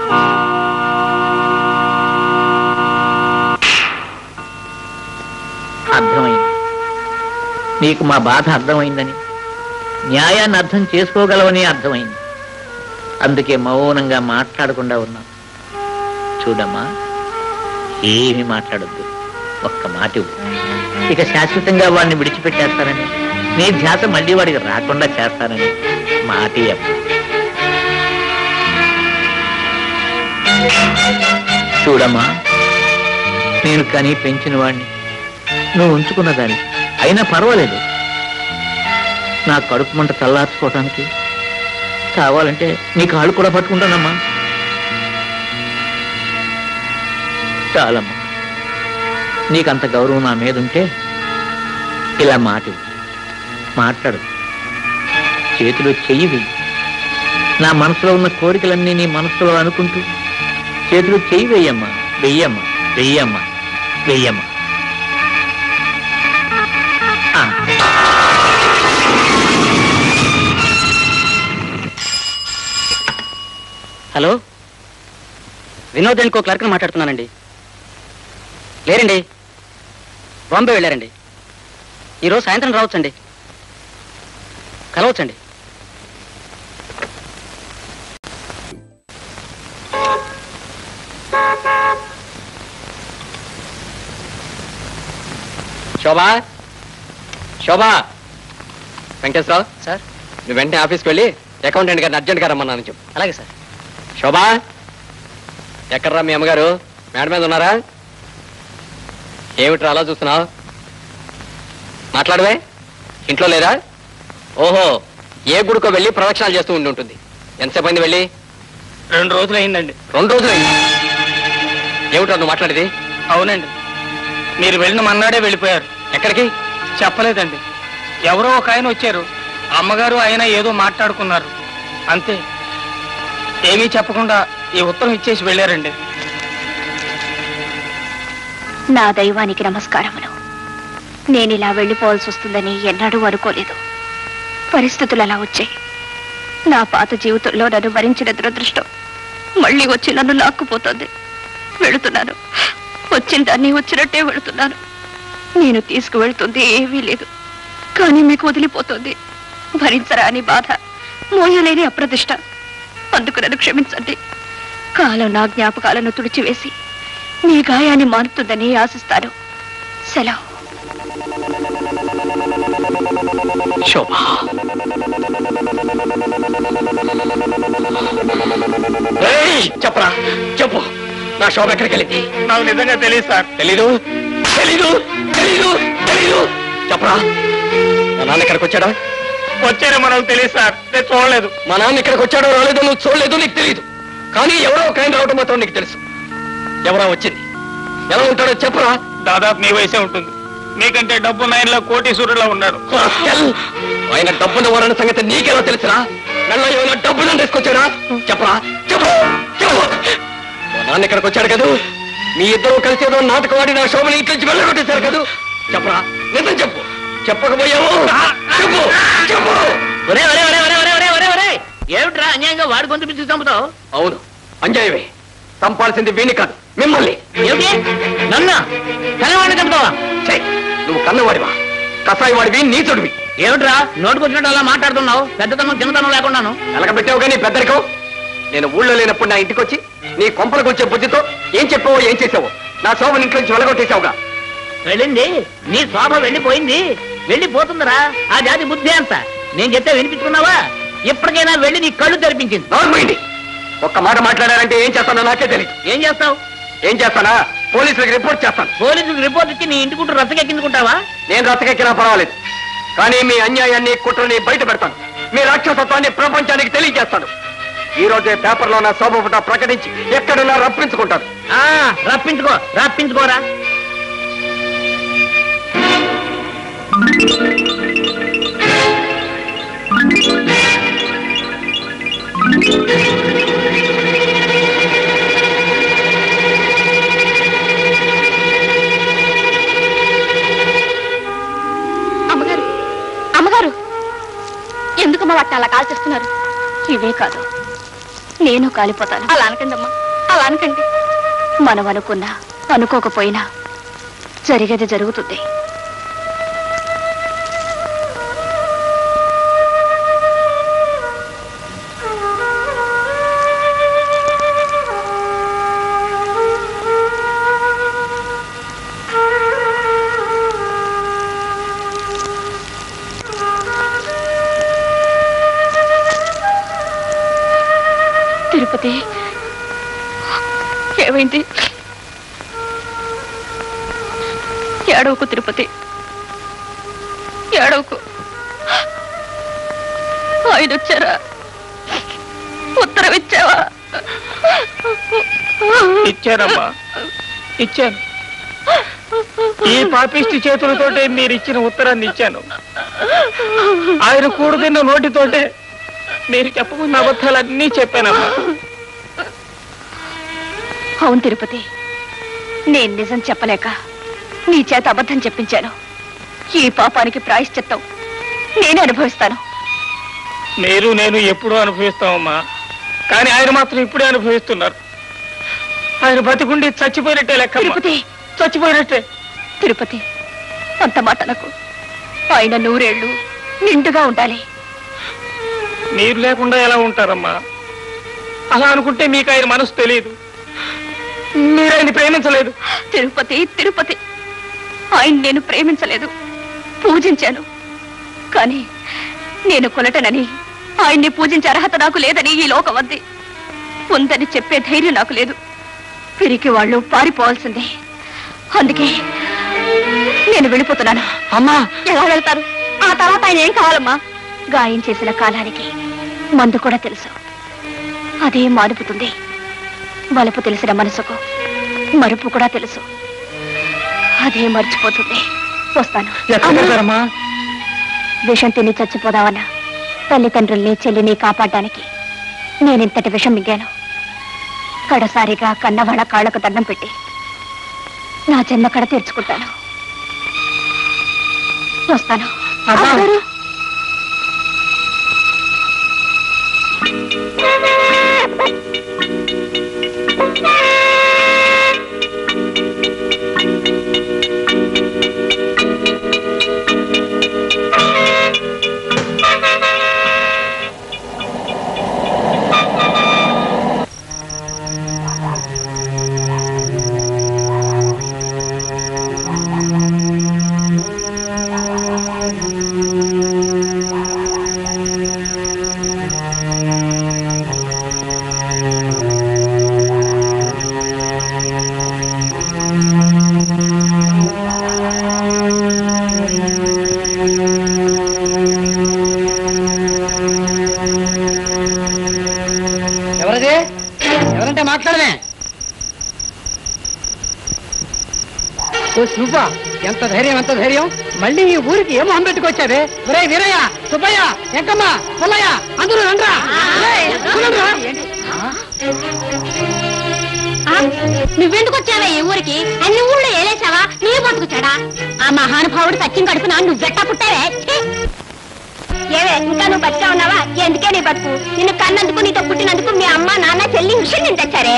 [SPEAKER 6] అర్థమైంది. నీకు మా బాధ అర్థమైందని, న్యాయాన్ని అర్థం చేసుకోగలవని అర్థమైంది. అందుకే మౌనంగా మాట్లాడకుండా ఉన్నాం. చూడమ్మా, ఏమి మాట్లాడొద్దు, ఒక్క మాట ఇవ్వు. ఇక శాశ్వతంగా వాడిని విడిచిపెట్టేస్తానని, నీ ధ్యాస మళ్ళీ వాడికి రాకుండా చేస్తానని మాట ఇవ్వు. చూడమ్మా, నేను కని పెంచిన వాడిని, నువ్వు ఉంచుకున్న దాన్ని అయినా పర్వాలేదు. నా కడుపు మంట చల్లార్చుకోవటానికి కావాలంటే నీ కాళ్ళు కూడా పట్టుకుంటానమ్మా. చాలమ్మా, నీకంత గౌరవం నా మీద ఉంటే ఇలా మాట మాట్లాడు, చేతిలో చెయ్యి వెయ్యి. నా మనసులో ఉన్న కోరికలన్నీ నీ మనసులో అనుకుంటూ చేతిలో చెయ్యి వెయ్యమ్మా, వెయ్యమ్మా, వెయ్యమ్మా, వెయ్యమ్మా.
[SPEAKER 5] హలో, వినోద్ ఇంకో క్లర్క్ని మాట్లాడుతున్నానండి. లేరండి, బాంబే వెళ్ళారండి. ఈరోజు సాయంత్రం రావచ్చండి, కలవచ్చండి.
[SPEAKER 13] శోభా, శోభా. వెంకటేశ్వరరావు
[SPEAKER 5] సార్,
[SPEAKER 13] నువ్వు వెంటనే ఆఫీస్కి వెళ్ళి అకౌంటెంట్ గారిని అర్జెంట్గా రమ్మన్నాను చెప్పు.
[SPEAKER 5] అలాగే సార్.
[SPEAKER 13] శోభా, ఎక్కడ్రా మీ అమ్మగారు? మేడ మీద ఉన్నారా? ఏమిట్రా అలా చూస్తున్నావు? మాట్లాడవే, ఇంట్లో లేదా? ఓహో, ఏ గుడికో వెళ్ళి ప్రదక్షిణాలు చేస్తూ ఉండి ఉంటుంది. ఎంతసేపు అయింది వెళ్ళి?
[SPEAKER 14] రెండు రోజులు అయిందండి.
[SPEAKER 13] రెండు రోజులు అయింది. ఏమిట్రా నువ్వు మాట్లాడేది?
[SPEAKER 14] అవునండి, మీరు వెళ్ళిన మన్నాడే వెళ్ళిపోయారు.
[SPEAKER 13] ఎక్కడికి?
[SPEAKER 14] చెప్పలేదండి. ఎవరో ఒక ఆయన వచ్చారు, అమ్మగారు ఆయన ఏదో మాట్లాడుకున్నారు, అంతే. ఏమీ చెప్పకుండా ఈ ఉత్తరం ఇచ్చేసి వెళ్ళారండి.
[SPEAKER 12] నా దైవానికి నమస్కారములు. నేను ఇలా వెళ్ళిపోవాల్సి వస్తుందని ఎన్నడూ అనుకోలేదు. పరిస్థితులు అలా వచ్చాయి. నా పాత జీవితంలో నన్ను భరించిన దురదృష్టం మళ్ళీ వచ్చి నన్ను లాక్కుపోతుంది. వెళుతున్నాను, వచ్చిన దాన్ని వచ్చినట్టే వెళుతున్నాను. నేను తీసుకువెళ్తుంది ఏమీ లేదు, కానీ మీకు వదిలిపోతుంది. భరించరాని బాధ, మోయలేని అప్రతిష్ట. అందుకు నన్ను క్షమించండి. కాలం నా జ్ఞాపకాలను తుడిచివేసి మీ గాయాన్ని మారుతుందని ఆశిస్తాను. సెలవు.
[SPEAKER 13] శోభా, చెప్పరా, చెప్పు. నా శోభ ఎక్కడికి వెళ్ళింది?
[SPEAKER 14] నాకు నిజంగా తెలియదు సార్.
[SPEAKER 13] తెలీదు, తెలీదు, తెలీదు, తెలీదు. చెప్పరా, మా నాన్న ఇక్కడికి వచ్చాడా?
[SPEAKER 14] వచ్చారో మనకు తెలియదు సార్, నేను చూడలేదు.
[SPEAKER 13] మా నాన్న ఇక్కడికి వచ్చాడో రాలేదో నువ్వు చూడలేదు, నీకు తెలియదు. కానీ ఎవరో ఒక ఆయన రావడం మాత్రం నీకు తెలుసు. ఎవరో వచ్చింది, ఎలా ఉంటాడో చెప్పరా.
[SPEAKER 14] దాదాపు మీ వయసే ఉంటుంది. నీకంటే డబ్బు నాయనలో కోటీశ్వరులా ఉన్నాడు.
[SPEAKER 13] ఆయన డబ్బున్న వారన్న సంగతి నీకెలా తెలుసురా? మెల్ల ఏమైనా డబ్బులను తీసుకొచ్చాడా? చెప్పరా చెప్పు చెప్పు. మా నాన్న ఇక్కడికి వచ్చాడు కదా, మీ ఇద్దరు కలిసి ఏదో నాటకం ఆడి నా శోభని ఇంటి నుంచి వెళ్ళగొట్టేశారు కదా. చెప్పరా నిజం చెప్పు. చెప్పకపోయావు చెప్పు చెప్పు.
[SPEAKER 6] ఒరే ఒరే ఒరే ఒరే ఒరే ఒరే ఒరే ఒరే ఏమిట్రా అన్యాయంగా వాడి గొంతు పిచ్చి చంపుతావు?
[SPEAKER 13] అవును అన్యాయమే. చంపాల్సింది వీణి కాదు మిమ్మల్ని.
[SPEAKER 6] ఏమిటి నన్ను కన్నవాడిని చంపుతావా?
[SPEAKER 13] నువ్వు కన్నవాడివా? కసాయి వాడివి నీచుడివి.
[SPEAKER 6] ఏమిట్రా నోటుకొచ్చినట్టు అలా మాట్లాడుతున్నావు? పెద్దతనం చిన్నతనం లేకున్నాను.
[SPEAKER 13] ఎలగబెట్టావు కానీ పెద్దరికం. నేను ఊళ్ళో లేనప్పుడు నా ఇంటికి వచ్చి నీ కొంపలకు వచ్చే బుద్ధితో ఏం చెప్పావో ఏం చేసావో నా శోభని ఇంట్లో నుంచి వెలగొట్టేశావుగా.
[SPEAKER 6] వెళ్ళింది నీ శోభ వెళ్ళిపోయింది, వెళ్ళిపోతుందిరా. ఆ జాతి బుద్ధి అంత. నేను చెప్తే వినిపించుకున్నావా? ఇప్పటికైనా వెళ్ళి నీ కళ్ళు తెరిపించింది.
[SPEAKER 13] నోర్మైంది. ఒక్క మాట మాట్లాడారంటే ఏం చేస్తానో నాకే తెలియదు.
[SPEAKER 6] ఏం చేస్తావు?
[SPEAKER 13] ఏం చేస్తానా? పోలీసులకు రిపోర్ట్ చేస్తాను.
[SPEAKER 6] పోలీసులకు రిపోర్ట్ ఇచ్చి నీ ఇంటి కుట్టు రచ్చకెక్కించుకుంటావా?
[SPEAKER 13] నేను రచ్చకెక్కినా పర్వాలేదు, కానీ మీ అన్యాయాన్ని కుట్రని బయట పెడతాను. మీ రాక్షసత్వాన్ని ప్రపంచానికి తెలియజేస్తాను. ఈ రోజే పేపర్లో నా శోభ పుట ప్రకటించి ఎక్కడున్నా రప్పించుకుంటాను.
[SPEAKER 6] రప్పించుకో రప్పించుకోరా.
[SPEAKER 12] అమ్మగారు అమ్మగారు ఎందుకమ్మా వాటిని అలా కాల్చేస్తున్నారు? ఇవే కాదు నేను కాలిపోతాను. అలా అనకండి అమ్మా, అలా అనకండి. మనం అనుకున్నా అనుకోకపోయినా జరిగేది జరుగుతుంది. తిరుపతి ఏమైంది? ఏడవకు తిరుపతి, ఏడవకు. ఆయన వచ్చారా? ఉత్తరం ఇచ్చావా?
[SPEAKER 14] ఇచ్చానమ్మా ఇచ్చాను. ఈ పాపిష్టి చేతులతోటే మీరు ఇచ్చిన ఉత్తరాన్ని ఇచ్చాను. ఆయన కూడదిన్న నోటితోటే మీరు చెప్పకున్న అబద్ధాలన్నీ చెప్పానమ్మా.
[SPEAKER 12] అవును తిరుపతి, నేను నిజం చెప్పలేక నీ చేత అబద్ధం చెప్పించాను. ఈ పాపానికి ప్రాయశ్చిత్తం నేనే అనుభవిస్తాను.
[SPEAKER 14] మీరు నేను ఎప్పుడూ అనుభవిస్తామమ్మా, కానీ ఆయన మాత్రం ఇప్పుడే అనుభవిస్తున్నారు. ఆయన బతికుండి చచ్చిపోయినట్టే లెక్క.
[SPEAKER 12] తిరుపతి
[SPEAKER 14] చచ్చిపోయినట్టే.
[SPEAKER 12] తిరుపతి అంత మాట నాకు. ఆయన నూరేళ్లు నిండుగా ఉండాలి.
[SPEAKER 14] మీరు లేకుండా ఎలా ఉంటారమ్మా? అలా అనుకుంటే మీకు ఆయన మనసు తెలియదు, మీరు ఆయన్ని ప్రేమించలేదు.
[SPEAKER 12] తిరుపతి తిరుపతి ఆయన నేను ప్రేమించలేదు, పూజించాను. కానీ నేను కొలటనని ఆయన్ని పూజించే అర్హత నాకు లేదని ఈ లోకం వద్ది ఉందని చెప్పే ధైర్యం నాకు లేదు. పిరికి వాళ్ళు పారిపోవాల్సిందే. అందుకే నేను వెళ్ళిపోతున్నాను.
[SPEAKER 4] అమ్మా
[SPEAKER 12] ఎలా వెళ్తారు? ఆ తర్వాత ఆయన ఏం కావాలమ్మా? గాయం చేసిన కాలానికి మందు కూడా తెలుసు, అదే మారుపుతుంది. వలపు తెలిసిన మనసుకు మరుపు కూడా తెలుసు, అదే మర్చిపోతుంది. వస్తాను. విషం తిని చచ్చిపోదావన్నా తల్లిదండ్రుల్ని చెల్లిని కాపాడడానికి నేనింతటి విషం మింగాను. కడసారిగా కన్నవాళ్ళ కాళ్లకు దండం పెట్టి నా జన్మ కడ తీర్చుకుంటాను. వస్తాను.
[SPEAKER 4] ఎవరది? ఎవరంటే మాట్లాడమే. నువ్వా? ఎంత ధైర్యం, ఎంత ధైర్యం! మళ్ళీ ఈ ఊరికి ఏమో అంబెట్టుకొచ్చావే. ఒరే వీరయ్య, సుబ్బయ్య, ఎంకమ్మ, పుల్లయ్య, అందరూ రండ్రా.
[SPEAKER 12] నువ్వెందుకు వచ్చావే ఈ ఊరికి? అన్ని ఊళ్ళో ఏలేసావా? నీ బతుకుచాడా? ఆ మహానుభావుడు సత్యం కడుపునా నువ్వెట్టా పుట్టావే? ఏవే ఇంకా నువ్వు బతిగా ఉన్నావా? ఎందుకే నీ బతుకు? నిన్ను కన్నందుకు, నీతో పుట్టినందుకు మీ అమ్మ నాన్న చెల్లి విషయం నేను తెచ్చారే.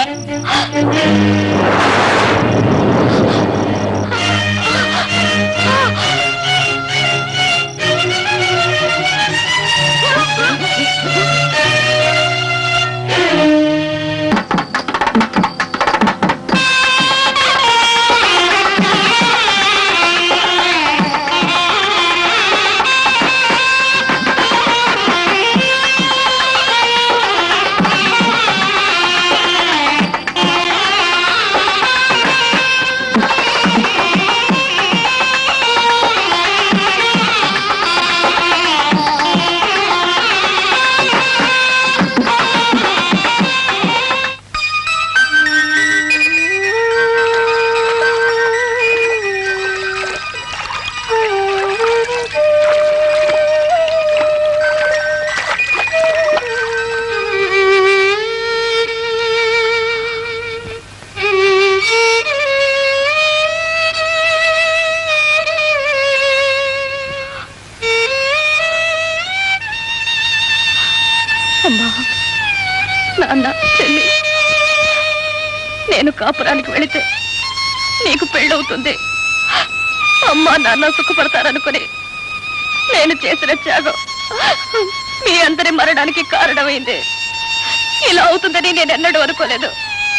[SPEAKER 18] నేను కాపురానికి వెళితే నీకు పెళ్ళవుతుంది, అమ్మా నాన్న సుఖపడతారనుకుని నేను చేసిన త్యాగం మీ అందరి మరణానికి కారణమైంది. ఇలా అవుతుందని నేను ఎన్నడూ అనుకోలేదు.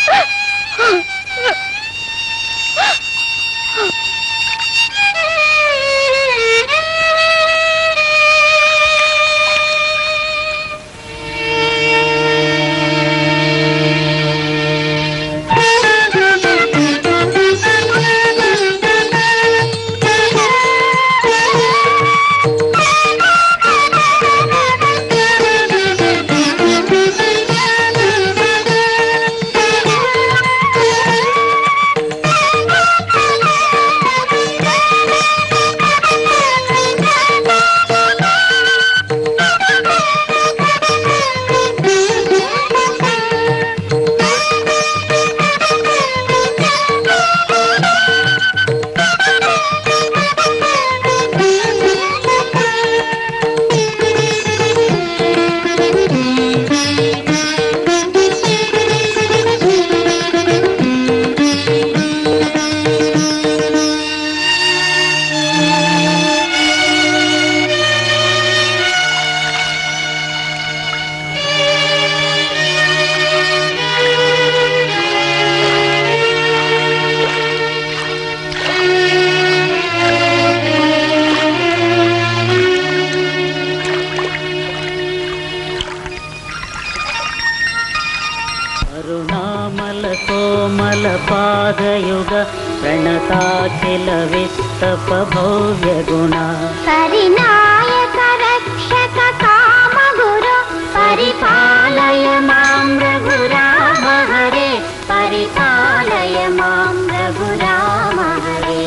[SPEAKER 11] పాదయుగ ప్రణతాఖిల విస్తప భవ్య గుణ
[SPEAKER 12] పరినాయక రక్షక కామ గురు పరిపాలయ మాం రఘురామ హరే పరిపాలయ మాం రఘురామ హరే.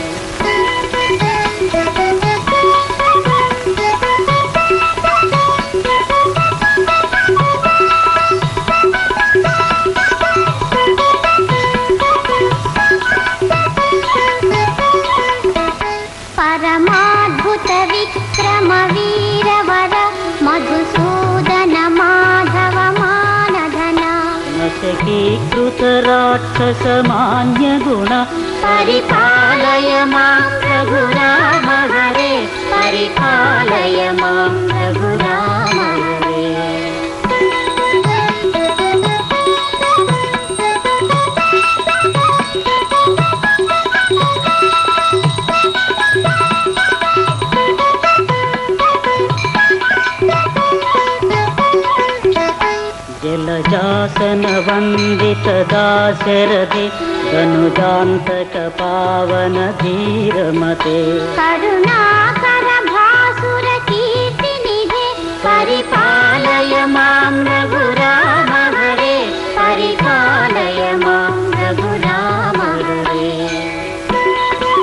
[SPEAKER 12] పరమాద్భుత విక్రమ వీరవర మధుసూదన మాధవ మానధన
[SPEAKER 11] నచకీకృత రాక్షస మాన్య గుణ
[SPEAKER 12] పరిపాలయ మాం రఘురామ హరే పరిపాలయ మాం రఘురామ హరే.
[SPEAKER 11] జలజాసన వందిత దాశరథి ధనుజాంతక పావన ధీరమతే
[SPEAKER 12] కరుణాకర భాసుర కీర్తి నిధే పరిపాలయ మాం రఘురామ హరే పరిపాలయ మాం రఘురామ హరే.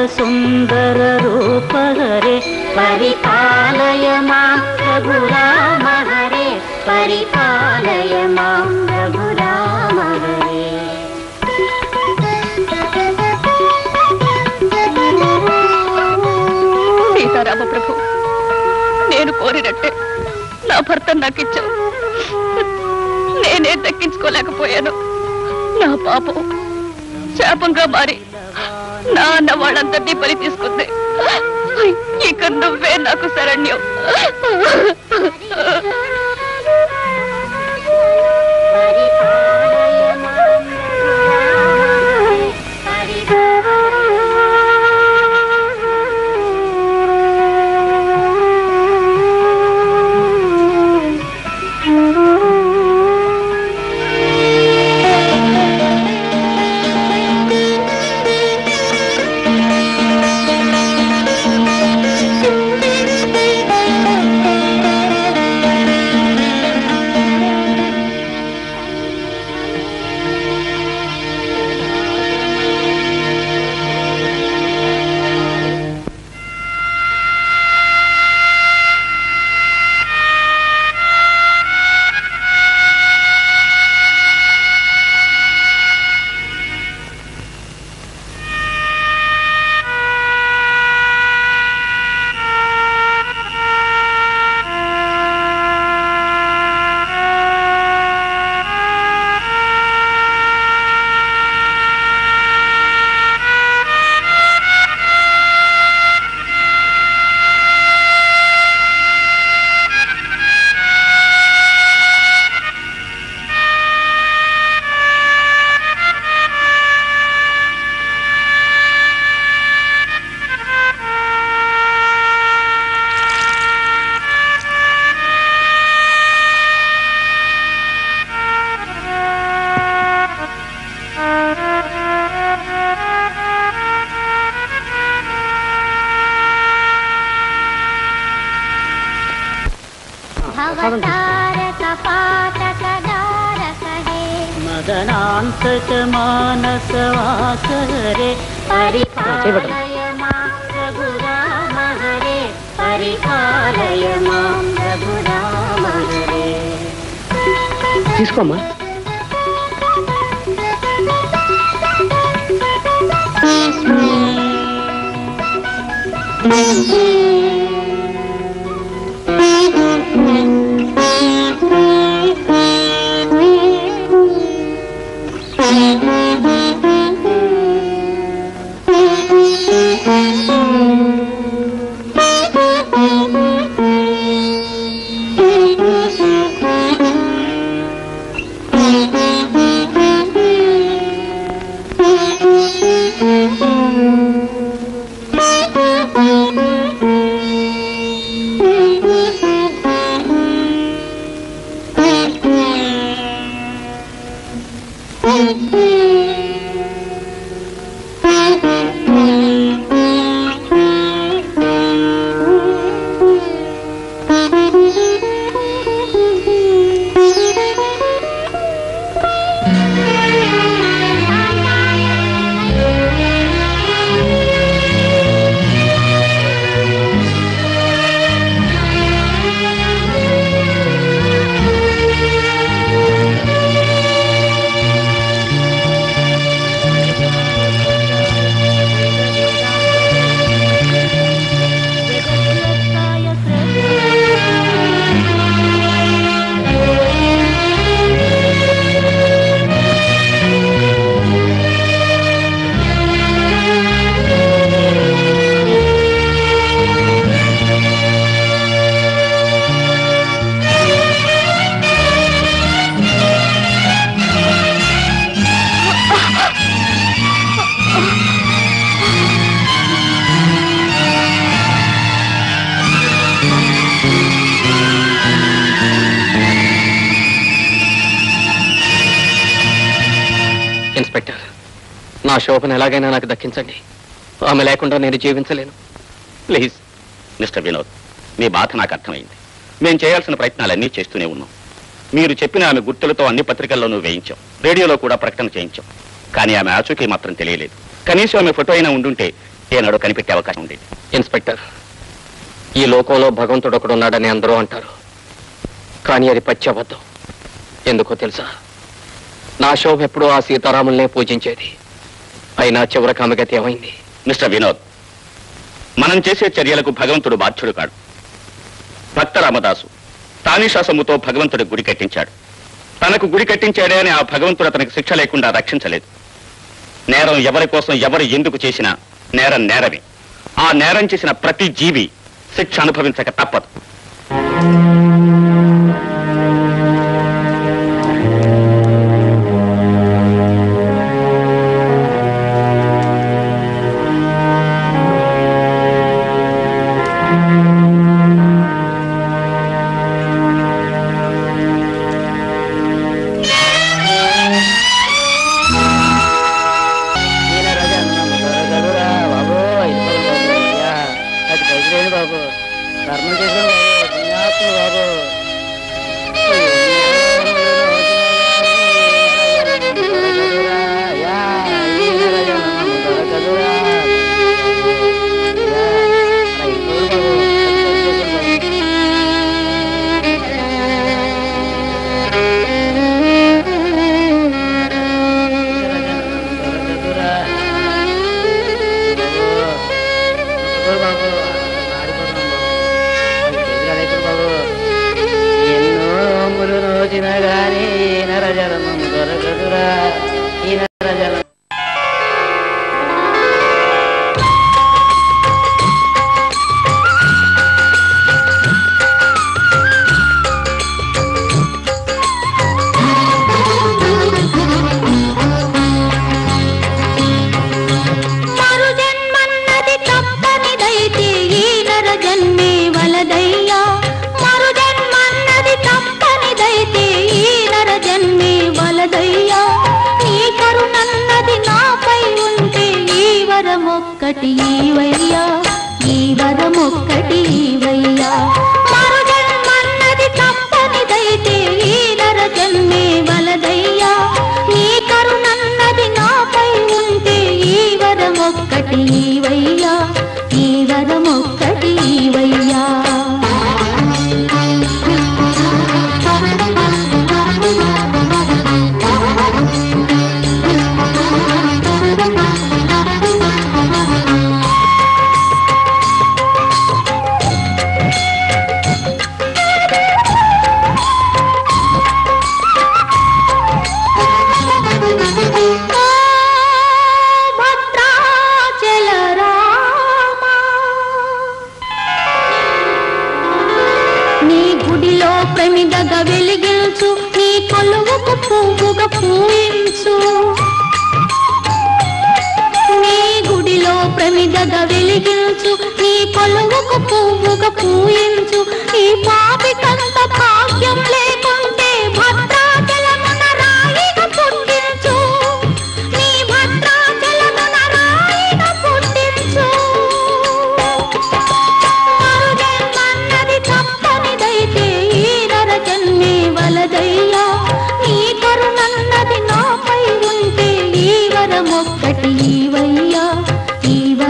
[SPEAKER 11] సుందర రూప హరే పరిపాలయ మాం రఘురామ హరే పరిపాలయ మాం రఘురామ హరే.
[SPEAKER 18] సీతారామ ప్రభు, నేను కోరినట్టే నా భర్త నాకు ఇచ్చావు. నేనే దక్కించుకోలేకపోయాను. నా పాపం శాపంగా మారి నా అన్న వాళ్ళందరినీ బలి తీసుకుంది. ఇక నువ్వే నాకు శరణ్యం.
[SPEAKER 11] మదనాంతక మానస వాస హరే పరిపాలయ మాం రఘురామ హరే పరిపాలయ మాం రఘురామ హరే.
[SPEAKER 4] తీసుకోమ్మా.
[SPEAKER 13] ఇన్స్పెక్టర్, నా శోభను ఎలాగైనా నాకు దక్కించండి. ఆమె లేకుండా నేను జీవించలేను. ప్లీజ్.
[SPEAKER 1] మిస్టర్ వినోద్, మీ బాధ నాకు అర్థమైంది. మేము చేయాల్సిన ప్రయత్నాలన్నీ చేస్తూనే ఉన్నాం. మీరు చెప్పిన ఆమె గుర్తులతో అన్ని పత్రికల్లోనూ వేయించాం, రేడియోలో కూడా ప్రకటన చేయించాం. కానీ ఆమె ఆచూకీ మాత్రం తెలియలేదు. కనీసం ఆమె ఫోటో అయినా ఉండుంటే ఏనాడో కనిపెట్టే అవకాశం ఉండేది.
[SPEAKER 13] ఇన్స్పెక్టర్, ఈ లోకంలో భగవంతుడు ఒకడున్నాడని అందరూ అంటారు, కానీ అది పచ్చి అబద్ధం. ఎందుకో తెలుసా? నా శోభ ఎప్పుడూ ఆ సీతారాముల్నే పూజించేది. అయినా చివరికి ఆమె గతి ఏమైంది?
[SPEAKER 1] మిస్టర్ వినోద్, మనం చేసే చర్యలకు భగవంతుడు బాధ్యుడు కాడు. భక్త రామదాసు తానీషా సొమ్ముతో భగవంతుడి గుడి కట్టించాడు. తనకు గుడి కట్టించాడే అని ఆ భగవంతుడు అతనికి శిక్ష లేకుండా రక్షించలేదు. నేరం ఎవరి కోసం ఎవరు ఎందుకు చేసినా నేరం నేరమే. ఆ నేరం చేసిన ప్రతి జీవి శిక్ష అనుభవించక తప్పదు.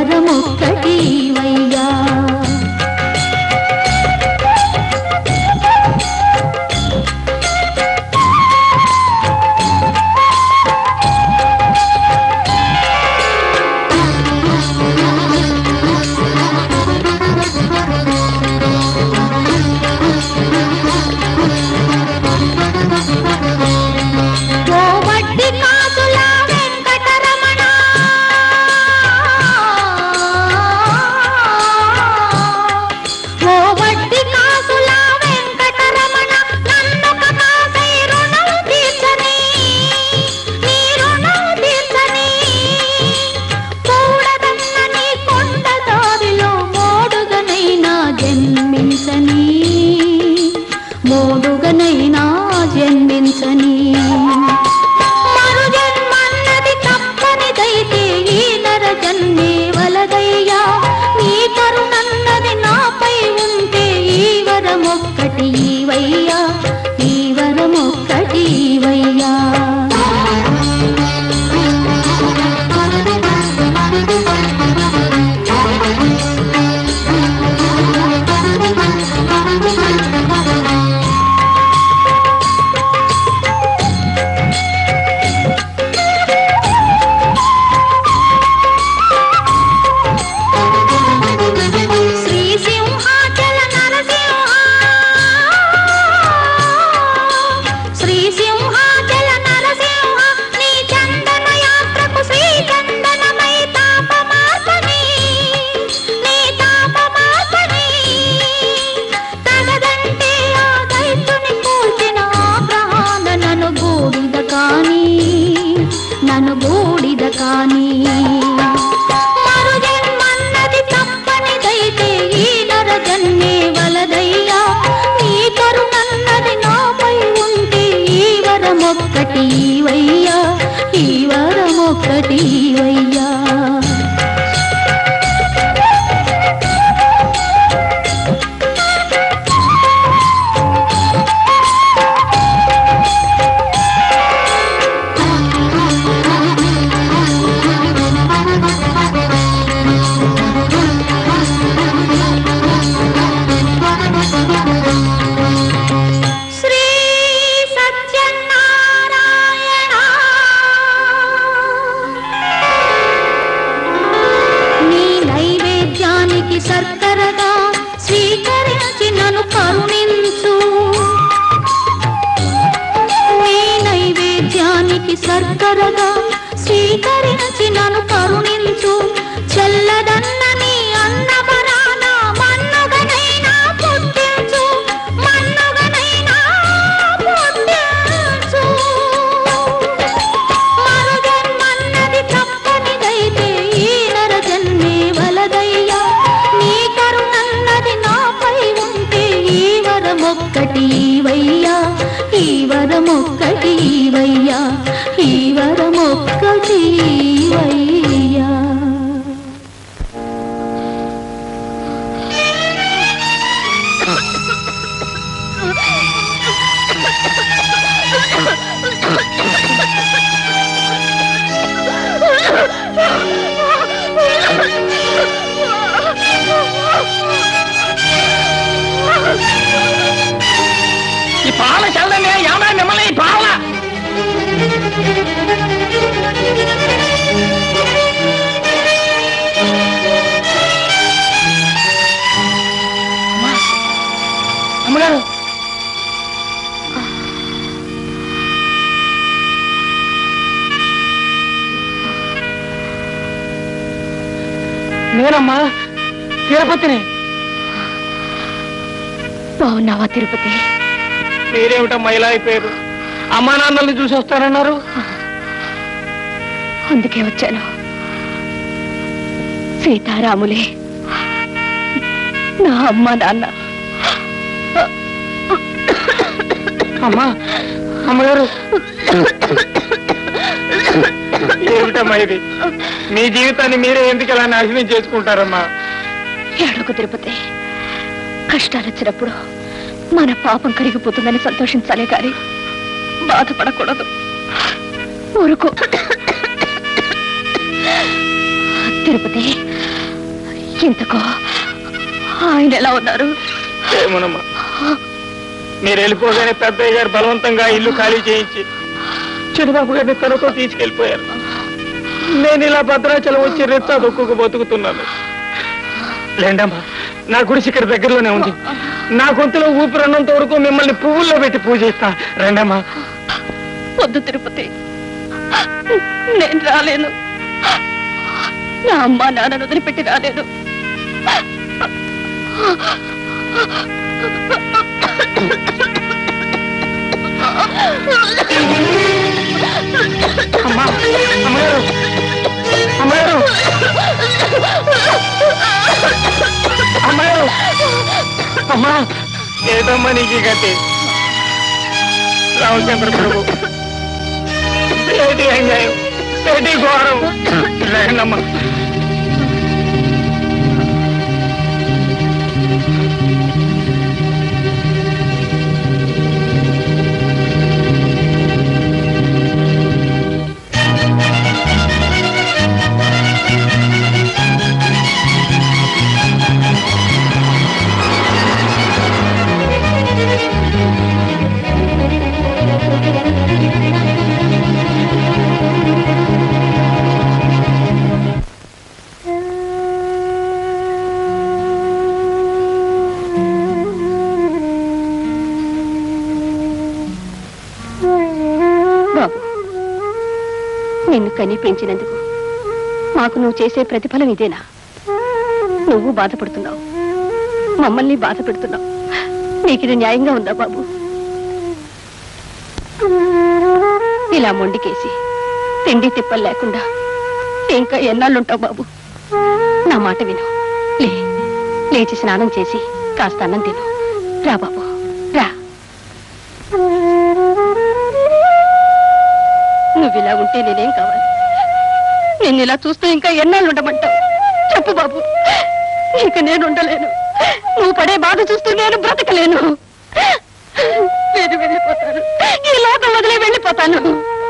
[SPEAKER 11] వరమొక్కటి వయ్యా సర్కరగా స్వీకరించి నన్ను కరుణించు. నీ నైవేద్యానికి సర్కరగా స్వీకరించి నన్ను కరుణించు. చల్లదన్న నీ అన్నపరాన మన్నుగనైనా పుట్టించు, మన్నుగనైనా పుట్టించు. మరు జన్మన్నది తప్పనిదైతే ఈ నర జన్మే వలదయ్యా. నీ కరుణన్నది నాపై ఉంటే ఈ వరమొక్కటి ఈవయ్యా, ఈ వరమొక్కటి ఈవయ్యా, ఈ వరమొక్కటి ఈవయ్యా.
[SPEAKER 6] ఈ పాల చల్లండి ఏమన్నా మిమ్మల్ని ఈ పాల అమ్మగారు
[SPEAKER 4] నేనమ్మా తిరుపతిని.
[SPEAKER 18] బాగున్నావా తిరుపతి?
[SPEAKER 4] మీరేమిటమ్మా ఇలా అయిపోయారు? అమ్మా నాన్నల్ని చూసి వస్తానన్నారు.
[SPEAKER 18] అందుకే వచ్చాను. సీతారాములే నా అమ్మ నాన్న.
[SPEAKER 4] అమ్మా అమ్మగారు ఏమిటమ్మా ఇది? మీ జీవితాన్ని మీరే ఎందుకు ఇలా నాశనం చేసుకుంటారమ్మా?
[SPEAKER 18] ఏడొక తిరుపతి, కష్టాలు వచ్చినప్పుడు మన పాపం కరిగిపోతుందని సంతోషించాలే కానీ బాధపడకూడదు. ఊరుకో. తిరుపతి, ఇంతకో ఆయన ఎలా ఉన్నారు?
[SPEAKER 4] ఏమోనమ్మా, మీరు వెళ్ళిపోగానే పెద్దయ్య గారు బలవంతంగా ఇల్లు ఖాళీ చేయించి చిన్నబాబు గారిని తనతో తీసుకెళ్ళిపోయారు. నేను ఇలా భద్రాచలం వచ్చి రెచ్చా దొక్కుకు బతుకుతున్నాను. లేండమ్మా, నా గుడిసి ఇక్కడ దగ్గరలోనే ఉంది. నా గొంతులో ఊపిరన్నంత వరకు మిమ్మల్ని పువ్వుల్లో పెట్టి పూజిస్తా. రండమ్మా.
[SPEAKER 18] వద్దు తిరుపతి, నేను రాలేను. నా అమ్మ నాన్నను వదిలిపెట్టి రాలేను.
[SPEAKER 4] అమ్మా అమ్మగారు అమ్మగారు అమ్మగారు అమ్మా, ఏదమ్మా నీకు గట్టి? రామచంద్ర ప్రభు, ఏంటి అన్యాయం, ఏంటి ఘోరం? లేనమ్మా.
[SPEAKER 18] నిన్ను కని పెంచినందుకు మాకు నువ్వు చేసే ప్రతిఫలం ఇదేనా? నువ్వు బాధపడుతున్నావు, మమ్మల్ని బాధ పెడుతున్నావు. నీకు ఇది న్యాయంగా ఉందా బాబు? ఇలా మొండికేసి తిండి తిప్పలు లేకుండా ఇంకా ఎన్నాళ్ళుంటావు బాబు? నా మాట విను. లే, లేచి స్నానం చేసి కాస్త అన్నం తిను. రా బాబు, రా. నువ్వు ఇలా ఉంటే నేనేం కావాలి? నేను ఇలా చూస్తూ ఇంకా ఎన్నాళ్ళు ఉండమంటావు? చెప్పు బాబు. ఇక నేను ఉండలేను. నువ్వు పడే బాధ చూస్తూ నేను బ్రతకలేను. నేను వెళ్ళిపోతాను, ఈ లోకం వదిలే వెళ్ళిపోతాను.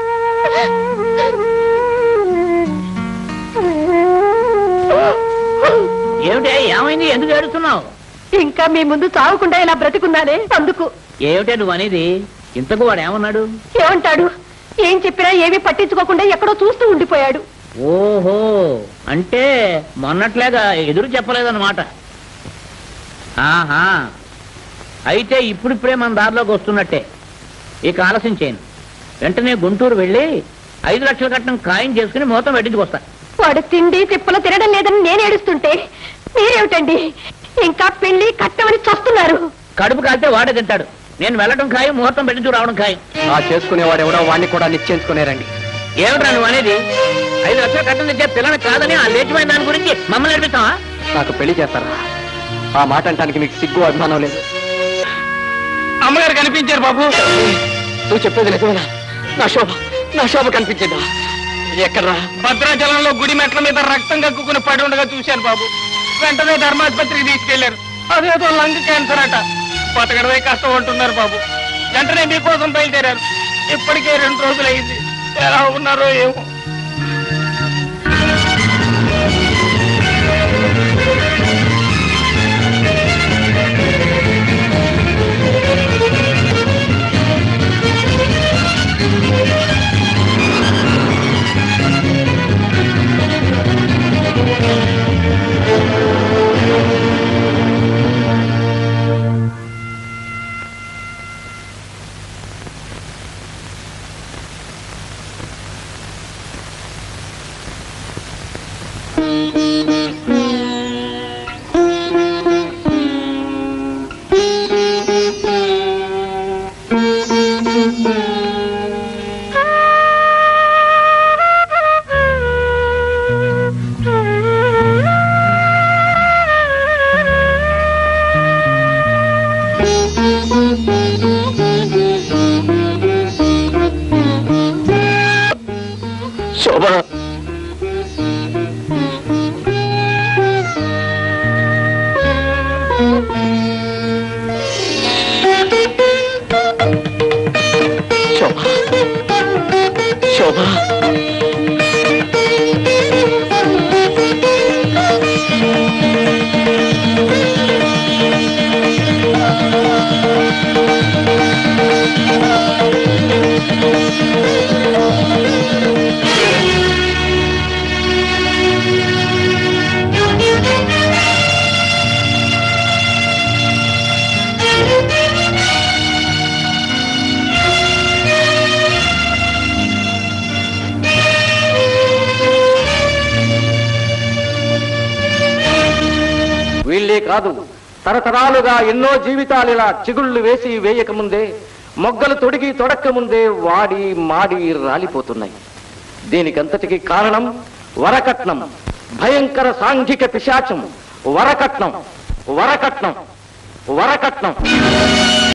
[SPEAKER 6] ఏమిటే, ఏమైంది? ఎందుకు ఏడుస్తున్నావు?
[SPEAKER 18] ఇంకా మీ ముందు చావకుండా ఇలా బ్రతికున్నానే, అందుకు.
[SPEAKER 6] ఏమిటే నువ్వు అనేది? ఇంతకు వాడు ఏమన్నాడు?
[SPEAKER 18] ఏమంటాడు? ఏం చెప్పినా ఏమీ పట్టించుకోకుండా ఎక్కడో చూస్తూ ఉండిపోయాడు.
[SPEAKER 6] ఓహో అంటే మొన్నట్లాగా ఎదురు చెప్పలేదన్నమాట. ఆహా అయితే ఇప్పుడిప్పుడే మన దారిలోకి వస్తున్నట్టే. ఇక ఆలస్యం చేయను, వెంటనే గుంటూరు వెళ్ళి ఐదు లక్షల కట్నం ఖాయం చేసుకుని మొత్తం వెడ్డించుకొస్తా.
[SPEAKER 18] వాడు తిండి తిప్పలు తినడం లేదని నేను ఏడుస్తుంటే మీరేమిటండి ఇంకా పెళ్లి కట్టమని చస్తున్నారు?
[SPEAKER 6] కడుపు కాలితే వాడే తింటాడు. నేను వెళ్ళడం ఖాయం, ముహూర్తం పెట్టించు రావడం ఖాయం.
[SPEAKER 13] ఆ చేసుకునేవాడు ఎవడో వాడిని కూడా నిశ్చయించుకునేరండి.
[SPEAKER 6] ఏమిట్రా నువ్వు అనేది? ఐదు లక్షల కట్నం తెచ్చే పిల్లని కాదని ఆ లేచిపోయిన దాని గురించి మమ్మల్ని నడిపిస్తావా?
[SPEAKER 13] నాకు పెళ్లి చేస్తారా? ఆ మాట అంటానికి మీకు సిగ్గు అభిమానం లేదు.
[SPEAKER 4] అమ్మగారు కనిపించారు బాబు.
[SPEAKER 13] నువ్వు చెప్పేది నిజమేనా? నా శోభ నా శోభ కనిపించిందా? ఎక్కడ్రా?
[SPEAKER 4] భద్రాచలంలో గుడి మెట్ల మీద రక్తం కక్కుకుని పడి ఉండగా చూశాను బాబు. వెంటనే ధర్మాసుపత్రికి తీసుకెళ్లారు. అదేదో లంగ్ క్యాన్సర్ అట. బతకడమే కష్టం అంటున్నారు బాబు. వెంటనే మీకోసం బయలుదేరారు. ఇప్పటికే రెండు రోజులైంది. ఎలా ఉన్నారో ఏమో.
[SPEAKER 13] శోభ శోభ శోభ వీళ్ళే కాదు, తరతరాలుగా ఎన్నో జీవితాలు ఇలా చిగుళ్ళు వేసి వేయకముందే, మొగ్గలు తొడిగి తొడక్క ముందే వాడి మాడి రాలిపోతున్నాయి. దీనికంతటికి కారణం వరకట్నం, భయంకర సాంఘిక పిశాచం. వరకట్నం వరకట్నం వరకట్నం